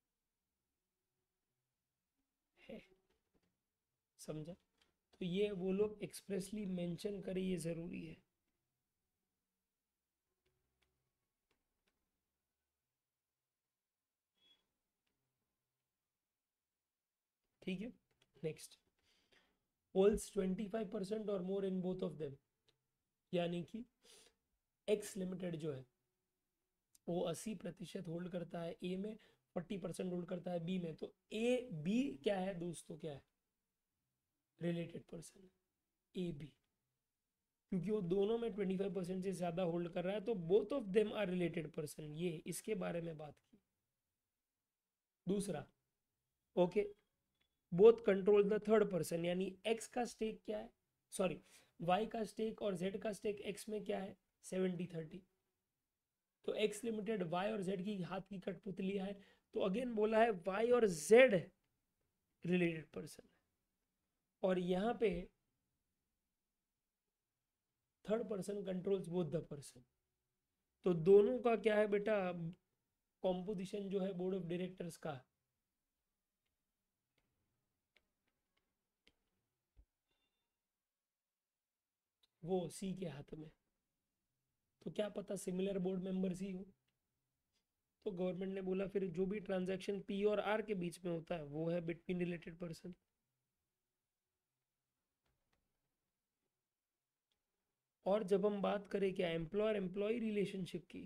है। समझा? तो ये वो लोग एक्सप्रेसली मेंशन करे, ये जरूरी है। ठीक है, next, holds twenty five percent और more in both of them, यानी कि एक्स लिमिटेड जो है वो अस्सी प्रतिशत होल्ड करता है ए में, फोर्टी परसेंट होल्ड करता है बी में। तो ए बी क्या है दोस्तों, क्या है? Related person, A B. क्योंकि वो दोनों में ट्वेंटी फाइव परसेंट से ज़्यादा होल्ड कर रहा है, तो both of them are related person, ये इसके बारे में बात की। दूसरा, okay, both control the third person, यानी एक्स का स्टेक क्या है, सॉरी वाई का स्टेक और जेड का स्टेक एक्स में क्या है, सेवेंटी थर्टी। तो एक्स लिमिटेड वाई और जेड की हाथ की कठपुतलियां है, तो अगेन बोला है वाई और जेड रिलेटेड पर्सन है, और यहां पे third person controls both the person. तो दोनों का क्या है बेटा, कॉम्पोजिशन जो है बोर्ड ऑफ डायरेक्टर्स का, वो सी के हाथ में। तो क्या पता सिमिलर बोर्ड मेंबर्स ही हो। तो गवर्नमेंट ने बोला फिर जो भी ट्रांजैक्शन पी और आर के बीच में होता है वो है बिटवीन रिलेटेड पर्सन। और जब हम बात करें क्या एम्प्लॉयर एम्प्लॉय रिलेशनशिप की,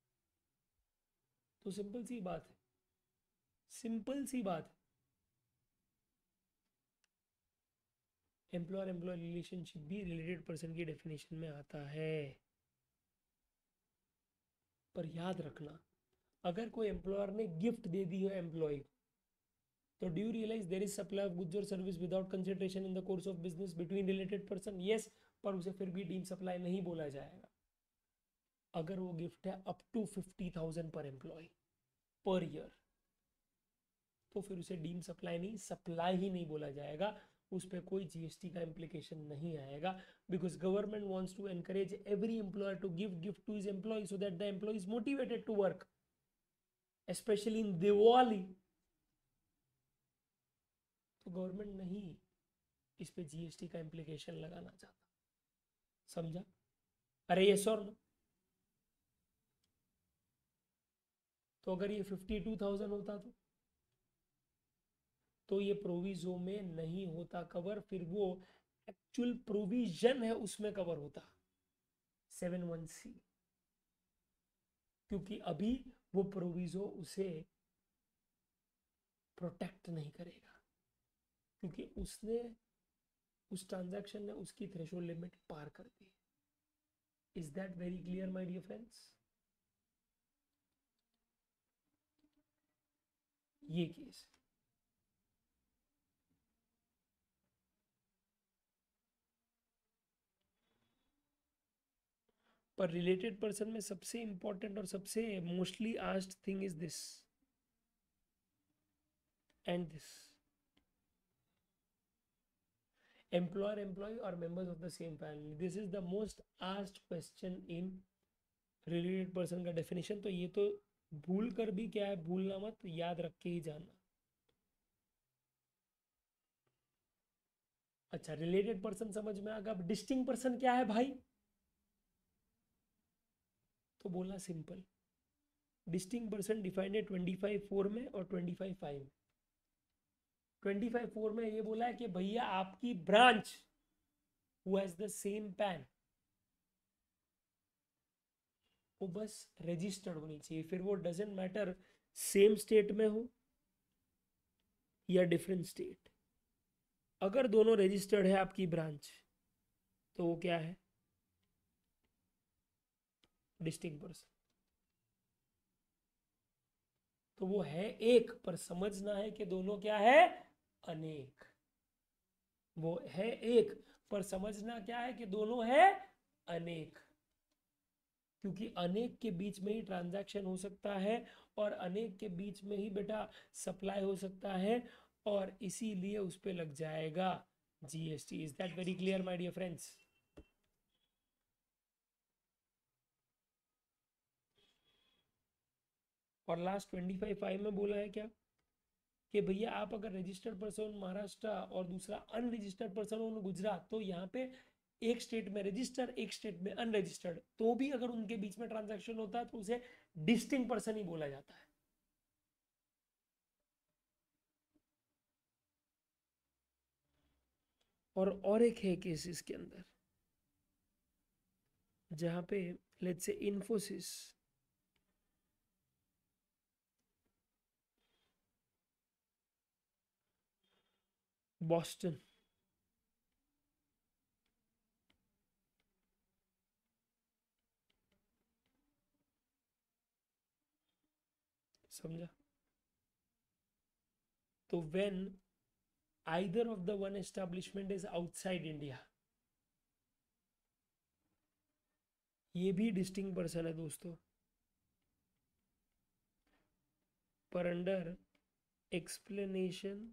तो सिंपल सी बात है, सिंपल सी बात है, एम्प्लॉयर एम्प्लॉय रिलेशनशिप भी रिलेटेड पर्सन की डेफिनेशन में आता है। पर याद रखना, अगर कोई एम्प्लॉयर ने गिफ्ट दे दी हो एम्प्लॉय को, तो do you realize there is supply of goods और service without consideration in the course of business between related person, yes, पर उसे फिर भी डीम सप्लाई नहीं बोला जाएगा। अगर वो गिफ्ट है up to fifty thousand per employee per year, तो फिर उसे डीम सप्लाई नहीं, सप्लाई ही नहीं बोला जाएगा, उस पर कोई जीएसटी का इम्प्लीकेशन नहीं आएगा, because government wants to encourage every employer to give gift to his employee so that the employee is motivated to work, specially in Diwali. तो गवर्नमेंट नहीं इस पे जीएसटी का इम्प्लीकेशन लगाना चाहता। समझा? अरे ये सर, तो अगर ये फिफ्टी टू थाउजेंड होता तो तो ये प्रोविजो में नहीं होता कवर, फिर वो एक्चुअल प्रोविजन है उसमें कवर होता सेवन वन सी, क्योंकि अभी वो प्रोविजो उसे प्रोटेक्ट नहीं करेगा, क्योंकि उसने उस ट्रांजैक्शन ने उसकी थ्रेशोल्ड लिमिट पार कर दी। Is that very clear my dear friends? ये केस, पर रिलेटेड पर्सन में सबसे इंपॉर्टेंट और सबसे mostly asked thing is this and this, employer employee और members of the same family, this is the most asked question in related person का डेफिनेशन। तो ये तो भूल कर भी क्या है, भूलना मत, याद रख के ही जाना। अच्छा, रिलेटेड पर्सन समझ में आ गया। अब डिस्टिंक्ट पर्सन क्या है भाई, तो बोला सिंपल, डिस्टिंक्ट पर्सन डिफाइंड है ट्वेंटी फाइव फोर में और ट्वेंटी फाइव फाइव में। ट्वेंटी फाइव फोर में ये बोला है कि भैया आपकी branch who has the same PAN, वो बस रजिस्टर्ड होनी चाहिए, फिर वो डजेंट मैटर सेम स्टेट में हो या डिफरेंट स्टेट। अगर दोनों रजिस्टर्ड है आपकी ब्रांच, तो वो क्या है, डिस्टिंक्ट पर्सन। तो वो है एक, पर समझना है कि दोनों क्या है, अनेक। वो है एक, पर समझना क्या है कि दोनों है अनेक, क्योंकि अनेक के बीच में ही ट्रांजैक्शन हो सकता है और अनेक के बीच में ही बेटा सप्लाई हो सकता है, और इसीलिए उस पर लग जाएगा GST. Is that very clear my dear friends? और लास्ट ट्वेंटी फाइव फाइव में बोला है क्या, कि भैया आप अगर रजिस्टर्ड पर्सन महाराष्ट्र और दूसरा अनरजिस्टर्ड पर्सन हो गुजरात, तो यहाँ पे एक स्टेट में रजिस्टर एक स्टेट में अनरजिस्टर्ड, तो भी अगर उनके बीच में ट्रांजैक्शन होता है तो उसे डिस्टिंक्ट पर्सन ही बोला जाता है। और और एक है केस इसके अंदर, जहां पे लेट्स से इन्फोसिस, बॉस्टन, समझा? तो when either of the one establishment is outside India, ये भी डिस्टिंक्ट पर्सन है दोस्तों, पर under explanation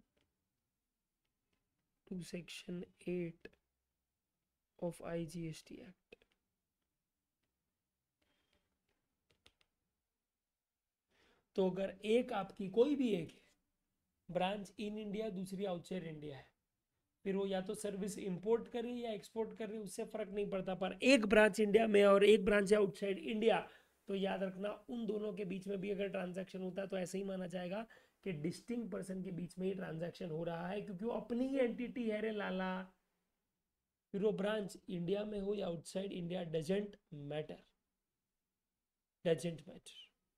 to section eight of IGST act. तो अगर एक आपकी कोई भी एक है ब्रांच इन इंडिया, दूसरी आउटसाइड इंडिया है, फिर वो या तो सर्विस इंपोर्ट कर रही है या एक्सपोर्ट कर रही है, उससे फर्क नहीं पड़ता, पर एक ब्रांच इंडिया में और एक ब्रांच आउटसाइड इंडिया, तो याद रखना उन दोनों के बीच में भी अगर ट्रांजैक्शन होता है तो ऐसे ही माना जाएगा कि डिस्टिंक्ट पर्सन के बीच में ही ट्रांजैक्शन हो रहा है, क्योंकि वो अपनी ही एंटिटी है रे लाला। फिर वो ब्रांच इंडिया में हो या outside India, doesn't matter, doesn't matter.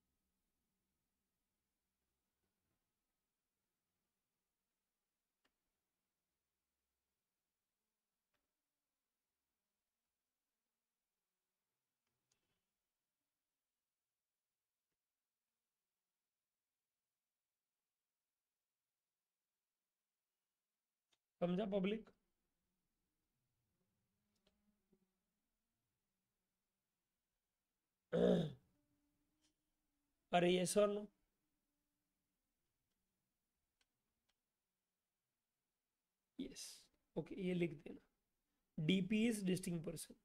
समझा पब्लिक? अरे ये सर नो, यस, ओके, ये लिख देना, डीपी इज डिस्टिंक्ट पर्सन।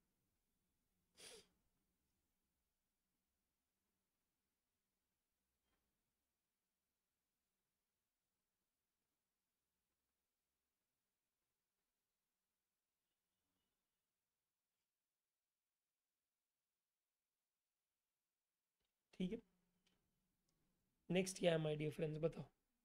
ठीक है, नेक्स्ट क्या है माय डियर फ्रेंड्स, बताओ।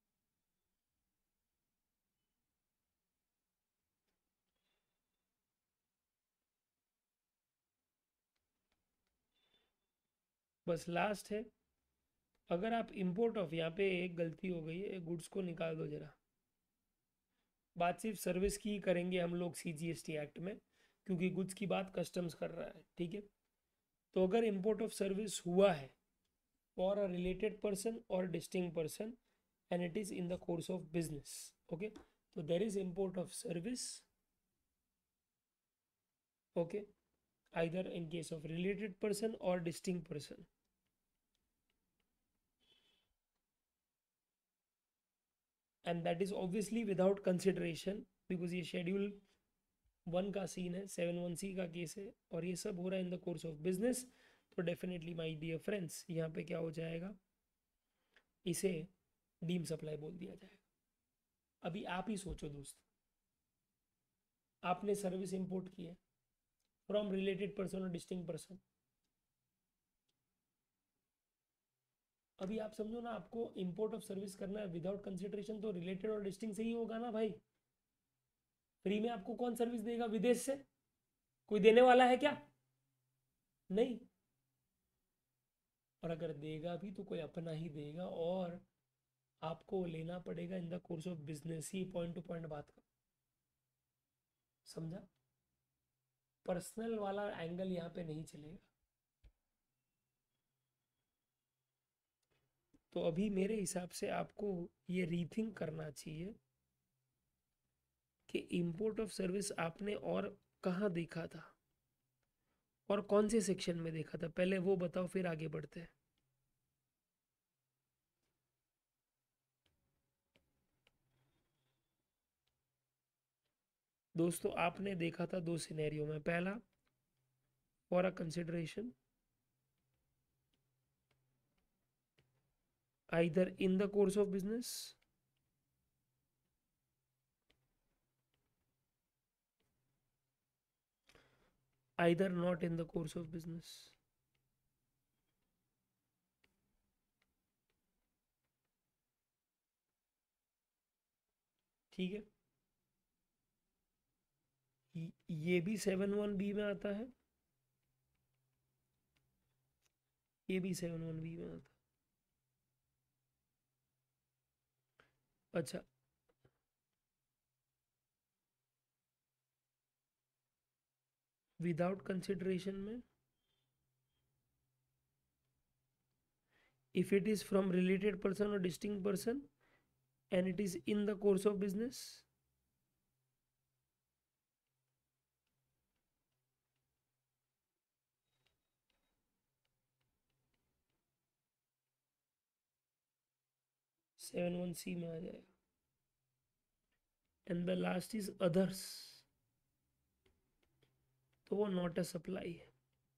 बस लास्ट है, अगर आप इंपोर्ट ऑफ, यहाँ पे एक गलती हो गई है, गुड्स को निकाल दो जरा, बात सिर्फ सर्विस की करेंगे हम लोग सीजीएसटी एक्ट में, क्योंकि गुड्स की बात कस्टम्स कर रहा है, ठीक है? तो अगर इंपोर्ट ऑफ सर्विस हुआ है फॉर अ रिलेटेड पर्सन और distinct person and it is in the course of business, okay, तो there is import of service, okay, either in case of related person or distinct person, and that is obviously without consideration because ये शेड्यूल वन का सीन है, सेवन वन सी का केस है, और ये सब हो रहा है in the course of business, तो डेफिनेटली माय डियर फ्रेंड्स यहाँ पे क्या हो जाएगा, इसे डीम सप्लाई बोल दिया जाएगा। अभी आप ही सोचो दोस्त, आपने सर्विस इंपोर्ट की है फ्रॉम रिलेटेड पर्सन और डिस्टिंक्ट पर्सन, अभी आप समझो ना, आपको इंपोर्ट ऑफ सर्विस करना है विदाउट कंसिडरेशन, तो रिलेटेड और डिस्टिंक्ट से ही होगा ना भाई। फ्री में आपको कौन सर्विस देगा विदेश से? कोई देने वाला है क्या? नहीं। और अगर देगा भी तो कोई अपना ही देगा, और आपको लेना पड़ेगा in the course of business ही, पॉइंट टू पॉइंट बात का, समझा? पर्सनल वाला एंगल यहाँ पे नहीं चलेगा। तो अभी मेरे हिसाब से आपको ये रीथिंक करना चाहिए कि इंपोर्ट ऑफ सर्विस आपने और कहाँ देखा था और कौन से सेक्शन में देखा था, पहले वो बताओ, फिर आगे बढ़ते हैं। दोस्तों आपने देखा था दो सिनेरियो में, पहला for a consideration either in the course of business either not in the course of business. ठीक है, ये भी सेवन वन बी में आता है, ये भी सेवन वन बी में आता है। अच्छा, विदाउट कंसिडरेशन में if it is from related person or distinct person and it is in the course of business. Seven one C में आ जाएगा. And the last is others, तो वो नॉट अ सप्लाई है.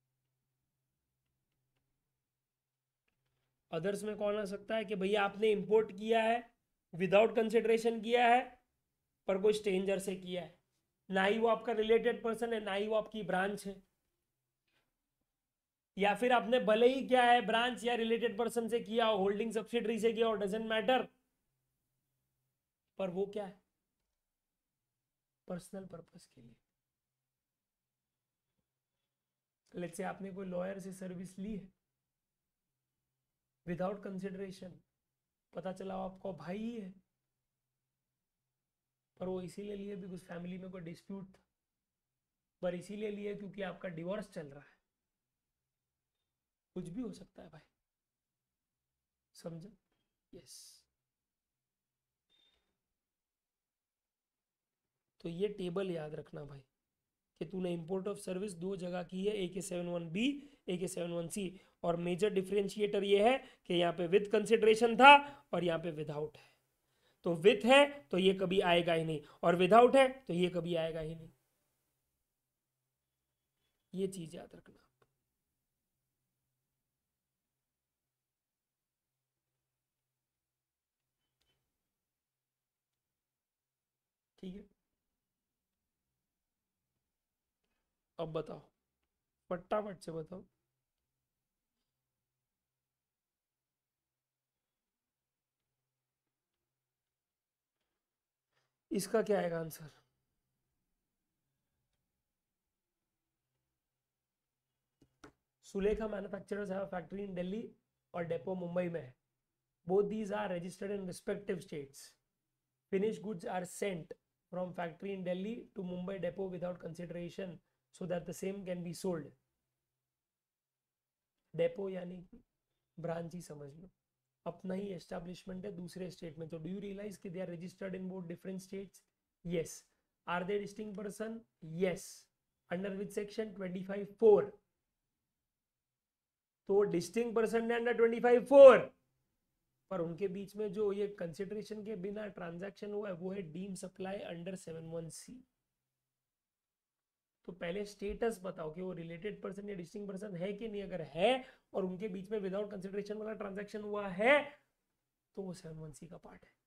अदर्स में कौन आ सकता है कि भैया आपने इंपोर्ट किया है, विदाउट कंसिडरेशन किया है, पर कोई स्ट्रेंजर से किया है, ना ही वो आपका रिलेटेड पर्सन है, ना ही वो आपकी ब्रांच है, या फिर आपने भले ही क्या है ब्रांच या रिलेटेड पर्सन से किया हो, होल्डिंग सब्सिडरी से किया हो, डजेंट मैटर, पर वो क्या है पर्सनल पर्पस के लिए. लेट्स से आपने कोई लॉयर से सर्विस ली है विदाउट कंसिडरेशन, पता चला आपको भाई ही है, पर वो इसीलिए लिए बिकॉज फैमिली में कोई डिस्प्यूट था, पर इसीलिए लिए क्योंकि आपका डिवोर्स चल रहा है. कुछ भी हो सकता है भाई, समझे? यस. तो ये टेबल याद रखना भाई कि तूने इंपोर्ट ऑफ सर्विस दो जगह की है, ए के सेवन वन बी, ए के सेवन वन सी, और मेजर डिफरेंशिएटर ये है कि यहाँ पे विद कंसिडरेशन था और यहाँ पे विदाउट है. तो विथ है तो ये कभी आएगा ही नहीं, और विदाउट है तो ये कभी आएगा ही नहीं. ये चीज याद रखना. ठीक है, अब बताओ, फटाफट से बताओ. इसका क्या आएगा answer? Sulekha manufacturers have a factory in Delhi और डेपो मुंबई में है. Both these are registered in respective states. Finish goods are sent from factory in Delhi to Mumbai depot without consideration so that the same can be sold. Depot यानी ब्रांच ही समझ लो, अपना ही एस्टेब्लिशमेंट है दूसरे स्टेट में. तो डू यू रियलाइज कि they are registered in both different states? Yes. Are they distinct person? Yes. Under which section? Twenty five four. तो डिस्टिंक्ट पर्सन ने अंडर ट्वेंटी फाइव फोर, पर उनके बीच में जो ये कंसिडरेशन के बिना ट्रांजैक्शन हुआ है वो है deem supply under seven one C. तो पहले स्टेटस बताओ कि वो रिलेटेड पर्सन या डिस्टिंक्ट पर्सन है कि नहीं. अगर है और उनके बीच में विदाउट कंसिडरेशन वाला ट्रांजैक्शन हुआ है तो वो सेवन वन सी का पार्ट है.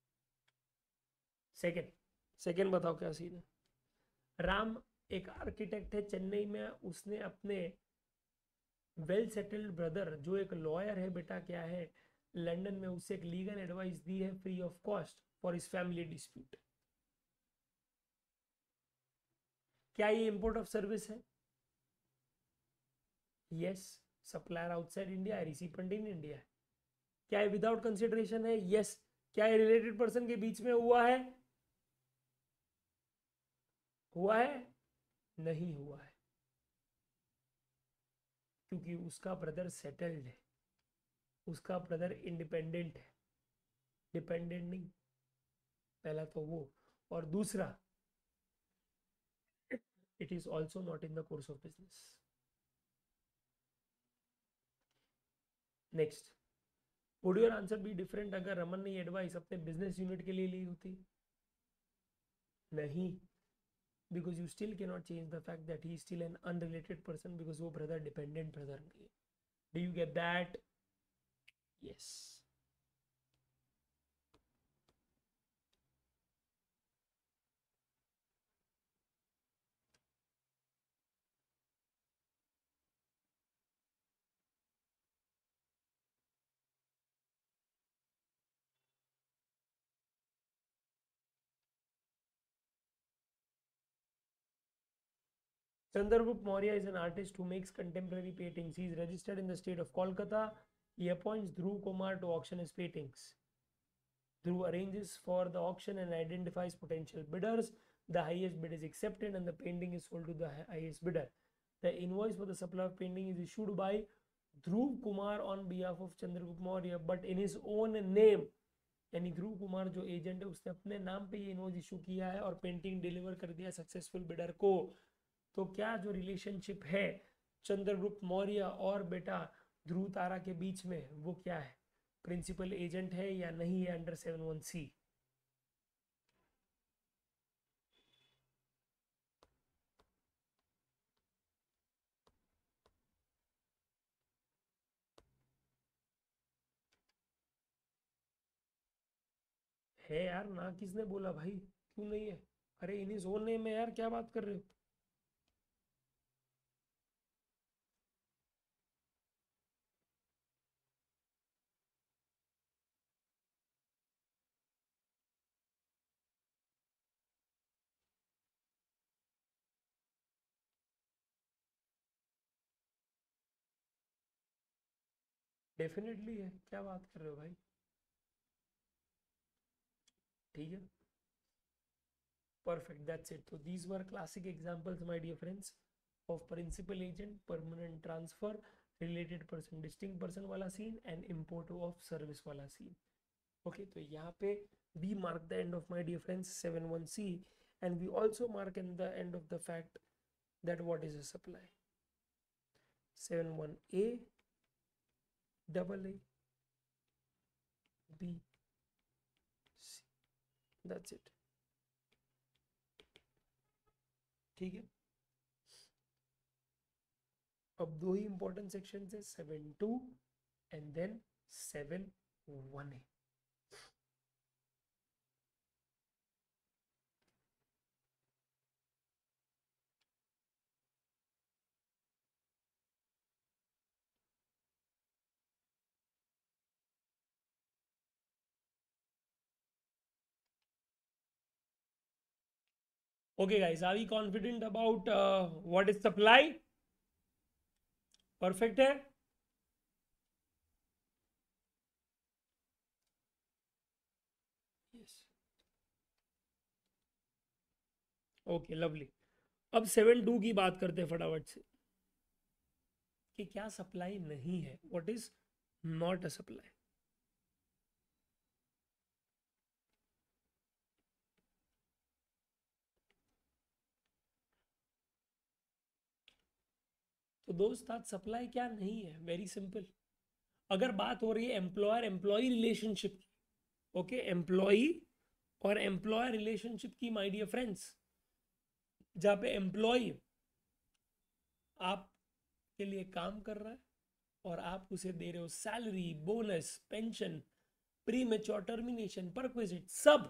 सेकेंड सेकेंड बताओ क्या सीन है. राम एक आर्किटेक्ट है चेन्नई में, उसने अपने वेल सेटल्ड ब्रदर जो एक लॉयर है बेटा क्या है लंदन में, उसे एक लीगल एडवाइस दी है free of cost for his family dispute. क्या ये इंपोर्ट ऑफ सर्विस है? यस. सप्लायर आउटसाइड इंडिया है, रिसिपेंट इन इंडिया है. क्या ये विदाउट कंसिडरेशन है? यस. क्या ये रिलेटेड पर्सन के बीच में हुआ है? हुआ है? नहीं हुआ है, क्योंकि उसका ब्रदर सेटल्ड है, उसका ब्रदर इंडिपेंडेंट है, डिपेंडेंट नहीं. पहला तो वो, और दूसरा it is also not in the course of business. Next, would your answer be different अगर रमन ने एडवाइस अपने बिजनेस यूनिट के लिए ली होती? नहीं, because you still cannot change the fact that he is still an unrelated person because वो brother dependent brother नहीं है. Do you get that? Yes. Chandragupta Maurya is an artist who makes contemporary paintings. He is registered in the state of Kolkata. He appoints Dhruv Kumar to auction his paintings. Dhruv arranges for the auction and identifies potential bidders. The highest bid is accepted and the painting is sold to the highest bidder. The invoice for the supply of painting is issued by Dhruv Kumar on behalf of Chandragupta Maurya but in his own name, यानी ध्रुव कुमार जो एजेंट है उसने अपने नाम पे ये इनवॉइस इशू किया है और पेंटिंग डिलीवर कर दिया सक्सेसफुल बिडर को। तो क्या जो रिलेशनशिप है चंद्रगुप्त मौर्य और बेटा ध्रुव तारा के बीच में वो क्या है, प्रिंसिपल एजेंट है या नहीं है अंडर सेवन वन सी? है यार, ना किसने बोला भाई, क्यों नहीं है? अरे इन इज ओन नेम है यार, क्या बात कर रहे हो? डेफिनेटली है, क्या बात कर रहे हो भाई? ठीक है, perfect, that's it. So these were classic examples, my dear friends, of principal agent, permanent transfer, related person, distinct person वाला scene and import of service वाला scene. Okay, तो यहाँ पे we mark the end of, my dear friends, seven one C, and we also mark in the end of the fact that what is a supply. seven one A, double A, B, C. That's it. ठीक है, अब दो ही इंपॉर्टेंट सेक्शन है, seven two and then seven one A. Okay guys, are we confident about uh, what is supply? Perfect है? Yes. Okay lovely. अब सेवन टू की बात करते हैं फटाफट से कि क्या सप्लाई नहीं है, what is not a supply. तो दोस्त आज सप्लाई क्या नहीं है, वेरी सिंपल। अगर बात हो रही है एम्प्लॉयर एम्प्लॉय रिलेशनशिप की, ओके, एम्प्लॉय और एम्प्लॉयर रिलेशनशिप की, माय डियर फ्रेंड्स, जहाँ पे एम्प्लॉय आपके लिए काम कर रहा है और आप उसे दे रहे हो salary, bonus, pension, premature termination, perquisite, सब,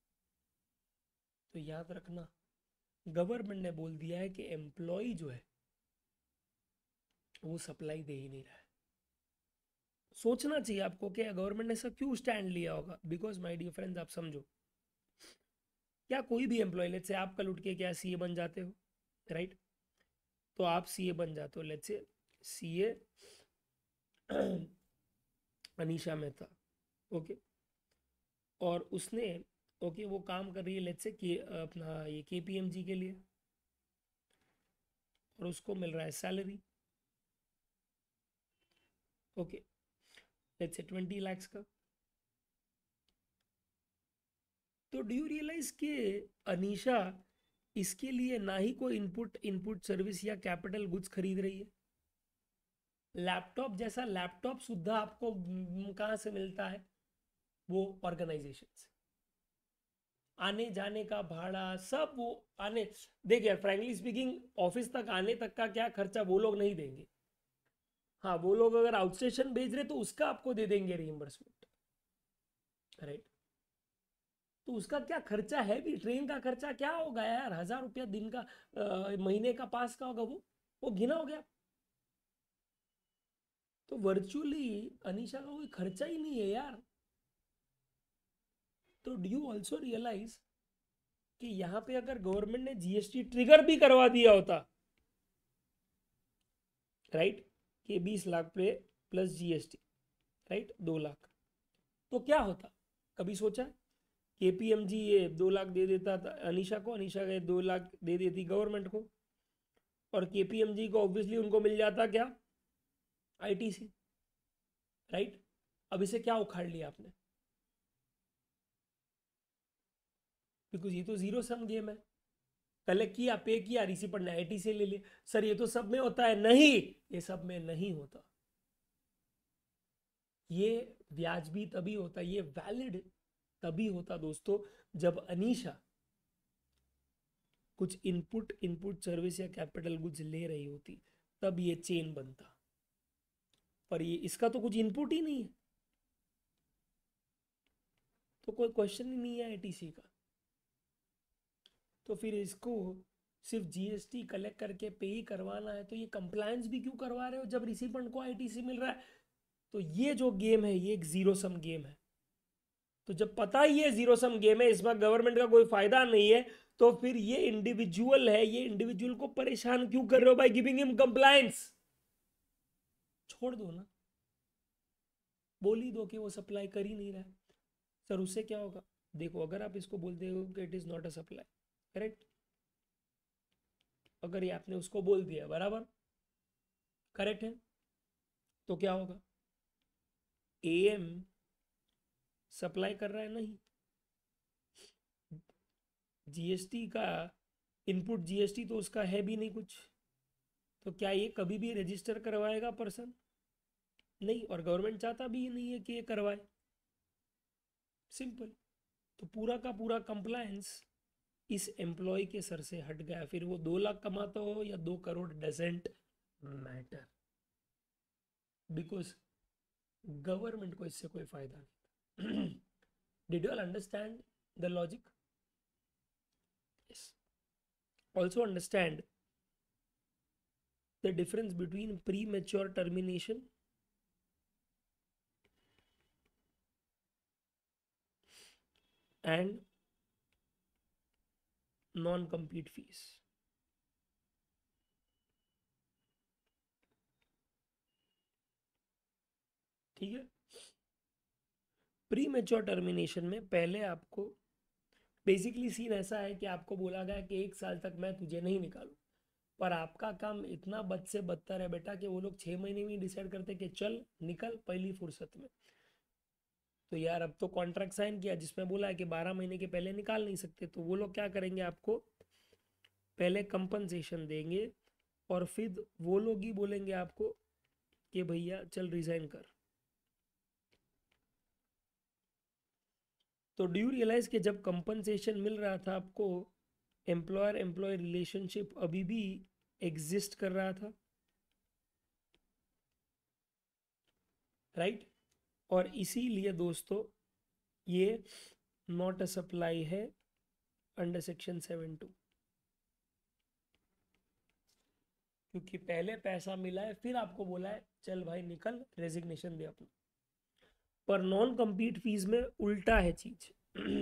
तो याद रखना गवर्नमेंट ने बोल दिया है कि एम्प्लॉय जो है वो सप्लाई दे ही नहीं रहा है। सोचना चाहिए आपको कि गवर्नमेंट ने ऐसा क्यों स्टैंड लिया होगा, बिकॉज माय डियर फ्रेंड्स आप समझो, क्या कोई भी एम्प्लॉय, लेट्स से आप कल उठ के क्या सीए बन जाते हो, राइट? तो आप सीए बन जाते हो, let's say CA Anisha Mehta, okay, और उसने, ओके, वो काम कर रही है लेट्स से कि अपना ये केपीएमजी के लिए, और उसको मिल रहा है salary, okay, let's say twenty lakhs का। तो डू यू रियलाइज कि अनीशा इसके लिए ना ही कोई इनपुट इनपुट सर्विस या कैपिटल गुड्स खरीद रही है। लैपटॉप जैसा लैपटॉप सुद्धा आपको कहाँ से मिलता है, वो ऑर्गेनाइजेशन से। आने जाने का भाड़ा सब वो आने, देख यार फ्रैंकली स्पीकिंग, ऑफिस तक आने तक का क्या खर्चा वो लोग नहीं देंगे। हाँ, वो लोग अगर आउटस्टेशन भेज रहे तो उसका आपको दे देंगे रिइम्बर्समेंट, राइट? तो उसका क्या खर्चा है भी, ट्रेन का खर्चा क्या होगा यार, हजार रुपया दिन का, आ, महीने का पास का होगा, वो वो घिना हो गया। तो वर्चुअली अनीशा का कोई खर्चा ही नहीं है यार। तो डू यू ऑल्सो रियलाइज कि यहाँ पे अगर गवर्नमेंट ने जीएसटी ट्रिगर भी करवा दिया होता, राइट, कि बीस लाख पे प्लस जीएसटी, राइट, दो लाख, तो क्या होता? कभी सोचा? केपीएमजी ये दो लाख दे देता था अनीशा को, अनीशा के दो लाख दे देती गवर्नमेंट को, और केपीएमजी को ऑब्वियसली उनको मिल जाता क्या, आईटीसी, राइट। अब इसे क्या उखाड़ लिया आपने, बिकॉज ये तो जीरो सम गेम है। कलेक्ट किया, पे किया, रिसीव पढ़ना, आईटीसी ले लिया। सर ये तो सब में होता है, नहीं, ये सब में नहीं होता। ये व्याजबी तभी होता, ये वैलिड तभी होता दोस्तों, जब अनीशा कुछ इनपुट इनपुट सर्विस या कैपिटल गुड्स ले रही होती, तब ये चेन बनता। पर ये इसका तो कुछ इनपुट ही नहीं है, तो कोई क्वेश्चन ही नहीं है आईटीसी का। तो फिर इसको सिर्फ जीएसटी कलेक्ट करके पे ही करवाना है, तो ये कंप्लायंस भी क्यों करवा रहे हो जब रिसिपेंट को आईटीसी मिल रहा है? तो ये जो गेम है ये एक जीरो सम गेम है। तो जब पता ही है जीरो सम गेम है, इसमें गवर्नमेंट का कोई फायदा नहीं है, तो फिर ये इंडिविजुअल है, ये इंडिविजुअल को परेशान क्यों कर रहे हो बाय गिविंग हिम कंप्लायंस? छोड़ दो ना, बोल ही दो कि वो सप्लाई कर ही नहीं रहा है। सर उससे क्या होगा? देखो, अगर आप इसको बोलते हो कि it is not a supply, correct, अगर ये आपने उसको बोल दिया, बराबर, करेक्ट है, तो क्या होगा? एएम सप्लाई कर रहा है? नहीं। जीएसटी का इनपुट, जीएसटी तो उसका है भी नहीं कुछ, तो क्या ये कभी भी रजिस्टर करवाएगा पर्सन? नहीं, और गवर्नमेंट चाहता भी नहीं है कि ये करवाए, सिंपल। तो पूरा का पूरा कंप्लायंस इस एम्प्लॉय के सर से हट गया, फिर वो दो लाख कमाता हो या दो crore, doesn't matter, because government को इससे कोई फायदा नहीं। Did you all understand the logic? Yes. Also understand the difference between premature termination and non-compete fees. ठीक है, प्री मेच्योर टर्मिनेशन में पहले आपको बेसिकली सीन ऐसा है कि आपको बोला गया कि एक साल तक मैं तुझे नहीं निकालू, पर आपका काम इतना बद से बदतर है बेटा कि वो लोग छह महीने में डिसाइड करते कि चल निकल पहली फुर्सत में। तो यार अब तो कॉन्ट्रैक्ट साइन किया जिसमें बोला है कि बारह महीने के पहले निकाल नहीं सकते, तो वो लोग क्या करेंगे, आपको पहले कंपनसेशन देंगे और फिर वो लोग ही बोलेंगे आपको कि भैया चल रिजाइन कर। तो डू यू रियलाइज कि जब कंपनसेशन मिल रहा था आपको, एम्प्लॉयर एम्प्लॉय रिलेशनशिप अभी भी एग्जिस्ट कर रहा था, राइट right? और इसीलिए दोस्तों ये नॉट अ सप्लाई है अंडर सेक्शन सेवन टू, क्योंकि पहले पैसा मिला है फिर आपको बोला है चल भाई निकल, रेजिग्नेशन दे अपना। पर नॉन कंपीट फीस में उल्टा है चीज।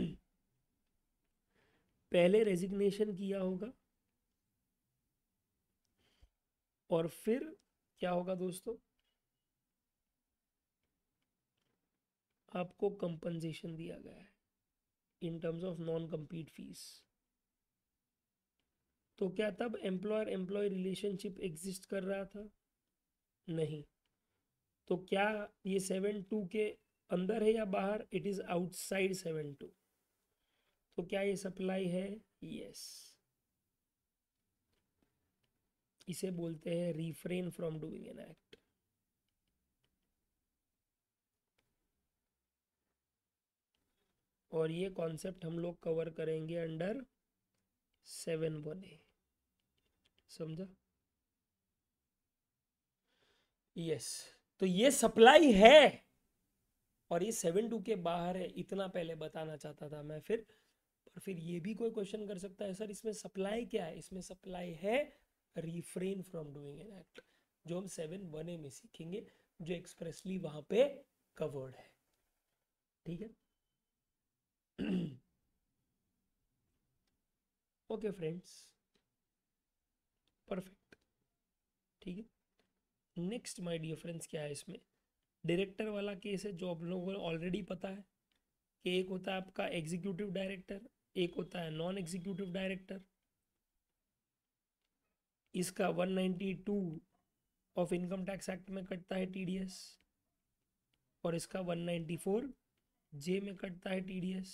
पहले रेजिग्नेशन किया होगा और फिर क्या होगा दोस्तों, आपको कंपनसेशन दिया गया है in terms of non compete fees. तो क्या तब एम्प्लॉयर एम्प्लॉय रिलेशनशिप एग्जिस्ट कर रहा था? नहीं। तो क्या ये सेवन टू के अंदर है या बाहर? It is outside seven two. तो क्या ये सप्लाई है? यस। इसे बोलते हैं refrain from doing an act. और ये कॉन्सेप्ट हम लोग कवर करेंगे अंडर सेवन वन ए, समझा? यस। तो ये सप्लाई है और ये सेवन टू के बाहर है, इतना पहले बताना चाहता था मैं। फिर पर फिर ये भी कोई क्वेश्चन कर सकता है, सर इसमें सप्लाई क्या है? इसमें सप्लाई है refrain from doing an act, जो हम सेवन वन ए में सीखेंगे, जो एक्सप्रेसली वहां पे कवर्ड है। ठीक है, ओके फ्रेंड्स, परफेक्ट। ठीक है, नेक्स्ट माय डियर फ्रेंड्स क्या है इसमें, डायरेक्टर वाला केस है जो आप लोगों को ऑलरेडी पता है कि एक होता है आपका एग्जीक्यूटिव डायरेक्टर, एक होता है नॉन एग्जीक्यूटिव डायरेक्टर। इसका one ninety two of income tax act में कटता है टीडीएस, और इसका वन नाइन्टी फोर जे में कटता है टीडीएस।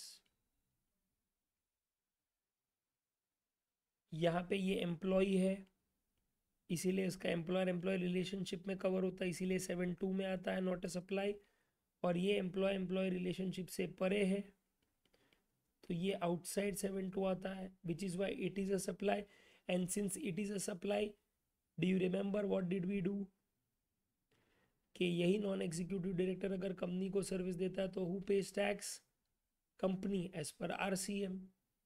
यहाँ पे ये एम्प्लॉय है, इसीलिए इसका एम्प्लॉयर एम्प्लॉय रिलेशनशिप में कवर होता है, इसीलिए सेवन टू में आता है नॉट अ सप्लाई। और ये एम्प्लॉय एम्प्लॉय रिलेशनशिप से परे है, तो ये आउटसाइड सेवन टू आता है, which is why it is a supply. And since it is a supply, do you remember what did we do, कि यही नॉन एग्जीक्यूटिव डायरेक्टर अगर कंपनी को सर्विस देता है तो who pays tax, company as per RCM.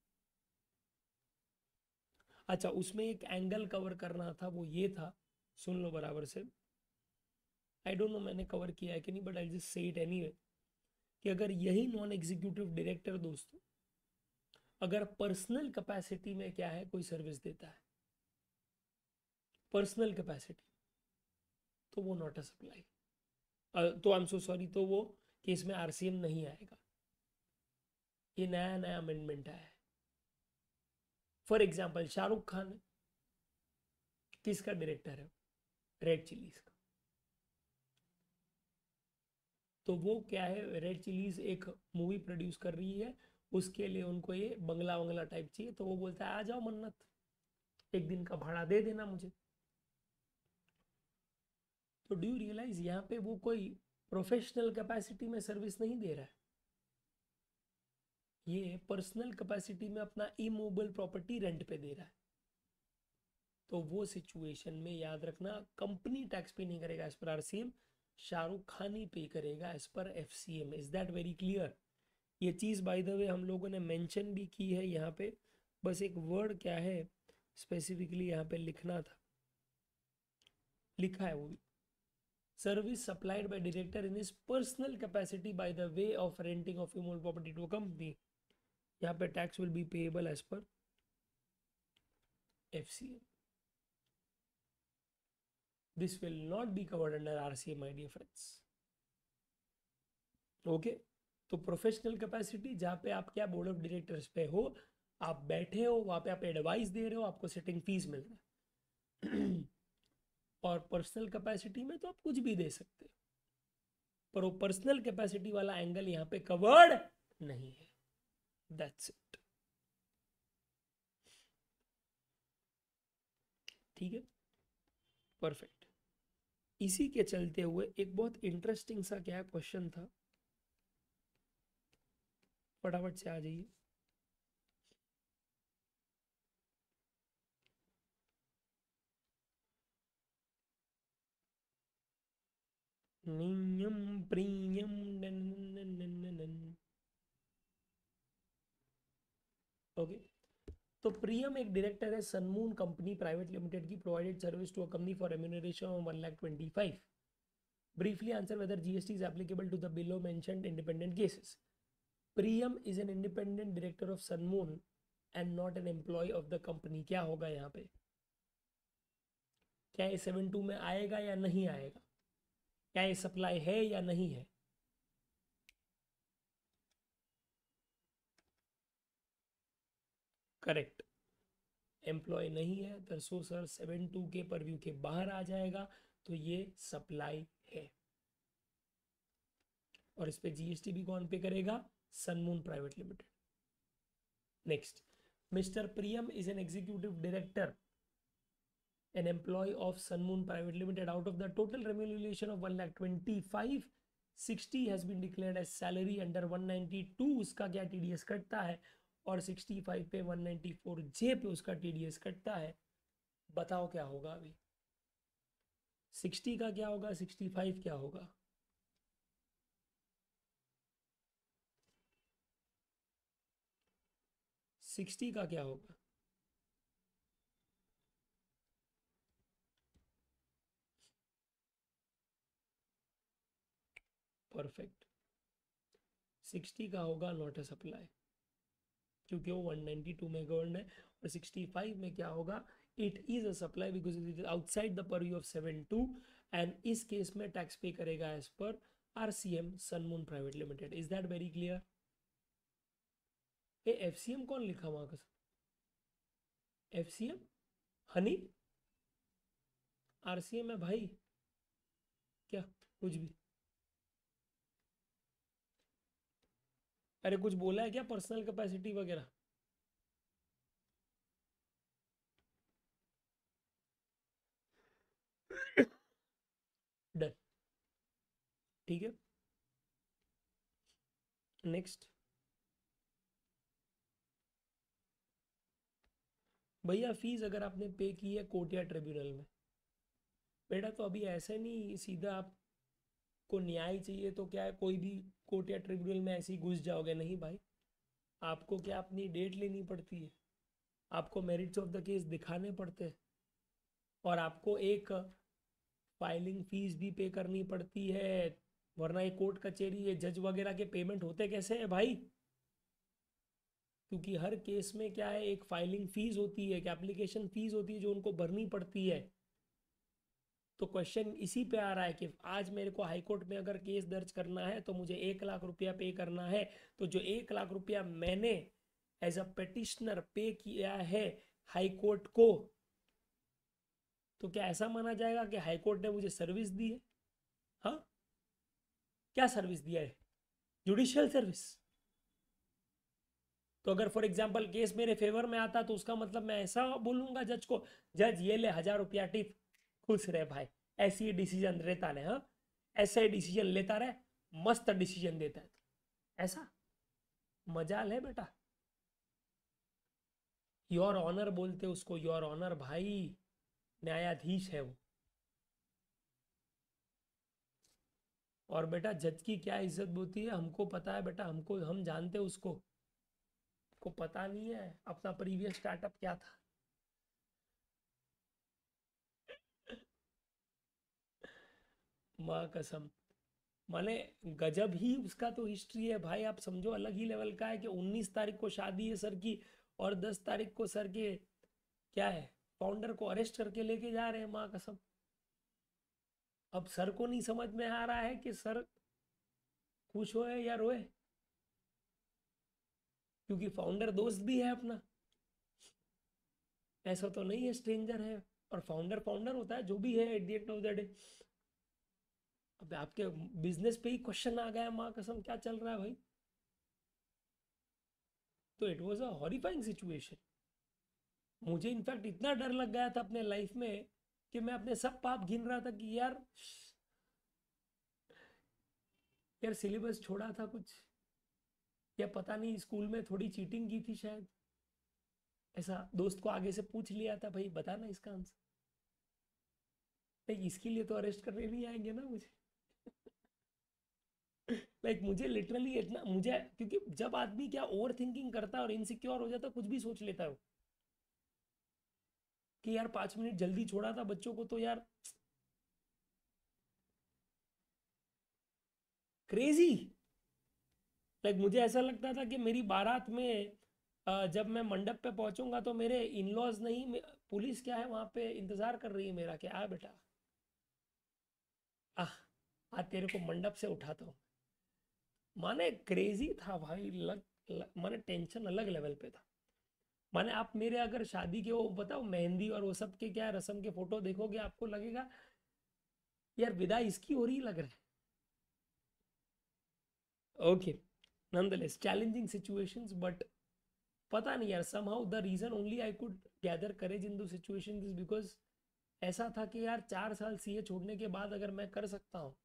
अच्छा, उसमें एक एंगल कवर करना था, वो ये था, सुन लो बराबर से, आई डोंट नो मैंने कवर किया है कि नहीं, but I just say it anyway, कि अगर यही नॉन एग्जीक्यूटिव डायरेक्टर दोस्तों अगर पर्सनल कैपेसिटी में क्या है कोई सर्विस देता है, पर्सनल कैपेसिटी, तो वो नॉट अ सप्लाई, तो आई एम सो सॉरी, तो वो केस में आरसीएम नहीं आएगा। ये नया नया अमेंडमेंट आया है। फॉर एग्जाम्पल शाहरुख खान किसका डायरेक्टर है, रेड चिलीज का, तो वो क्या है, रेड चिलीज एक मूवी प्रोड्यूस कर रही है, उसके लिए उनको ये बंगला वंगला टाइप चाहिए, तो वो बोलता है आ जाओ मन्नत, एक दिन का भाड़ा दे देना मुझे। तो डू यू रियलाइज यहाँ पे वो कोई प्रोफेशनल कैपेसिटी में सर्विस नहीं दे रहा है, ये पर्सनल कैपेसिटी में अपना इमूवेबल प्रॉपर्टी रेंट पे दे रहा है। तो वो सिचुएशन में याद रखना, कंपनी टैक्स पे नहीं करेगा as per RCM, Shahrukh Khan ही पे करेगा as per FCM. Is that very clear? ये चीज़ बाय द वे हम लोगों ने मेंशन भी की है यहाँ पे, बस एक वर्ड क्या है स्पेसिफिकली यहाँ पे लिखना था, लिखा है वो भी, service supplied by director in his personal capacity by the way of renting of immovable property to a company, यहाँ पे tax will be payable as per F C M. This will not be covered under R C M, my dear friends. Okay okay? तो प्रोफेशनल कैपेसिटी जहाँ पे आप क्या बोर्ड ऑफ डायरेक्टर्स पे हो, आप बैठे हो वहाँ पे आप एडवाइस दे रहे हो, आपको सिटिंग फीस मिल रहा है और पर्सनल कैपेसिटी में तो आप कुछ भी दे सकते हो, पर वो पर्सनल कैपेसिटी वाला एंगल यहाँ पे कवर्ड नहीं है। That's it. ठीक है, परफेक्ट। इसी के चलते हुए एक बहुत इंटरेस्टिंग सा क्या क्वेश्चन था, फटाफट से आ जाइए। नियम प्रीयम ओके, तो प्रियम एक डायरेक्टर है सनमून कंपनी प्राइवेट लिमिटेड की, provided service to a company for remuneration of one lakh twenty five. Briefly answer whether GST is applicable to the below mentioned independent cases. Priyam is an independent director of Sunmoon and not an employee of the company. क्या होगा यहाँ पे, क्या ये सेवन टू में आएगा या नहीं आएगा, क्या ये सप्लाई है या नहीं है? करेक्ट, एम्प्लॉय नहीं है तो सो सर सेवन टू के परव्यू के बाहर आ जाएगा, तो ये सप्लाई है। और इस पे जीएसटी भी कौन पे करेगा, Sunmoon private limited. Next, mister Priyam is an executive director an employee of Sunmoon Private Limited. Out of the total remuneration of one lakh twenty-five, sixty has been declared as salary under one ninety-two, उसका क्या टीडीएस कटता है, और sixty-five पे one ninety-four जे पे उसका टीडीएस कटता है। बताओ क्या होगा अभी, sixty का क्या होगा, sixty-five क्या होगा? sixty का क्या होगा? परफेक्ट, sixty का होगा नॉट अ सप्लाई, क्योंकि वो one ninety-two में गवर्न है। और sixty-five में क्या होगा, it is a supply because it is outside the purview of seven two, and इस केस में टैक्स पे करेगा as per RCM Sunmoon private limited. Is that very clear? ए एफसीएम कौन लिखा वहां का, एफसीएम हनी, आरसीएम है भाई, क्या कुछ भी? अरे कुछ बोला है क्या पर्सनल कैपेसिटी वगैरह? डन। ठीक है, नेक्स्ट। भैया फीस अगर आपने पे की है कोर्ट या ट्रिब्यूनल में, बेटा तो अभी ऐसे नहीं सीधा आपको न्याय चाहिए तो क्या है कोई भी कोर्ट या ट्रिब्यूनल में ऐसे ही घुस जाओगे, नहीं भाई। आपको क्या अपनी डेट लेनी पड़ती है, आपको मेरिट्स ऑफ द केस दिखाने पड़ते हैं, और आपको एक फाइलिंग फीस भी पे करनी पड़ती है। वरना ये कोर्ट कचहरी ये जज वगैरह के पेमेंट होते कैसे है भाई? क्योंकि हर केस में क्या है एक फाइलिंग फीस होती है, एक एप्लीकेशन फीस होती है जो उनको भरनी पड़ती है। तो क्वेश्चन इसी पे आ रहा है कि आज मेरे को हाई कोर्ट में अगर केस दर्ज करना है तो मुझे एक लाख रुपया पे करना है। तो जो एक लाख रुपया मैंने एज अ पेटिशनर पे किया है हाई कोर्ट को, तो क्या ऐसा माना जाएगा कि हाई कोर्ट ने मुझे सर्विस दी है? हाँ, क्या सर्विस दिया है? Judicial service. तो अगर फॉर एग्जांपल केस मेरे फेवर में आता तो उसका मतलब मैं ऐसा बोलूंगा जज को, जज ये ले हजार रुपया टिप, खुश रहे भाई। ऐसी ही डिसीजन लेता रहे, हाँ ऐसा ही डिसीजन लेता रहे, मस्त डिसीजन देता है। ऐसा मजाल है बेटा। योर ऑनर बोलते उसको, योर ऑनर भाई, न्यायाधीश है वो। और बेटा जज की क्या इज्जत होती है हमको पता है बेटा, हमको हम जानते उसको। को पता नहीं है अपना प्रीवियस स्टार्टअप क्या था। माँ कसम, माने गजब ही उसका तो हिस्ट्री है भाई। आप समझो अलग ही लेवल का है कि उन्नीस तारीख को शादी है सर की, और दस तारीख को सर के क्या है फाउंडर को अरेस्ट करके लेके जा रहे हैं। माँ कसम, अब सर को नहीं समझ में आ रहा है कि सर खुश होए या रोए, क्योंकि फाउंडर दोस्त भी है अपना, ऐसा तो नहीं है स्ट्रेंजर है। और फाउंडर फाउंडर होता है जो भी है at the end of the day. अब आपके बिजनेस पे ही क्वेश्चन आ गया, माँ कसम क्या चल रहा है भाई। तो it was a horrifying situation. मुझे इनफैक्ट इतना डर लग गया था अपने लाइफ में कि मैं अपने सब पाप गिन रहा था कि यार यार सिलेबस छोड़ा था कुछ, या पता नहीं स्कूल में थोड़ी चीटिंग की थी शायद। ऐसा दोस्त को आगे से पूछ लिया था भाई बताना इसका आंसर। लाइक इसके लिए तो अरेस्ट करने नहीं आएंगे ना मुझे। लाइक like, मुझे लिटरली इतना मुझे, क्योंकि जब आदमी क्या ओवर थिंकिंग करता है और इनसिक्योर हो जाता है कुछ भी सोच लेता है वो, कि यार पांच मिनट जल्दी छोड़ा था बच्चों को तो यार क्रेजी। लाइक like, मुझे ऐसा लगता था कि मेरी बारात में अ, जब मैं मंडप पे पहुंचूंगा तो मेरे इन लॉज नहीं मे- पुलिस क्या है वहां पे इंतजार कर रही है मेरा कि आ बेटा आह आज तेरे को मंडप से उठाता हूँ। माने क्रेजी था भाई, लग, लग माने टेंशन अलग लेवल पे था। माने आप मेरे अगर शादी के वो बताओ मेहंदी और वो सब के क्या रस्म के फोटो देखोगे आपको लगेगा यार विदाई इसकी हो रही लग रहा है। Okay, nonetheless challenging situations, but पता नहीं यार somehow the reason only I could gather courage in two situation is because ऐसा था कि यार चार साल सीए छोड़ने के बाद अगर मैं कर सकता हूँ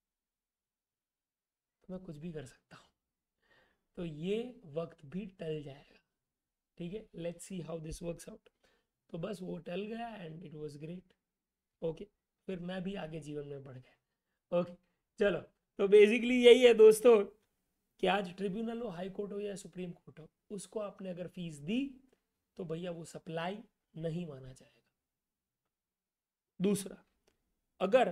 तो मैं कुछ भी कर सकता हूँ। तो ये वक्त भी टल जाएगा, ठीक है, let's see how this works out. तो बस वो टल गया and it was great. Okay, फिर मैं भी आगे जीवन में बढ़ गया। ओके, चलो। तो बेसिकली यही है दोस्तों कि आज ट्रिब्यूनल हो, हाई कोर्ट हो या सुप्रीम कोर्ट हो, उसको आपने अगर फीस दी तो भैया वो सप्लाई नहीं माना जाएगा। दूसरा, अगर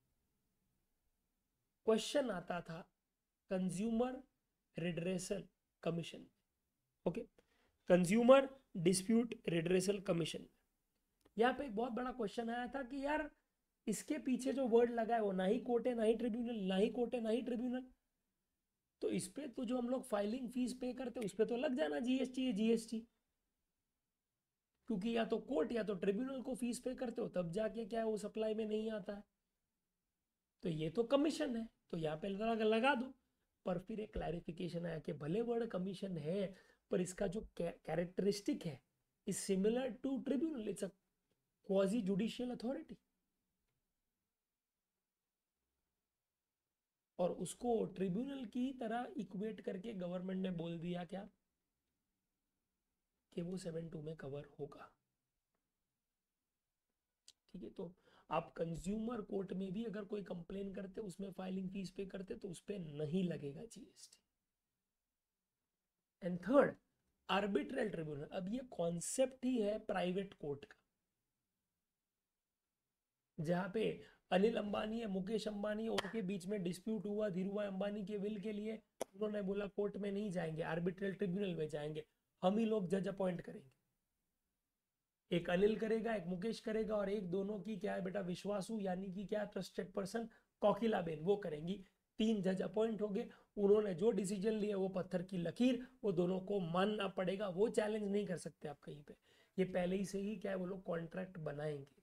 क्वेश्चन आता था consumer redressal commission, okay, consumer dispute redressal commission, यहाँ पे एक बहुत बड़ा क्वेश्चन आया था कि यार इसके पीछे जो वर्ड लगा है वो ना ही कोर्ट है ना ही ट्रिब्यूनल, ना ही कोर्ट है ना ही ट्रिब्यूनल। तो इस पे तो जो हम लोग फाइलिंग फीस पे करते हैं उस पे तो लग जाना जीएसटी है जीएसटी, क्योंकि या तो कोर्ट या तो ट्रिब्यूनल को फीस पे करते हो तब जाके क्या है वो सप्लाई में नहीं आता है। तो ये तो कमीशन है, तो यहाँ पे लगा लगा दो। पर फिर एक क्लैरिफिकेशन आया कि भले वर्ड कमीशन है पर इसका जो कैरेक्टरिस्टिक है is similar to tribunal, it's a quasi judicial authority. और उसको ट्रिब्यूनल की तरह इक्वेट करके गवर्नमेंट ने बोल दिया क्या कि वो सेवन टू में कवर होगा। ठीक है, तो आप कंज्यूमर कोर्ट में भी अगर कोई कंप्लेन करते उसमें फाइलिंग फीस पे करते तो उस पर नहीं लगेगा GST. And third, arbitral tribunal. अब ये कॉन्सेप्ट ही है प्राइवेट कोर्ट का, जहां पे अनिल अंबानी है, मुकेश अंबानी, उनके बीच में डिस्प्यूट हुआ धीरूभाई अंबानी के विल के लिए, उन्होंने बोला कोर्ट में नहीं जाएंगे, आर्बिट्रल ट्रिब्यूनल में जाएंगे, हम ही लोग जज अपॉइंट करेंगे। एक अनिल करेगा, एक मुकेश करेगा, और एक दोनों की क्या है बेटा विश्वासु यानी कि क्या ट्रस्टेड पर्सन कोकिला बेन वो करेंगी। तीन जज अपॉइंट हो गए, उन्होंने जो डिसीजन लिया वो पत्थर की लकीर, वो दोनों को मानना पड़ेगा, वो चैलेंज नहीं कर सकते आप कहीं पे। ये पहले ही से ही क्या है वो लोग कॉन्ट्रैक्ट बनाएंगे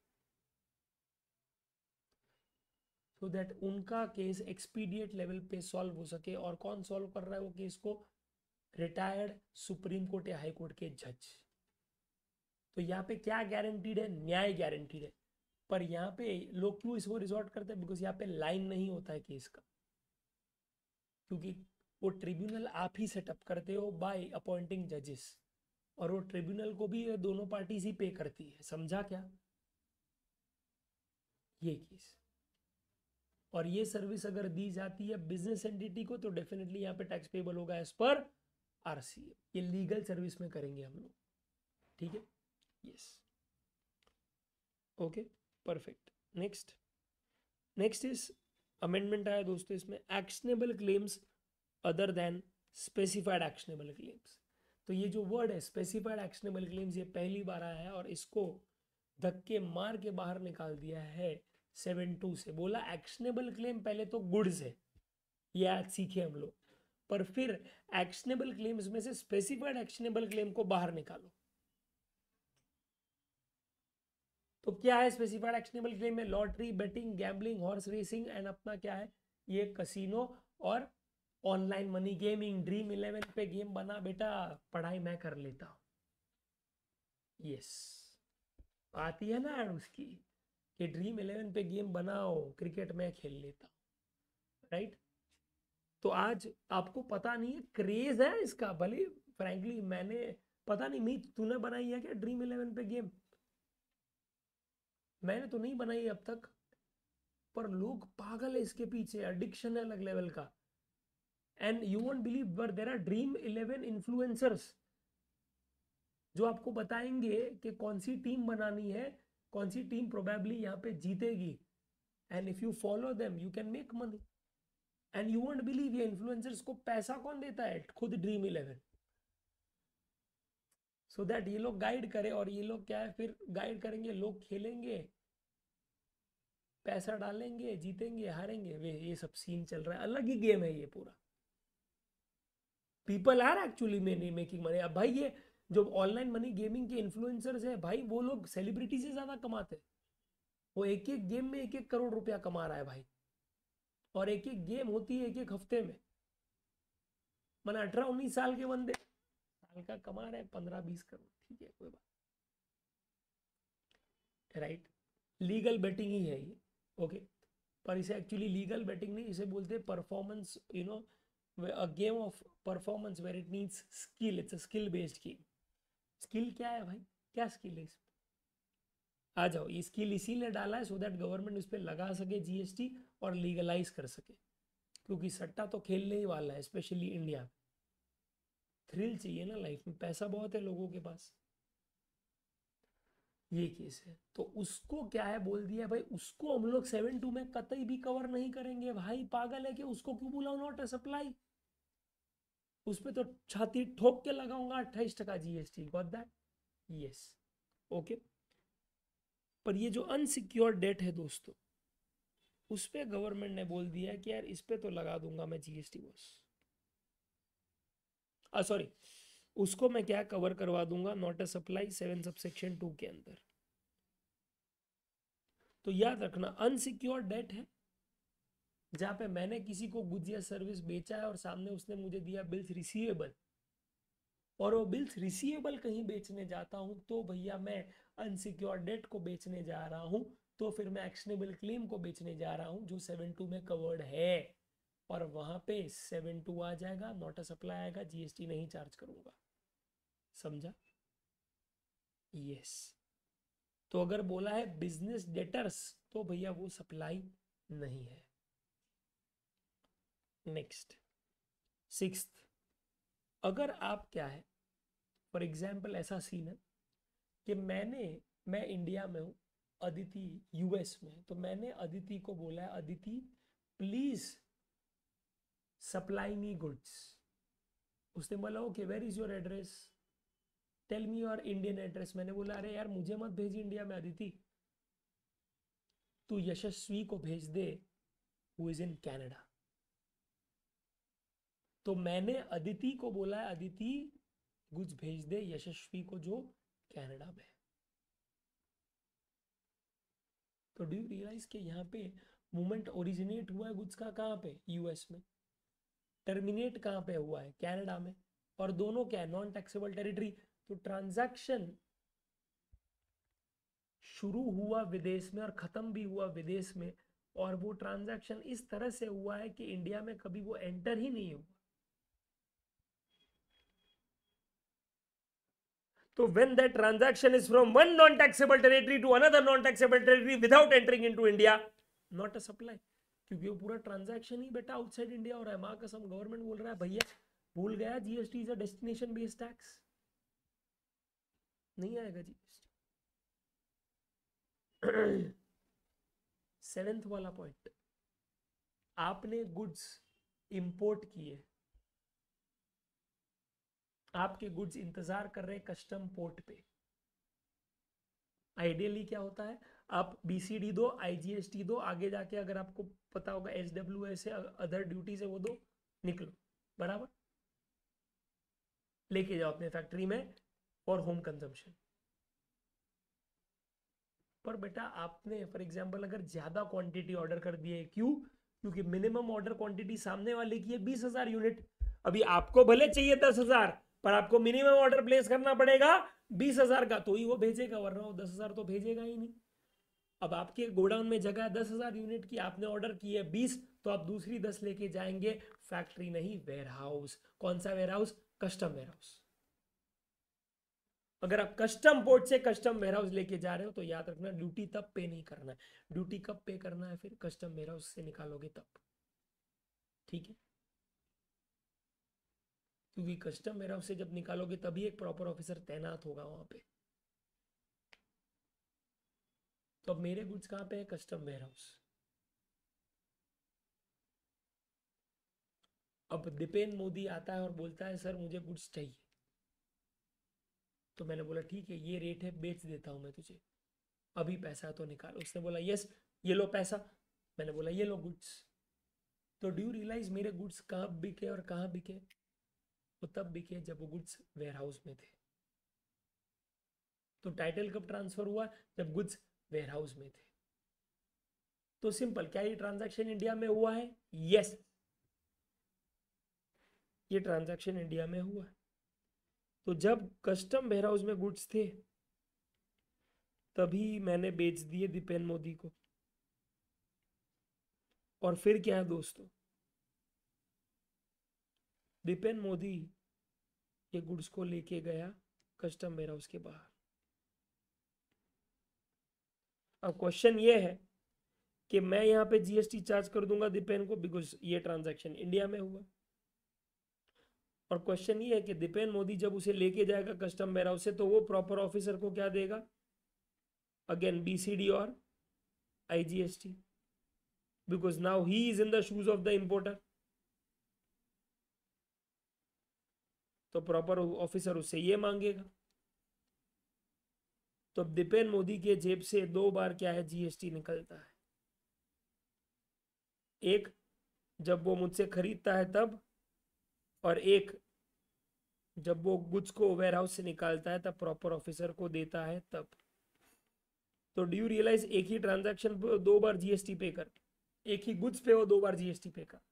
सो so दैट उनका केस एक्सपीडिएट लेवल पे सॉल्व हो सके। और कौन सॉल्व कर रहा है वो केस को? रिटायर्ड सुप्रीम कोर्ट या हाई कोर्ट के जज। तो यहाँ पे क्या गारंटीड है? न्याय गारंटीड है। पर यहाँ पे लोग क्यों इसको रिजॉर्ट करते हैं? बिकॉज यहाँ पे लाइन नहीं होता है केस का, क्योंकि वो ट्रिब्यूनल आप ही सेटअप करते हो बाय अपॉइंटिंग जजेस, और वो ट्रिब्यूनल को भी दोनों पार्टीज ही पे करती है। समझा क्या? ये केस। और ये सर्विस अगर दी जाती है बिजनेस एंटिटी को तो डेफिनेटली यहाँ पे टैक्स पेबल होगा एज पर आरसीए। ये लीगल सर्विस में करेंगे हम लोग। ठीक है, yes, okay, perfect. Next next is amendment आया दोस्तों इसमें, actionable claims other than specified actionable claims. तो ये जो वर्ड है स्पेसिफाइड एक्शनेबल क्लेम्स, ये पहली बार आया है और इसको धक्के मार के बाहर निकाल दिया है सेवन टू से। बोला एक्शनेबल क्लेम पहले तो गुड्स है, ये आज सीखे हम लोग, पर फिर एक्शनेबल क्लेम्स में से स्पेसिफाइड एक्शनेबल क्लेम को बाहर निकालो। तो क्या है स्पेसिफाइड एक्शनेबल क्लेम में? Lottery, betting, gambling, horse racing and अपना क्या है ये कसिनो और online money gaming. Dream Eleven पे गेम बना बेटा, पढ़ाई मैं कर लेता हूँ। यस, आती है ना यार उसकी कि ड्रीम इलेवन पे गेम बनाओ, क्रिकेट मैं खेल लेता हूँ, राइट। तो आज आपको पता नहीं है, क्रेज है इसका। भले फ्रैंकली मैंने पता नहीं, मीत तूने बनाई है क्या ड्रीम इलेवन पे गेम? मैंने तो नहीं बनाई अब तक, पर लोग पागल है इसके पीछे, एडिक्शन है अलग लेवल का। And you won't believe but there are Dream Eleven influencers जो आपको बताएंगे कि कौन सी टीम बनानी है, कौन सी टीम प्रोबेबली यहाँ पे जीतेगी, and if you follow them you can make money. And you won't believe ये इन्फ्लुएंसर्स को पैसा कौन देता है? खुद ड्रीम इलेवन। सो दैट ये लोग गाइड करे, और ये लोग क्या है फिर गाइड करेंगे, लोग खेलेंगे, पैसा डालेंगे, जीतेंगे हारेंगे, वे ये सब सीन चल रहा है। अलग ही गेम है ये पूरा। People are actually making money. अब भाई ये जो ऑनलाइन मनी गेमिंग के इन्फ्लुएंसर्स है भाई, वो लोग सेलिब्रिटी से ज्यादा कमाते हैं। वो एक एक गेम में एक एक करोड़ रुपया कमा रहा है भाई, और एक एक गेम होती है एक एक हफ्ते में। मैंने अठारह उन्नीस साल के बंदे साल का कमा रहे हैं पंद्रह बीस करोड़। ठीक है, कोई बात, राइट। लीगल बेटिंग ही है ये, ओके। पर इसे एक्चुअली लीगल बेटिंग नहीं, इसे बोलते हैं performance, you know a game of performance where it needs skill. It's a skill based game. Skill क्या है भाई? क्या स्किल है इसमें? आ जाओ, ये स्किल इसीलिए डाला है सो दैट गवर्नमेंट उस पर लगा सके जीएसटी और लीगलाइज कर सके, क्योंकि सट्टा तो खेलने ही वाला है, स्पेशली इंडिया में। थ्रिल चाहिए ना लाइफ में, पैसा बहुत है लोगों के पास। ये केस है, तो उसको क्या है बोल दिया भाई, उसको हम लोग सेवन टू में कतई भी कवर नहीं करेंगे। भाई पागल है कि उसको क्यों बुलाओ नॉट ए सप्लाई? उस पर तो छाती ठोक के लगाऊंगा अट्ठाईस टका GST. Got that? Yes, okay. पर ये जो अनसिक्योर डेट है दोस्तों, उस पर गवर्नमेंट ने बोल दिया कि यार इस पे तो लगा दूंगा मैं जीएसटी बस। आ सॉरी, उसको मैं क्या कवर करवा दूंगा, not a supply seven subsection two के अंदर। तो याद रखना अनसिक्योर डेट है, जहां पे मैंने किसी को गुड्स या सर्विस बेचा है और सामने उसने मुझे दिया बिल्स रिसीवेबल, और वो बिल्स रिसीवेबल कहीं बेचने जाता हूं तो भैया मैं अनसिक्योर्ड डेट को बेचने जा रहा हूं, तो फिर मैं एक्शनेबल क्लेम को बेचने जा रहा हूं जो सेवन टू में कवर्ड है, और वहां पे सेवन टू आ जाएगा, नॉट अ सप्लाई आएगा, जीएसटी नहीं चार्ज करूंगा। समझा? यस। तो अगर बोला है बिजनेस डेटर्स तो भैया वो सप्लाई नहीं है। नेक्स्ट, सिक्स्थ, अगर आप क्या है, फॉर एग्जाम्पल ऐसा सीन है कि मैंने मैं इंडिया में हूँ, अदिति यूएस में, तो मैंने अदिति को बोला है Aditi please supply me goods. उसने बोला okay where is your address, tell me your Indian address. मैंने बोला अरे यार मुझे मत भेज इंडिया में अदिति, तू यशस्वी को भेज दे हु इज इन कैनेडा। तो मैंने अदिति को बोला है अदिति गुड्स भेज दे यशस्वी को जो कनाडा में है। तो डू यू रियलाइज कि यहाँ पे मूवमेंट ओरिजिनेट हुआ है गुड्स का कहाँ पे, यूएस में, टर्मिनेट कहाँ पे हुआ है, कनाडा में, और दोनों क्या है, नॉन टैक्सेबल टेरिटरी। तो ट्रांजैक्शन शुरू हुआ विदेश में और खत्म भी हुआ विदेश में, और वो ट्रांजैक्शन इस तरह से हुआ है कि इंडिया में कभी वो एंटर ही नहीं हुआ। So when that transaction is from one non-taxable territory to another non-taxable territory without entering into India, not a supply, क्योंकि वो पूरा ट्रांजैक्शन ही बेटा आउटसाइड इंडिया हो रहा है। माँ कसम गवर्नमेंट बोल रहा है भैया भूल गया GST is a destination based tax, नहीं आएगा जीएसटी। सेवेंथ वाला पॉइंट, आपने गुड्स इंपोर्ट किए, आपके गुड्स इंतजार कर रहे हैं कस्टम पोर्ट पे। आइडियली क्या होता है, आप बीसीडी दो, आईजीएसटी दो, आगे जाके अगर आपको पता होगा एसडब्ल्यूएस है, अदर ड्यूटीज है वो दो, निकलो, बराबर लेके जाओ अपने फैक्ट्री में फॉर होम कंजम्पशन। पर बेटा आपने फॉर एग्जांपल अगर ज्यादा क्वांटिटी ऑर्डर कर दी है, क्यों, क्योंकि मिनिमम ऑर्डर क्वांटिटी सामने वाले की है बीस हजार यूनिट, अभी आपको भले चाहिए दस हजार, पर आपको मिनिमम ऑर्डर प्लेस करना पड़ेगा बीस हजार का, तो ही वो भेजेगा, वरना वो दस हजार तो भेजेगा ही नहीं। अब आपके गोडाउन में जगह है दस हजार यूनिट की, आपने ऑर्डर की है बीस, तो आप दूसरी दस लेके जाएंगे फैक्ट्री नहीं वेयर हाउस। कौन सा warehouse, custom warehouse. अगर आप कस्टम पोर्ट से कस्टम वेयर हाउस लेके जा रहे हो तो याद रखना ड्यूटी तब पे नहीं करना है, ड्यूटी कब पे करना है, फिर कस्टम वेयर हाउस से निकालोगे तब, ठीक है, क्योंकि कस्टम वेयर हाउस से जब निकालोगे तभी एक प्रॉपर ऑफिसर तैनात होगा वहां पे। तो अब मेरे गुड्स कहाँ पे है, कस्टम वेयर हाउस। अब दीपेन मोदी आता है और बोलता है सर मुझे गुड्स चाहिए, तो मैंने बोला ठीक है ये रेट है, बेच देता हूं मैं तुझे, अभी पैसा तो निकाल। उसने बोला यस ये लो पैसा, मैंने बोला ये लो गुड्स। तो डू यू रियलाइज मेरे गुड्स कहाँ बिके और कहाँ बिके, वो तब बिके जब वो गुड्स वेयर हाउस में थे। तो टाइटल कब ट्रांसफर हुआ, जब गुड्स वेयर हाउस में थे। तो सिंपल, क्या ये ट्रांजैक्शन इंडिया में हुआ है, यस ये ट्रांजैक्शन इंडिया में हुआ है। तो जब कस्टम वेयर हाउस में गुड्स थे तभी मैंने बेच दिए दीपेन मोदी को। और फिर क्या है दोस्तों, दीपेन मोदी ये गुड्स को लेके गया कस्टम वेयर हाउस के बाहर। अब क्वेश्चन ये है कि मैं यहाँ पे जीएसटी चार्ज कर दूंगा दीपेन को बिकॉज ये ट्रांजैक्शन इंडिया में हुआ, और क्वेश्चन ये है कि दीपेन मोदी जब उसे लेके जाएगा कस्टम वेयर हाउस से तो वो प्रॉपर ऑफिसर को क्या देगा, अगेन बीसीडी और IGST, because now he is in the shoes of the importer. तो प्रॉपर ऑफिसर उससे ये मांगेगा। तो दीपेन मोदी के जेब से दो बार क्या है, जीएसटी निकलता है। एक जब वो मुझसे खरीदता है तब, और एक जब वो गुड्स को वेयर हाउस से निकालता है तब प्रॉपर ऑफिसर को देता है तब। तो डू यू रियलाइज एक ही ट्रांजैक्शन दो बार जीएसटी पे कर, एक ही गुड्स पे वो दो बार जीएसटी पे का,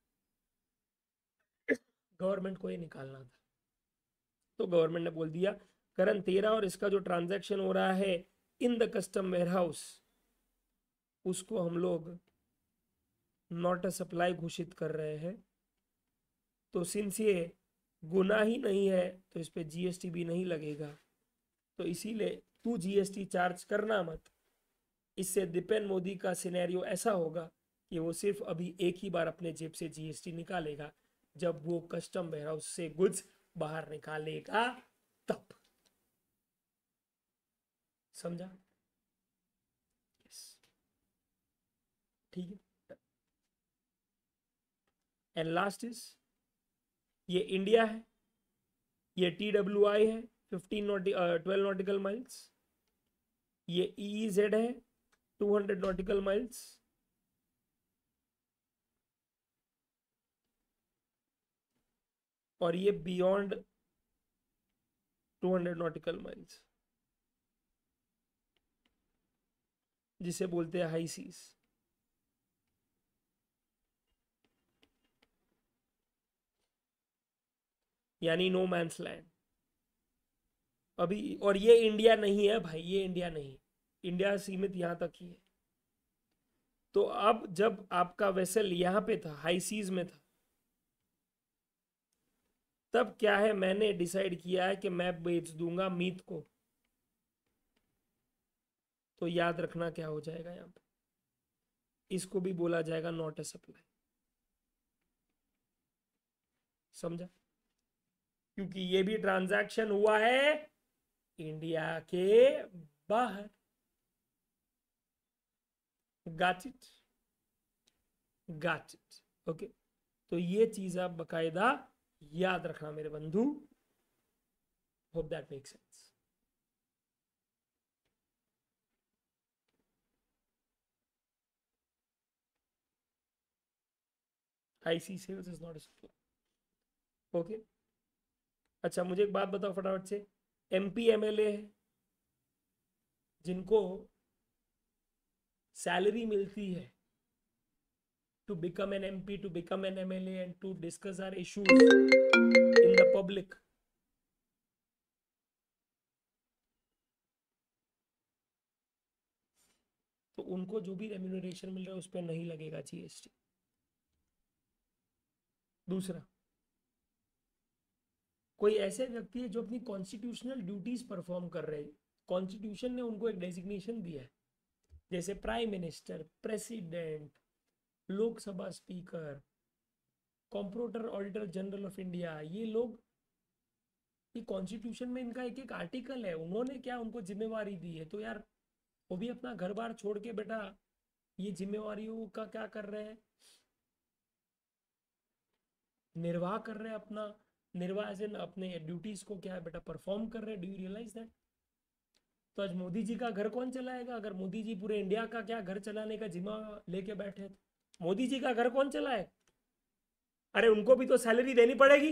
गवर्नमेंट को ये निकालना था। तो गवर्नमेंट ने बोल दिया करण तेरा और इसका जो ट्रांजैक्शन हो रहा है इन द कस्टम वेयरहाउस, उसको हम लोग नॉट अ सप्लाई घोषित कर रहे हैं। तो सिंस ये गुना ही नहीं है तो इस पे जीएसटी भी नहीं लगेगा, तो इसीलिए तू जीएसटी चार्ज करना मत। इससे दीपेन मोदी का सिनेरियो ऐसा होगा कि वो सिर्फ अभी एक ही बार अपने जेब से जीएसटी निकालेगा, जब वो कस्टम वेयरहाउस से गुड्स बाहर निकालेगा तब। समझा? यस, ठीक है। एंड लास्ट इज ये इंडिया है, ये टी डब्ल्यू आई है फिफ्टीन नॉटि ट्वेल्व नॉटिकल माइल्स, ये ई जेड है टू हंड्रेड नॉटिकल माइल्स, और ये beyond two hundred nautical miles, जिसे बोलते हैं हाई सीज। यानी नो मैंस लैंड अभी। और ये इंडिया नहीं है भाई, ये इंडिया नहीं, इंडिया सीमित यहां तक ही है। तो अब जब आपका वेसल यहां पे था, हाई सीज में था, तब क्या है, मैंने डिसाइड किया है कि मैं बेच दूंगा मीत को। तो याद रखना क्या हो जाएगा यहां पे, इसको भी बोला जाएगा नॉट ए सप्लाई। समझा? क्योंकि ये भी ट्रांजैक्शन हुआ है इंडिया के बाहर। Got it? Got it? Okay, तो ये चीज आप बकायदा याद रखना मेरे बंधु। Hope that make sense. High sea sales is not a supply. Okay, अच्छा मुझे एक बात बताओ फटाफट से, एमपी एमएलए है जिनको सैलरी मिलती है to become an M P, to become an M L A and to discuss our issues in the public. तो उनको जो भी रेम्यूनरेशन मिल रहा है उस पर नहीं लगेगा जीएसटी। दूसरा, कोई ऐसे व्यक्ति है जो अपनी कॉन्स्टिट्यूशनल ड्यूटीज परफॉर्म कर रहे हैं, कॉन्स्टिट्यूशन ने उनको एक डेजिग्नेशन दिया है, जैसे prime minister, president, Lok Sabha speaker, comptroller auditor general of India, ये लोग, ये कॉन्स्टिट्यूशन में इनका एक एक आर्टिकल है, उन्होंने क्या उनको जिम्मेवारी दी है, तो यार वो भी अपना घर बार छोड़ के बेटा ये जिम्मेवारियों का क्या कर रहे हैं, निर्वाह कर रहे हैं अपना, निर्वाह एज इन अपने ड्यूटीज को क्या है बेटा परफॉर्म कर रहे हैं। Do you realise that? तो आज मोदी जी का घर कौन चलाएगा? अगर मोदी जी पूरे इंडिया का क्या घर चलाने का जिम्मा लेके बैठे, तो मोदी जी का घर कौन चलाए? अरे उनको भी तो सैलरी देनी पड़ेगी।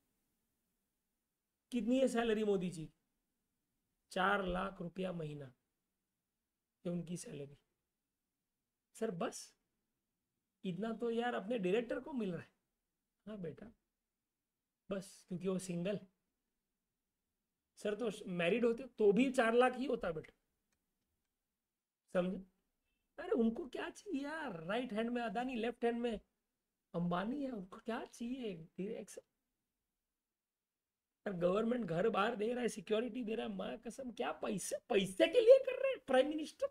कितनी है सैलरी मोदी जी? चार लाख रुपया महीना, ये उनकी सैलरी। सर बस इतना तो यार अपने डायरेक्टर को मिल रहा है। हाँ बेटा, बस क्योंकि वो सिंगल। सर तो मैरिड होते तो भी चार लाख ही होता बेटा। समझे? अरे उनको क्या चाहिए यार, राइट हैंड में अदानी, लेफ्ट हैंड में अंबानी है, उनको क्या चाहिए? गवर्नमेंट घर बार दे रहा है, सिक्योरिटी दे रहा है, माँ कसम क्या पैसे पैसे के लिए कर रहे हैं प्राइम मिनिस्टर।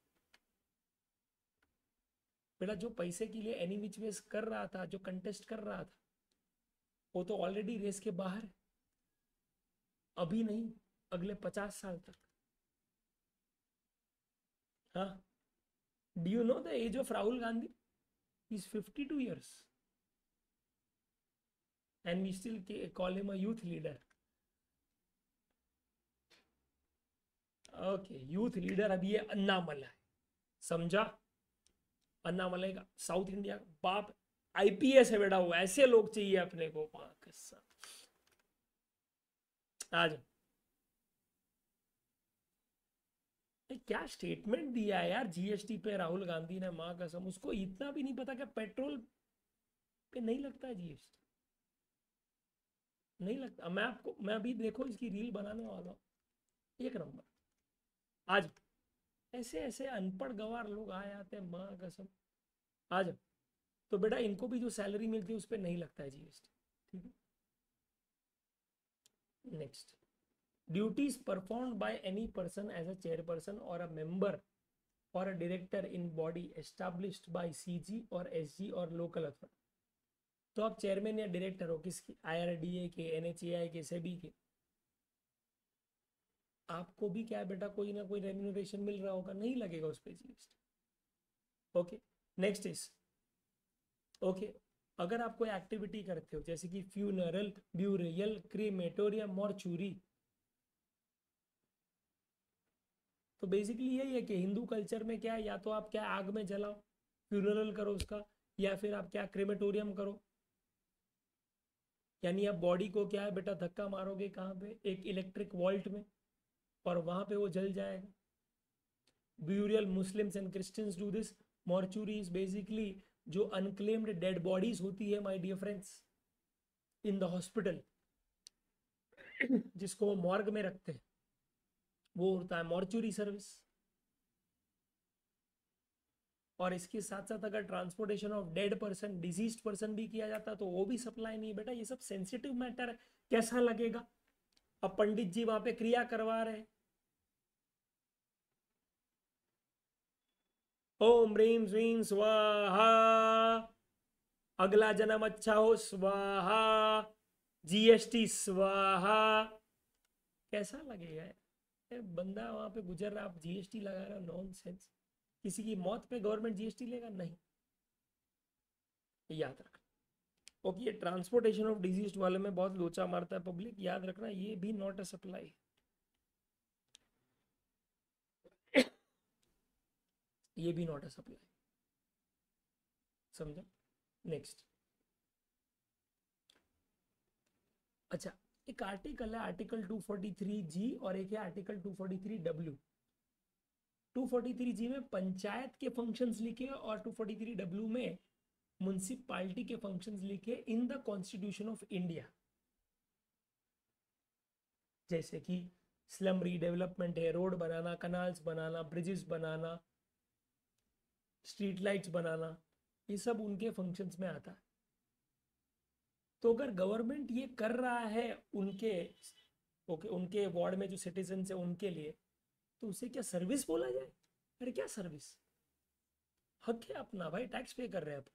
बेटा जो पैसे के लिए एनी विच वेज कर रहा था, जो कंटेस्ट कर रहा था, वो तो ऑलरेडी रेस के बाहर है। अभी नहीं, अगले पचास साल तक। हाँ, do you know the age of Rahul Gandhi? Is fifty two years and we still call him a youth leader. Okay, youth leader अभी ये अन्नामला है। समझा? अन्नामलाई का साउथ इंडिया बाप आईपीएस है बेटा, वो ऐसे लोग चाहिए अपने को। आज क्या स्टेटमेंट दिया है यार जीएसटी पे राहुल गांधी ने, माँ कसम। उसको इतना भी नहीं पता कि पेट्रोल पे नहीं लगता है जीएसटी, नहीं लगता। मैं आपको, मैं अभी देखो इसकी रील बनाने वाला हूँ, एक नंबर। आज ऐसे ऐसे अनपढ़ गवार लोग आ जाते हैं, माँ कसम। आज तो बेटा इनको भी जो सैलरी मिलती है उस पर नहीं लगता है जीएसटी, ठीक है। Next, duties performed by any person as a chairperson or a member or a director in body established by C G or S G or local authority। तो आप चेयरमैन या डायरेक्टर हो किसकी, आईआरडीए के, एनएचएआई के, सेबी के, आपको भी क्या है बेटा, कोई ना कोई रेम्यूनरेशन मिल रहा होगा, नहीं लगेगा उस पर GST. Okay, next is okay, अगर आप कोई एक्टिविटी करते हो जैसे कि फ्यूनरल, ब्यूरियल, क्रीमेटोरियम, मॉर्चुरी, तो बेसिकली यही है कि हिंदू कल्चर में क्या है, या तो आप क्या आग में जलाओ, फ्यूनरल करो उसका, या फिर आप क्या क्रेमेटोरियम करो। यानी आप बॉडी को क्या है बेटा धक्का मारोगे कहाँ पे, एक इलेक्ट्रिक वॉल्ट में, और वहां पे वो जल जाएगा। Burial, Muslims and Christians do this. Mortuary is basically जो अनक्लेम्ड डेड बॉडीज होती है my dear friends in the hospital, जिसको वो मॉर्ग में रखते हैं, वो होता है मॉर्चुरी सर्विस। और इसके साथ साथ अगर transportation of dead person, diseased person भी किया जाता तो वो भी सप्लाई नहीं है बेटा, ये सब सेंसिटिव मैटर है। कैसा लगेगा, अब पंडित जी वहां पे क्रिया करवा रहे हैं, ओम ह्रीम श्रीम स्वाहा, अगला जन्म अच्छा हो स्वाहा, जीएसटी स्वाहा, कैसा लगेगा। बंदा वहां पे गुजर रहा, आप जीएसटी लगा रहे हो, नॉनसेंस। किसी की मौत पे गवर्नमेंट जीएसटी लेगा, नहीं, याद रखना। ओके, ये ट्रांसपोर्टेशन ऑफ डिजीज वाले में बहुत लोचा मारता है पब्लिक, याद रखना ये भी नॉट अ सप्लाई, ये भी नॉट अ सप्लाई, समझा। नेक्स्ट, अच्छा, एक आर्टिकल है article two forty three G और एक है article two forty three W. Two forty three G में पंचायत के फंक्शंस लिखे और टू फोर्टी थ्री डब्ल्यू में म्युनिसिपैलिटी के फंक्शंस लिखे in the constitution of India. जैसे कि स्लम रीडेवलपमेंट है, रोड बनाना, कनाल्स बनाना, ब्रिजेस बनाना, स्ट्रीट लाइट्स बनाना, ये सब उनके फंक्शंस में आता है। तो अगर गवर्नमेंट ये कर रहा है उनके ओके उनके वार्ड में जो सिटीजन है उनके लिए, तो उसे क्या सर्विस बोला जाए। अरे क्या सर्विस, हक है अपना भाई, टैक्स पे कर रहे हैं आप।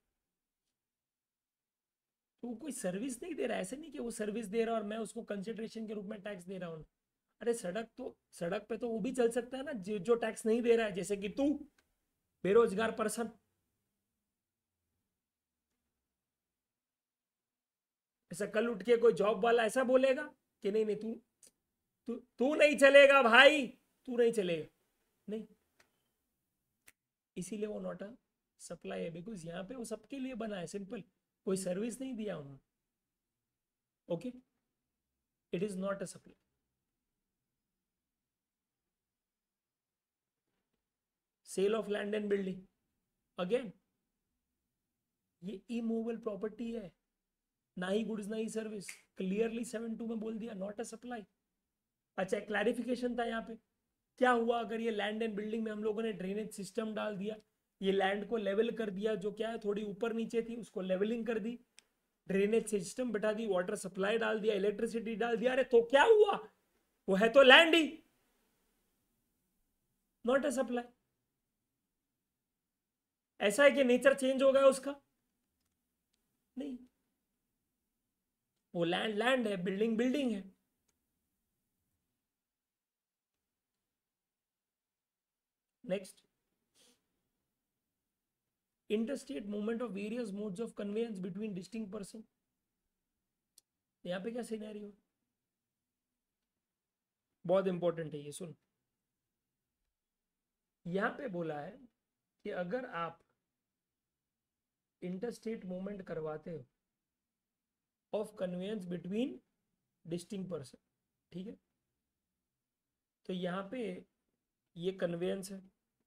तो वो कोई सर्विस नहीं दे रहा, ऐसे नहीं कि वो सर्विस दे रहा और मैं उसको कंसिडरेशन के रूप में टैक्स दे रहा हूँ। अरे सड़क तो, सड़क पे तो वो भी चल सकता है ना जो, जो टैक्स नहीं दे रहा है, जैसे कि तू बेरोजगार पर्सन। ऐसा कल उठ के कोई जॉब वाला ऐसा बोलेगा कि नहीं नहीं तू तू तू नहीं चलेगा भाई, तू नहीं चलेगा, नहीं। इसीलिए वो नॉट अ सप्लाई है, बिकॉज यहाँ पे वो सबके लिए बना है, सिंपल, कोई सर्विस नहीं दिया उन्होंने। Okay, it is not a supply. Sale of land and building, again ये इमूवेबल प्रॉपर्टी है, ना ही गुड्स ना ही सर्विस, क्लियरली सेवन टू में बोल दिया, नॉट अ सप्लाई। अच्छा, क्लैरिफिकेशन था यहाँ पे, क्या हुआ अगर ये लैंड एंड बिल्डिंग में हम लोगों ने ड्रेनेज सिस्टम डाल दिया, ये लैंड को लेवल कर दिया, जो क्या है थोड़ी ऊपर नीचे थी उसको लेवलिंग कर दी, ड्रेनेज सिस्टम बैठा दी, वाटर सप्लाई डाल दिया, इलेक्ट्रिसिटी डाल दिया, अरे तो क्या हुआ, वो है तो लैंड ही, नॉट अ सप्लाई। ऐसा है कि नेचर चेंज हो गया उसका, नहीं, वो लैंड लैंड है, बिल्डिंग बिल्डिंग है। Next, interstate movement of various modes of conveyance between distinct person। यहाँ पे क्या सिनेरियो, बहुत इंपॉर्टेंट है ये, सुन। यहाँ पे बोला है कि अगर आप इंटरस्टेट मूवमेंट करवाते हो of conveyance between distinct person, ठीक है, तो यहाँ पे ये कन्वेयंस है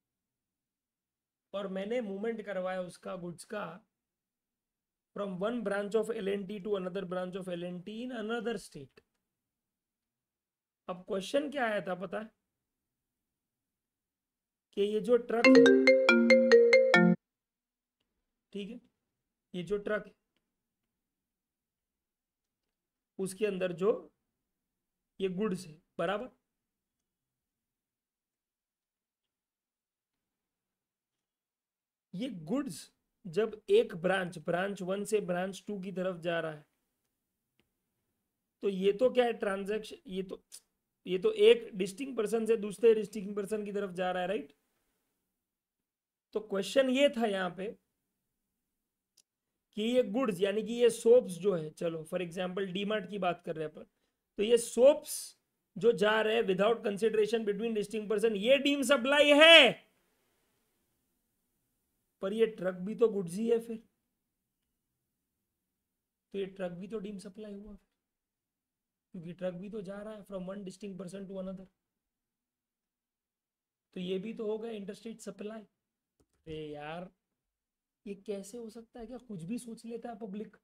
और मैंने मूवमेंट करवाया उसका गुड्स का from one branch of L N T to another branch of L N T in another state. अब क्वेश्चन क्या आया था पता है कि ये जो ट्रक है, ठीक है, ये जो ट्रक है उसके अंदर जो ये गुड्स है, बराबर, ये गुड्स जब एक ब्रांच ब्रांच वन से ब्रांच टू की तरफ जा रहा है तो ये तो क्या है ट्रांजैक्शन, ये तो ये तो एक डिस्टिंक्ट पर्सन से दूसरे डिस्टिंक्ट पर्सन की तरफ जा रहा है, राइट। तो क्वेश्चन ये था यहाँ पे कि ये गुड्स यानी कि ये सोप्स जो है, चलो फॉर एग्जांपल डीमार्ट की बात कर रहे हैं अपन, तो ये सोप्स जो जा रहे हैं without consideration between distinct person, ये डीम सप्लाई है, पर ये ट्रक भी तो गुड्स ही है फिर, तो ये ट्रक भी तो डीम सप्लाई हुआ फिर, क्योंकि ट्रक भी तो जा रहा है from one distinct person to another, तो ये भी तो होगा इंटरस्टेट सप्लाई। अरे यार ये कैसे हो सकता है, क्या कुछ भी सोच लेता है पब्लिक।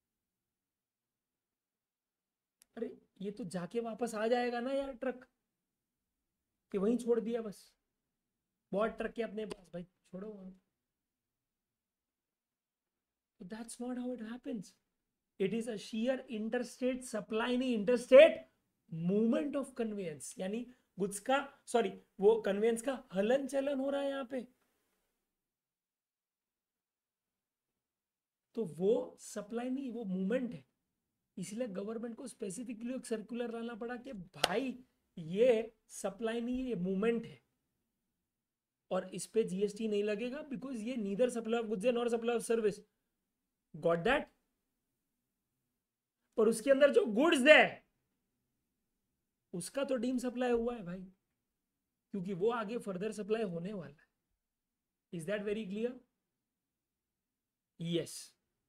अरे ये तो जाके वापस आ जाएगा ना यार ट्रक, कि वहीं छोड़ दिया बस, बहुत ट्रक के अपने पास, भाई छोड़ो वहां। That's not how it happens, it is a sheer interstate supply, नहीं इंटरस्टेट मूवमेंट ऑफ कन्वेयंस, यानी गुड्स का, सॉरी वो कन्वेयंस का हलन चलन हो रहा है यहाँ पे, तो वो सप्लाई नहीं वो मूवमेंट है। इसलिए गवर्नमेंट को स्पेसिफिकली एक सर्कुलर लाना पड़ा कि भाई ये सप्लाई नहीं ये मूवमेंट है, और इस पे जीएसटी नहीं लगेगा बिकॉज ये neither supply of goods nor supply of service, got that. पर उसके अंदर जो गुड्स है उसका तो डीम सप्लाई हुआ है भाई, क्योंकि वो आगे फर्दर सप्लाई होने वाला है। Is that very clear? Yes.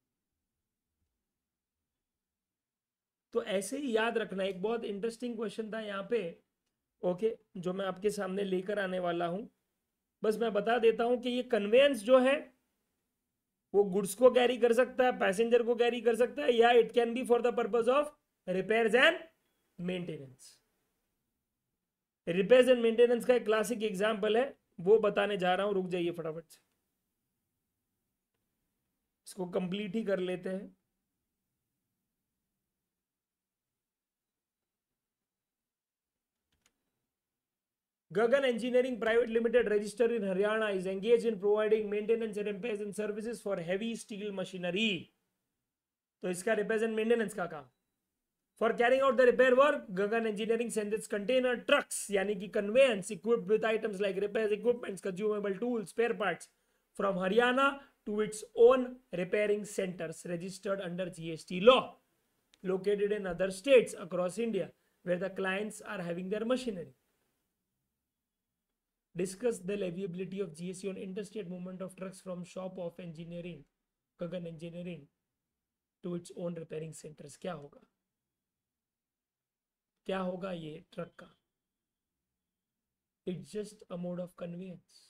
तो ऐसे ही याद रखना, एक बहुत इंटरेस्टिंग क्वेश्चन था यहाँ पे, ओके okay, जो मैं आपके सामने लेकर आने वाला हूं। बस मैं बता देता हूं कि ये कन्वेयंस जो है वो गुड्स को कैरी कर सकता है, पैसेंजर को कैरी कर सकता है, या it can be for the purpose of repairs and maintenance. Repairs and maintenance का एक क्लासिक एग्जांपल है, वो बताने जा रहा हूं, रुक जाइए फटाफट से, इसको कंप्लीट ही कर लेते हैं। Gagan Engineering Private Limited, registered in Haryana, is engaged in providing maintenance and repairs and services for heavy steel machinery. तो इसका repairs and maintenance का काम, for carrying out the repair work, Gagan Engineering sends its container trucks, यानी कि conveyance equipped with items like repairs equipments, consumable tools, spare parts, from Haryana to its own repairing centers registered under G S T law, located in other states across India, where the clients are having their machinery. Discuss the leviability of G S T on interstate movement of trucks from shop of engineering, Gagan Engineering, to its own repairing centers. क्या होगा, क्या होगा ये ट्रक का? It's just a mode of conveyance.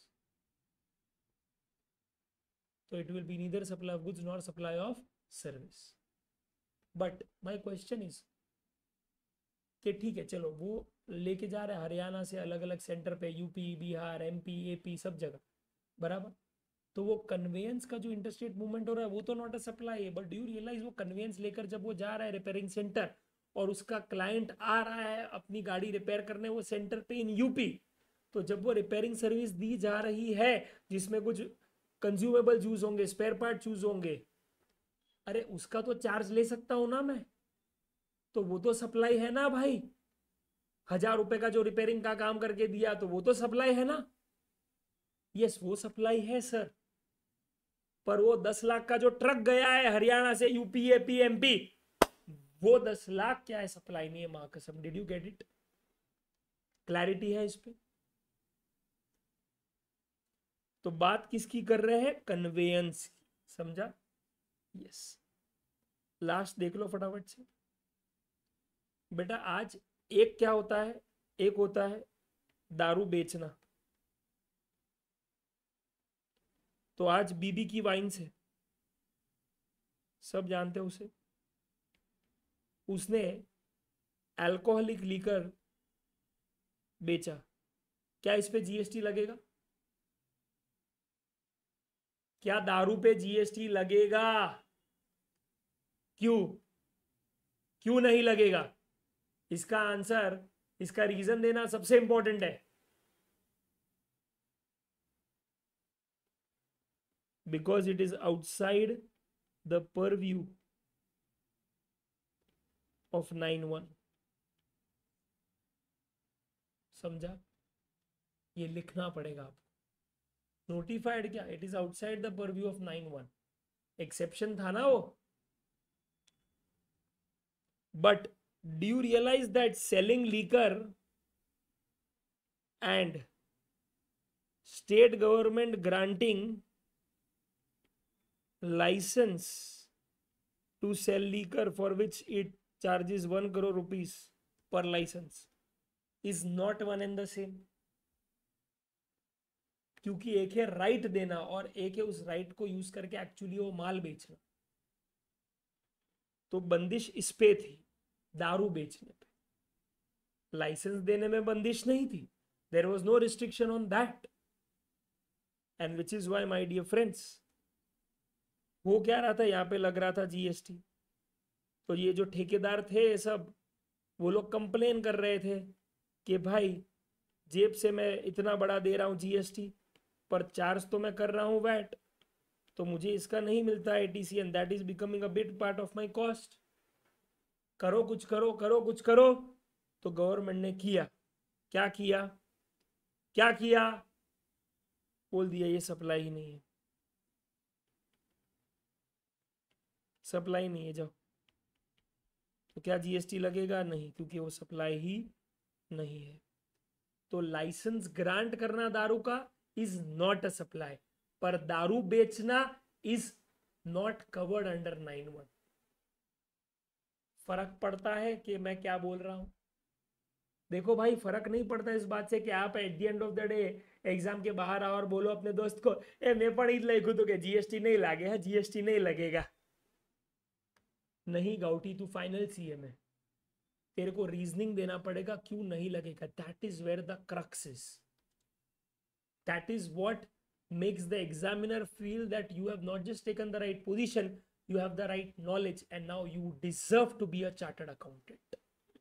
So it will be neither supply of goods nor supply of service. But my question is कि ठीक है चलो वो लेके जा रहे हैं हरियाणा से अलग अलग सेंटर पे, यूपी, बिहार, एमपी, एपी, सब जगह, बराबर। तो वो कन्वेयंस का जो इंटरस्टेट मूवमेंट हो रहा है वो तो नॉट अ सप्लाई है, बट डू यू रियलाइज वो कन्वेयंस लेकर जब वो जा रहा है रिपेयरिंग सेंटर और उसका क्लाइंट आ रहा है अपनी गाड़ी रिपेयर करने वो सेंटर पे इन यूपी, तो जब वो रिपेयरिंग सर्विस दी जा रही है जिसमें कुछ कंज्यूमेबल यूज होंगे, स्पेयर पार्ट यूज होंगे, अरे उसका तो चार्ज ले सकता हूं ना मैं, तो वो तो सप्लाई है ना भाई। हजार रुपए का जो रिपेयरिंग का काम करके दिया तो वो तो सप्लाई है ना। यस वो सप्लाई है सर, पर वो दस लाख का जो ट्रक गया है हरियाणा से यूपी, एपी, एमपी, वो दस लाख क्या है, सप्लाई नहीं है मां कसम। Did you get it? Clarity है इस पे? तो बात किसकी कर रहे हैं? कन्वेयंस की, समझा? यस। लास्ट देख लो फटाफट से बेटा। आज एक क्या होता है, एक होता है दारू बेचना, तो आज बीबी की वाइन्स है, सब जानते हैं उसे, उसने अल्कोहलिक लीकर बेचा, क्या इस पे जीएसटी लगेगा? क्या दारू पे जीएसटी लगेगा? क्यों? क्यों नहीं लगेगा? इसका आंसर, इसका रीजन देना सबसे इंपॉर्टेंट है। Because it is outside the purview of nine one. समझा? ये लिखना पड़ेगा आपको। नोटिफाइड क्या? It is outside the purview of nine one. Exception था ना वो। But do you realise that selling liquor and state government granting license to sell liquor for which it charges one crore rupees per license is not one and the same? क्योंकि एक है राइट देना और एक है उस राइट को यूज करके एक्चुअली वो माल बेचना। तो बंदिश इस पे थी, दारू बेचने पे। लाइसेंस देने में बंदिश नहीं थी। There was no restriction on that. And which is why, my dear friends, हो क्या रहा था, यहाँ पे लग रहा था जीएसटी। तो ये जो ठेकेदार थे सब, वो लोग कंप्लेन कर रहे थे कि भाई जेब से मैं इतना बड़ा दे रहा हूँ जीएसटी, पर चार्ज तो मैं कर रहा हूँ वैट, तो मुझे इसका नहीं मिलता ITC, and that is becoming a big part of my cost. करो कुछ करो, करो कुछ करो। तो गवर्नमेंट ने किया क्या? किया क्या किया? बोल दिया ये सप्लाई ही नहीं है, सप्लाई नहीं है, जाओ। तो क्या जीएसटी लगेगा? नहीं, क्योंकि वो सप्लाई ही नहीं है। तो लाइसेंस ग्रांट करना दारू का इज नॉट अ सप्लाई, पर दारू बेचना is not covered under nine one. फर्क पड़ता है कि मैं क्या बोल रहा हूं? देखो भाई, फर्क नहीं पड़ता इस बात से कि आप at the end of the day exam के बाहर आओ और बोलो अपने दोस्त को, ए मैं पढ़ी लिखू तो जीएसटी नहीं लागे, जीएसटी नहीं लगेगा। नहीं गाउटी, तू फाइनल सीएम है, तेरे को रीजनिंग देना पड़ेगा क्यों नहीं लगेगा। That is where the crux is. That is what makes the examiner feel that you have not just taken the right position, you have the right knowledge, and now you deserve to be a chartered accountant.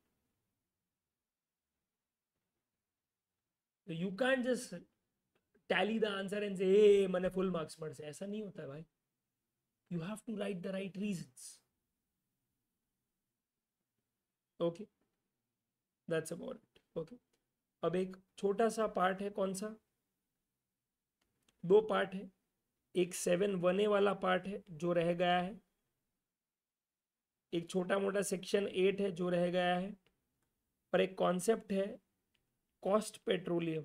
So you can't just tally the answer and say hey मैंने full marks मर से, ऐसा नहीं होता है भाई। You have to write the right reasons. Okay, that's about it. Okay, अब एक छोटा सा पार्ट है, कौन सा? दो पार्ट है। एक सेवन वन ए वाला पार्ट है जो रह गया है, एक छोटा मोटा सेक्शन एट है जो रह गया है, और एक कॉन्सेप्ट है कॉस्ट पेट्रोलियम।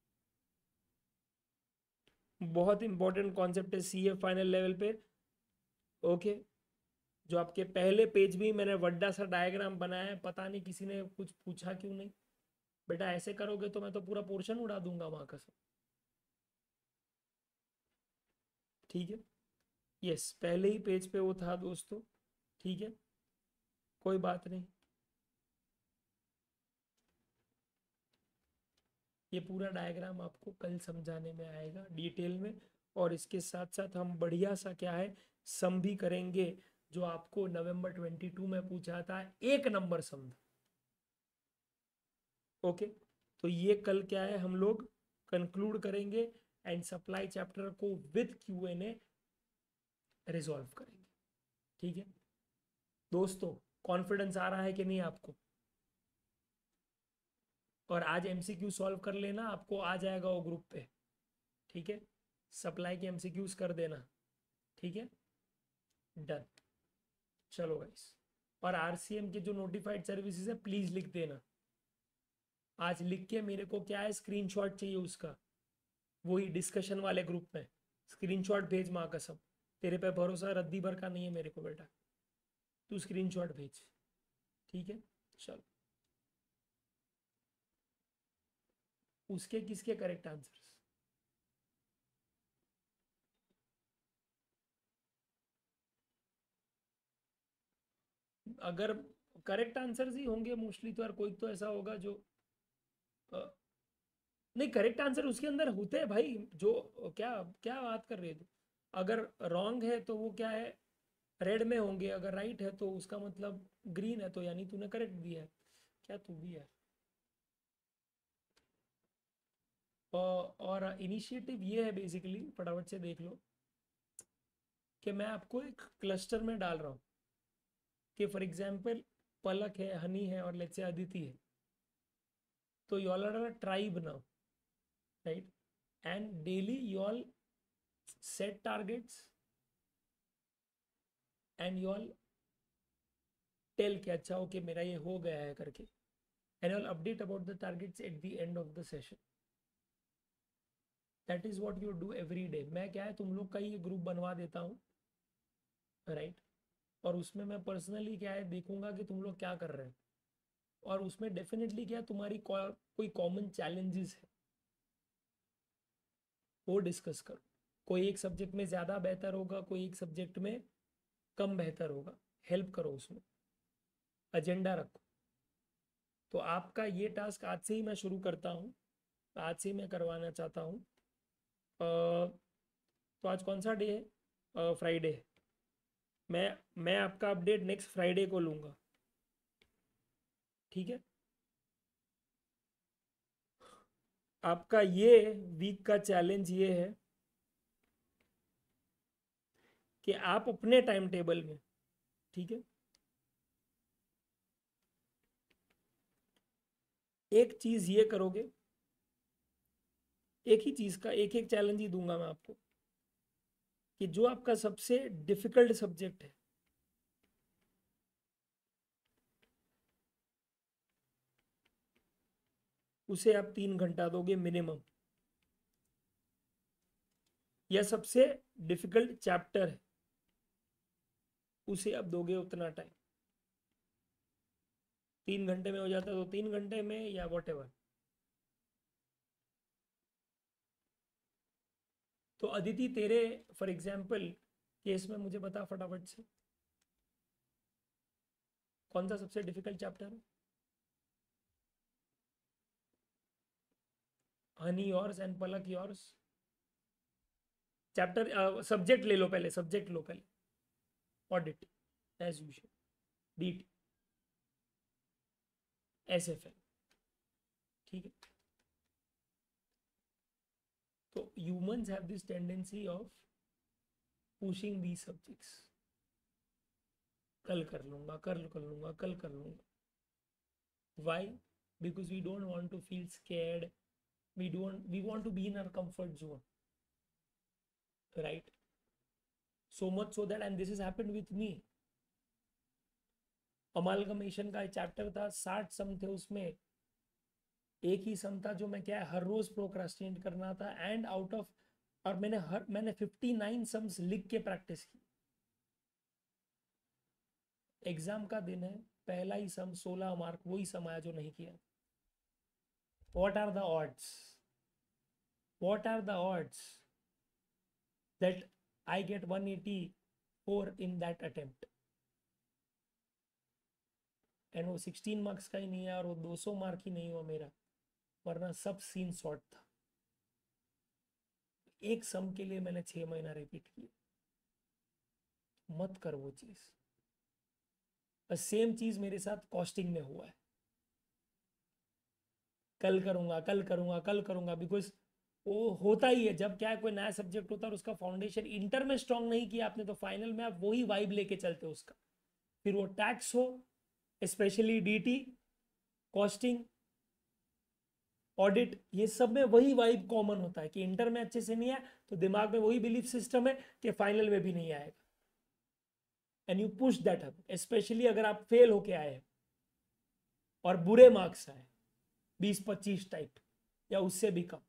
बहुत इंपॉर्टेंट कॉन्सेप्ट है सीए फाइनल लेवल पे। ओके, जो आपके पहले पेज भी मैंने वड्डा सा डायग्राम बनाया है, पता नहीं किसी ने कुछ पूछा क्यों नहीं। बेटा ऐसे करोगे तो मैं तो पूरा पोर्शन उड़ा दूंगा वहां का सब। ठीक है, यस, पहले ही पेज पे वो था दोस्तों। ठीक है, कोई बात नहीं, ये पूरा डायग्राम आपको कल समझाने में आएगा डिटेल में। और इसके साथ साथ हम बढ़िया सा क्या है, सम भी करेंगे, जो आपको नवंबर ट्वेंटी टू में पूछा था, एक नंबर सम। ओके, तो ये कल क्या है, हम लोग कंक्लूड करेंगे एंड सप्लाई चैप्टर को with Q N A resolve करेंगे। ठीक है दोस्तों, कॉन्फिडेंस आ रहा है कि नहीं आपको? और आज एमसीक्यू सॉल्व कर लेना, आपको आ जाएगा वो ग्रुप पे। ठीक है, सप्लाई के एमसीक्यूज कर देना। ठीक है, डन। चलो गाइस, और आरसीएम के जो नोटिफाइड सर्विसेज है प्लीज लिख देना। आज लिख के मेरे को क्या है, स्क्रीनशॉट चाहिए उसका, वही डिस्कशन वाले ग्रुप में स्क्रीनशॉट भेज। माँ कसम, तेरे पे भरोसा रद्दी भर का नहीं है मेरे को बेटा, तू स्क्रीनशॉट भेज। ठीक है, चलो। उसके किसके करेक्ट आंसर्स? अगर करेक्ट आंसर्स ही होंगे मोस्टली, तो यार कोई तो ऐसा होगा जो अ, नहीं, करेक्ट आंसर उसके अंदर होते हैं भाई। जो क्या क्या बात कर रहे हो तू? अगर रॉन्ग है तो वो क्या है, रेड में होंगे, अगर राइट है तो उसका मतलब ग्रीन है, तो यानी तूने करेक्ट दिया है। क्या तू भी है। और, और इनिशिएटिव ये है बेसिकली, फटाफट से देख लो, कि मैं आपको एक क्लस्टर में डाल रहा हूँ, कि फॉर एग्जाम्पल पलक है, हनी है, और लेट्स से अदिति है। तो you all are a tribe now, right? And daily you all set targets and you all tell कि अच्छा ओके मेरा ये हो गया है करके, and you all update about the targets at the end of the session. That is what you do every day. मैं क्या है, तुम लोग का ही ग्रुप बनवा देता हूँ, राइट? और उसमें मैं पर्सनली क्या है देखूंगा कि तुम लोग क्या कर रहे हैं, और उसमें डेफिनेटली क्या तुम्हारी को, कोई कॉमन चैलेंजेस है वो डिस्कस करो। कोई एक सब्जेक्ट में ज़्यादा बेहतर होगा, कोई एक सब्जेक्ट में कम बेहतर होगा, हेल्प करो उसमें, एजेंडा रखो। तो आपका ये टास्क आज से ही मैं शुरू करता हूँ, आज से ही मैं करवाना चाहता हूँ। अ, तो आज कौन सा डे है? फ्राइडे है। मैं मैं आपका अपडेट नेक्स्ट फ्राइडे को लूँगा, ठीक है? आपका ये वीक का चैलेंज ये है कि आप अपने टाइम टेबल में, ठीक है, एक चीज़ ये करोगे, एक ही चीज़ का एक एक चैलेंज ही दूंगा मैं आपको, कि जो आपका सबसे डिफिकल्ट सब्जेक्ट है उसे आप तीन घंटा दोगे मिनिमम, या सबसे डिफिकल्ट चैप्टर है उसे आप दोगे उतना टाइम। तीन घंटे में हो जाता है तो तीन घंटे में, या वॉट एवर। तो अदिति तेरे फॉर एग्जाम्पल केस में मुझे बता फटाफट से, कौन सा सबसे डिफिकल्ट चैप्टर है? Honey yours and Palak yours. Chapter subject ले लो पहले, सब्जेक्ट लो पहले। Audit as usual, DT, SFL, ठीक है? तो humans have this tendency of pushing the subjects, कल कर लूंगा, कल कर लूंगा, कल कर लूंगा। Why? Because we don't want to feel scared, we don't we want to be in our comfort zone, right? So much so that, and this has happened with me, amalgamation का चैप्टर था, साठ सम थे उसमें, एक ही सम था जो मैं क्या है हर रोज प्रोक्रास्टिनेट करना था, एंड आउट ऑफ, और मैंने हर मैंने फिफ्टी नाइन सम्स लिख के प्रैक्टिस की। एग्जाम का दिन है, पहला ही सम सोलह मार्क, वही सम आया जो नहीं किया। What are the odds, what are the odds that I get one eighty four in that attempt, and वो सिक्सटीन मार्क्स का ही नहीं है, और वो दो सौ मार्क ही नहीं हुआ मेरा, वरना सब सीन शॉर्ट था। एक सम के लिए मैंने छह महीना रिपीट किया। मत कर वो चीज। सेम चीज मेरे साथ कॉस्टिंग में हुआ है, कल करूंगा, कल करूंगा, कल करूंगा, बिकॉज वो होता ही है जब क्या है, कोई नया सब्जेक्ट होता है और उसका फाउंडेशन इंटर में स्ट्रांग नहीं किया आपने, तो फाइनल में आप वही वाइब लेके चलते हो उसका। फिर वो टैक्स हो, स्पेशली डीटी, कॉस्टिंग, ऑडिट, ये सब में वही वाइब कॉमन होता है कि इंटर में अच्छे से नहीं आया तो दिमाग में वही बिलीफ सिस्टम है कि फाइनल में भी नहीं आएगा, and you push that up, specially अगर आप फेल होके आए और बुरे मार्क्स आए, बीस पच्चीस टाइप या उससे भी कम।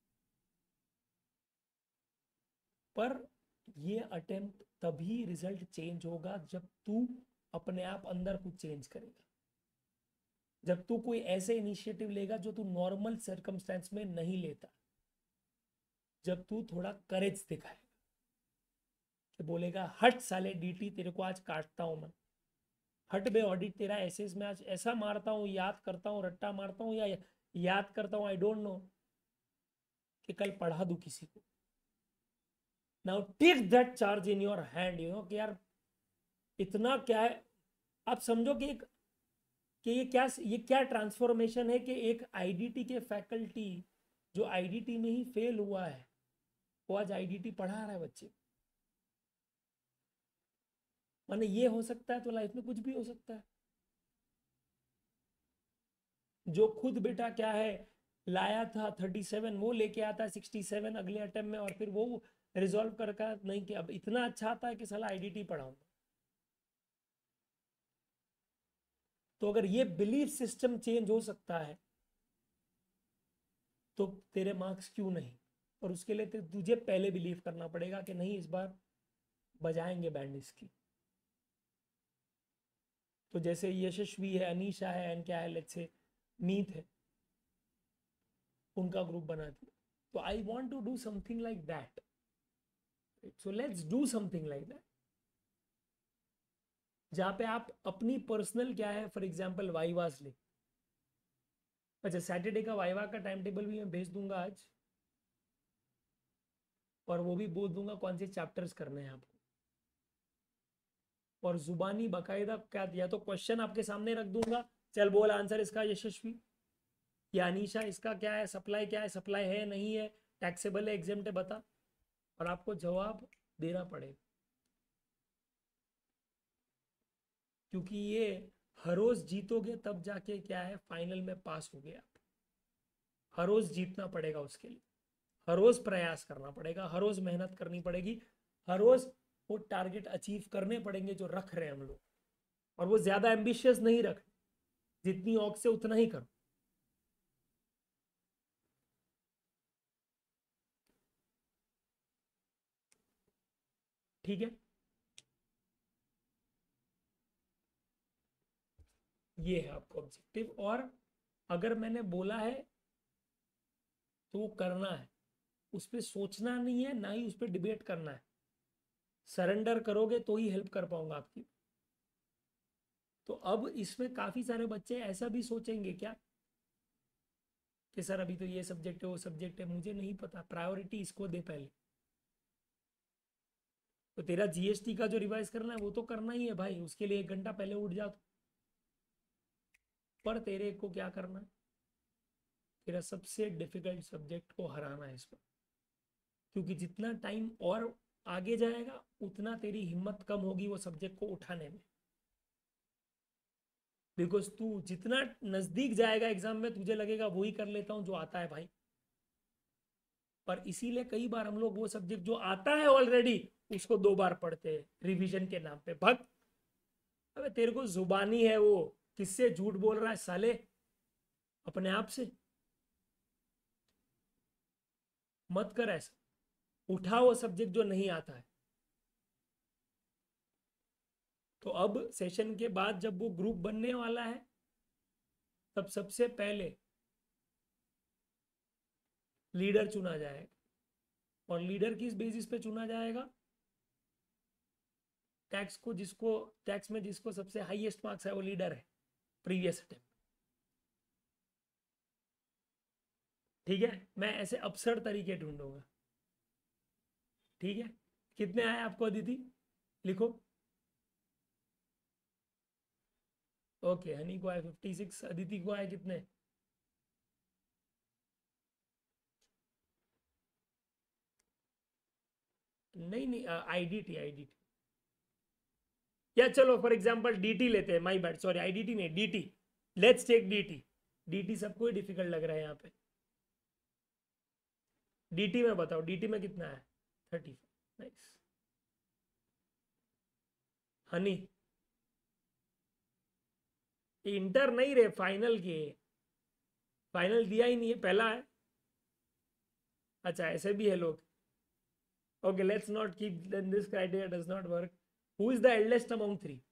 पर ये अटेम्प्ट तभी रिजल्ट चेंज होगा जब तू अपने आप अंदर कुछ चेंज करेगा, जब तू कोई ऐसे इनिशिएटिव लेगा जो तू नॉर्मल सर्कमस्टेंस में नहीं लेता, जब तू थोड़ा करेज दिखाएगा, कि बोलेगा हट साले डीटी, तेरे को आज काटता हूं मैं, हट बे ऑडिट, तेरा एसेस में आज ऐसा मारता हूँ, याद करता हूँ, रट्टा मारता हूँ, या याद करता हूँ, आई डोंट नो, कि कल पढ़ा दूं किसी को। Now take that charge in your hand, you know कि यार इतना क्या है। आप समझो कि एक कि ये क्या ये क्या ट्रांसफॉर्मेशन है कि एक आईडीटी के फैकल्टी जो आईडीटी में ही फेल हुआ है, वो आज आईडीटी पढ़ा रहा है बच्चे। माने ये हो सकता है तो लाइफ में कुछ भी हो सकता है। जो खुद बेटा क्या है लाया था थर्टी सेवन, वो लेके आता है सिक्सटी सेवन अगले अटेम्प्ट में, और फिर वो रिजॉल्व करके नहीं कि अब इतना अच्छा आता है कि साला आईडीटी पढ़ाऊंगा। तो अगर ये बिलीफ सिस्टम चेंज हो सकता है तो तेरे मार्क्स क्यों नहीं। और उसके लिए तो तुझे पहले बिलीव करना पड़ेगा कि नहीं, इस बार बजाएंगे बैंड इसकी। तो जैसे यशस्वी है, अनीशा है, एंड क्या है, लेट्स से मीत है, उनका ग्रुप बना दिया। तो I want to do something like that, so let's do something like that, जहां पे आप अपनी पर्सनल क्या है, फॉर एग्जाम्पल वाइवास ले। अच्छा, सैटरडे का वाइवा का टाइम टेबल भी मैं भेज दूंगा आज, और वो भी बोल दूंगा कौन से चैप्टर्स करने हैं आपको। और जुबानी बाकायदा क्या, या तो क्वेश्चन आपके सामने रख दूंगा, चल बोल आंसर इसका यशस्वी, या अनीशा इसका क्या है, सप्लाई क्या है, सप्लाई है नहीं है, टैक्सेबल है, एग्जेम्प्ट है, बता। और आपको जवाब देना पड़ेगा, क्योंकि ये हर रोज जीतोगे तब जाके क्या है फाइनल में पास हो गया। हर रोज जीतना पड़ेगा, उसके लिए हर रोज प्रयास करना पड़ेगा, हर रोज मेहनत करनी पड़ेगी, हर रोज वो टारगेट अचीव करने पड़ेंगे जो रख रहे हैं हम लोग। और वो ज्यादा एम्बिशियस नहीं रख, जितनी औक से उतना ही करो। ठीक है, ये है आपको ऑब्जेक्टिव। और अगर मैंने बोला है तो वो करना है, उस पर सोचना नहीं है, ना ही उस पर डिबेट करना है। सरेंडर करोगे तो ही हेल्प कर पाऊंगा आपकी। तो अब इसमें काफी सारे बच्चे ऐसा भी सोचेंगे क्या कि सर अभी तो ये सब्जेक्ट है, वो सब्जेक्ट है, मुझे नहीं पता, प्रायोरिटी इसको दे पहले। तो तेरा जीएसटी का जो रिवाइज करना है वो तो करना ही है भाई, उसके लिए एक घंटा पहले उठ जा। तो पर तेरे को क्या करना है, तेरा सबसे डिफिकल्ट सब्जेक्ट को हराना है इस पर। क्योंकि जितना टाइम और आगे जाएगा उतना तेरी हिम्मत कम होगी वो सब्जेक्ट को उठाने में। बिकॉज तू जितना नजदीक जाएगा एग्जाम में, तुझे लगेगा वही कर लेता हूं जो आता है भाई। पर इसीलिए कई बार हम लोग वो सब्जेक्ट जो आता है ऑलरेडी उसको दो बार पढ़ते हैं रिवीजन के नाम पे। भक्त, अबे तेरे को जुबानी है वो, किससे झूठ बोल रहा है साले, अपने आप से मत कर ऐसा। उठा वो सब्जेक्ट जो नहीं आता है। तो अब सेशन के बाद जब वो ग्रुप बनने वाला है, तब सबसे पहले लीडर चुना जाएगा। और लीडर किस बेसिस पे चुना जाएगा, टैक्स को जिसको टैक्स में जिसको सबसे हाईएस्ट मार्क्स है वो लीडर है प्रीवियस अटेम्प्ट। ठीक है, मैं ऐसे अपसर्ड तरीके ढूंढूंगा। ठीक है, कितने आए आपको अदिति, लिखो। ओके, हनी को आए फिफ्टी सिक्स, अदिति को आए कितने, नहीं नहीं, आईडीटी आईडीटी, या चलो फॉर एग्जांपल डीटी लेते हैं, माय बैड, सॉरी आईडीटी नहीं, DT. Let's take DT. DT सबको ही डिफिकल्ट लग रहा है यहाँ पे। डीटी में बताओ, डीटी में कितना है, thirty five, nice. Honey, inter नहीं रे, फाइनल के, फाइनल दिया ही नहीं है, पहला है। अच्छा, ऐसे भी है लोग। Okay, let's not keep, then this criteria does not work. Who is the eldest among three,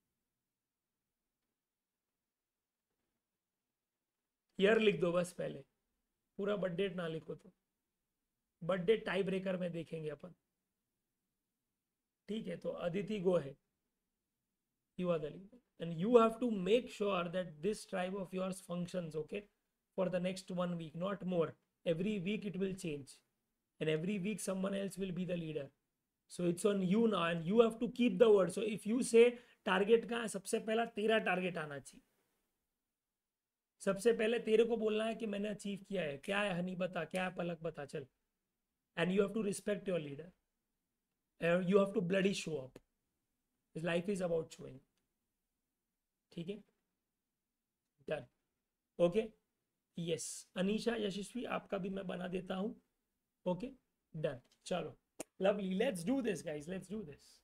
year लिख दो बस पहले, पूरा बर्थडे ना लिखो। तो बर्थडे टाई ब्रेकर में देखेंगे अपन। ठीक है, तो अदिति गो है। You are the leader, and you have to make sure that this tribe of yours functions, okay, for the next one week, not more. Every week it will change, and every week someone else will be the leader. So it's on you now, and you have to keep the word. So if you say target कहाँ है, सबसे पहला तेरा टारगेट आना चाहिए. सबसे पहले तेरे को बोलना है कि मैंने अचीव किया है. क्या है हनी, बता. क्या है पलक, बता. चल. And you have to respect your leader. You have to bloody show up. Life is about showing. ठीक है, done. Okay, yes. Anisha, Yashasvi, आपका भी मैं बना देता हूं. Okay, done. चलो, lovely. Let's do this guys, let's do this.